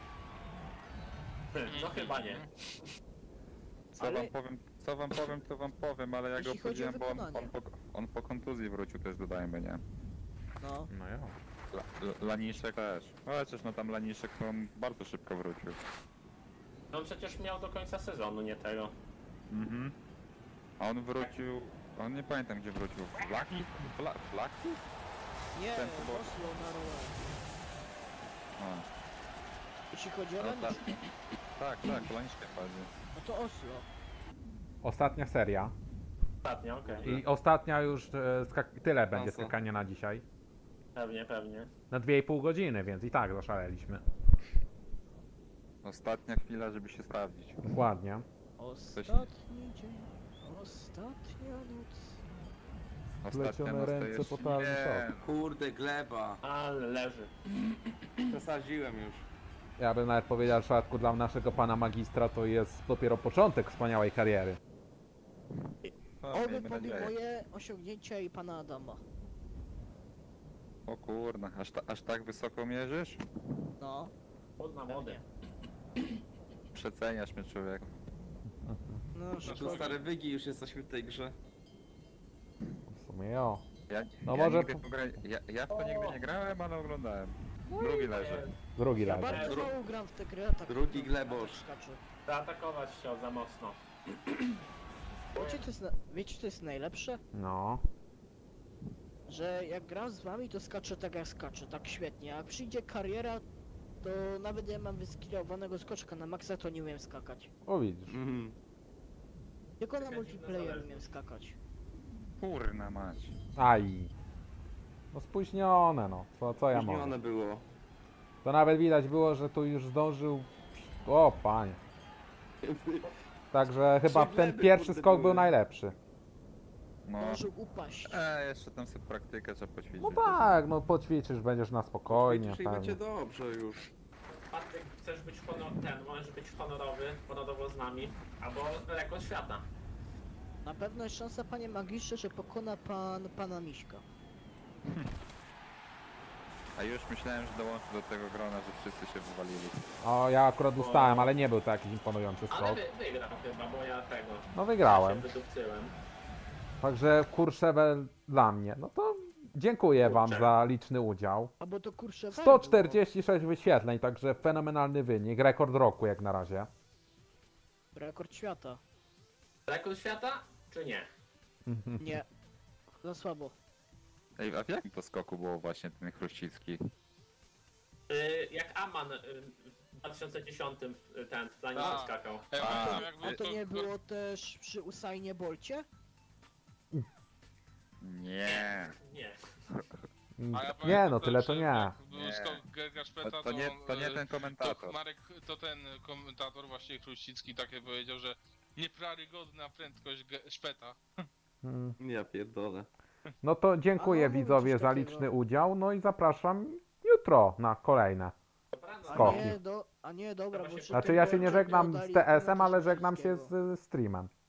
No chyba nie. Co Ale- wam powiem, ale ja go Jeśli chodzi o powiedziałem, bo wykonanie. on po kontuzji wrócił też, dodajmy, nie? No. No jo. Laniszek też. No chociaż no tam Laniszek to on bardzo szybko wrócił. No on przecież miał do końca sezonu, nie tego. Mhm. A on wrócił, on nie pamiętam gdzie wrócił. Flaki? Flaki? Nie, Ten chyba- Oslo na Roland. A, Jeśli chodzi o no Lanisz, tak, Laniszek bardziej. no to Oslo. Ostatnia seria. Ostatnio, okej. I ostatnia już tyle będzie Mocno. skakania na dzisiaj. Pewnie. Na 2,5 godziny, więc i tak zaszaleliśmy. Ostatnia chwila, żeby się sprawdzić. Dokładnie. Ostatni dzień, ostatnia noc. Ostatnia Plecione noc to ręce, jest... potarły Nie, Kurde, gleba. Ale leży. Przesadziłem już. Ja bym nawet powiedział, że w przypadku dla naszego pana magistra to jest dopiero początek wspaniałej kariery. no, Oby miejmy pobił nadzieję. moje osiągnięcia i pana Adama. O kurna, aż tak wysoko mierzysz? No. Chłodna młody. Przeceniasz mnie, człowieku. No, No to szkoda. stare wygi już jesteśmy w tej grze. W sumie jo. Ja, No ja, może nigdy w tą grę, ja w to nigdy nie grałem, ale oglądałem. Drugi leży. Drugi Ja leży. bardzo mało gram w tę grę, tak. Drugi glebosz. Skaczę. Zaatakować chciał za mocno. Wiecie co jest najlepsze? No. Że jak gram z wami, to skaczę tak jak skaczę, tak świetnie. A jak przyjdzie kariera, to nawet ja mam wyskillowanego skoczka na maksa, to nie umiem skakać. O widzisz. Mhm. Tylko na multiplayer umiem skakać. Kurna mać. Aj. No spóźnione no. Co ja Później mogę? one było. To nawet widać było, że tu już zdążył... O panie. Także chyba Trzy ten gleby, pierwszy kurde, skok był były. najlepszy. No. Może upaść. Jeszcze tam sobie praktykę trzeba poćwiczyć. No tak, no poćwiczysz, będziesz na spokojnie. Widzisz, i będzie pewnie. dobrze już. Patryk, chcesz być możesz być honorowo z nami, albo rekord świata. Na pewno jest szansa, panie magistrze, że pokona pan pana Miśka. A już myślałem, że dołączę do tego grona, że wszyscy się wywalili. O, ja akurat dostałem, ale nie był to jakiś imponujący Ale skok. wygrał chyba, bo ja tego. No wygrałem. Ja się wydupcyłem. Także Courchevel dla mnie. No to dziękuję wam Kurczę. za liczny udział. Albo to kurczę 146 wyświetleń, także fenomenalny wynik. Rekord roku jak na razie. Rekord świata. Rekord świata, czy nie? Nie. Za słabo. Ej, a w jakim to skoku było właśnie ten Chruścicki? Jak Aman w 2010 ten w planie A. skakał. Ja pamiętam, jak A był to nie było też przy Usainie Bolcie? Nie. Nie. A ja Nie pamiętam no, tyle też, to że nie. jak był Nie. skok Gerga Szpeta, To nie ten komentator. To Marek, to ten komentator właśnie Chruścicki takie powiedział, że nieprarygodna prędkość Szpeta. Mm. Ja pierdolę. No to dziękuję A, mówię widzowie coś za takiego. liczny udział, no i zapraszam jutro na kolejne. Dobranoc. A Skoki. nie, a nie, dobra, bo Znaczy, jeszcze Znaczy ten ja się nie Bolcie żegnam z dodali TS-em, Konrada ale żegnam się Szybkowskiego. z streamem.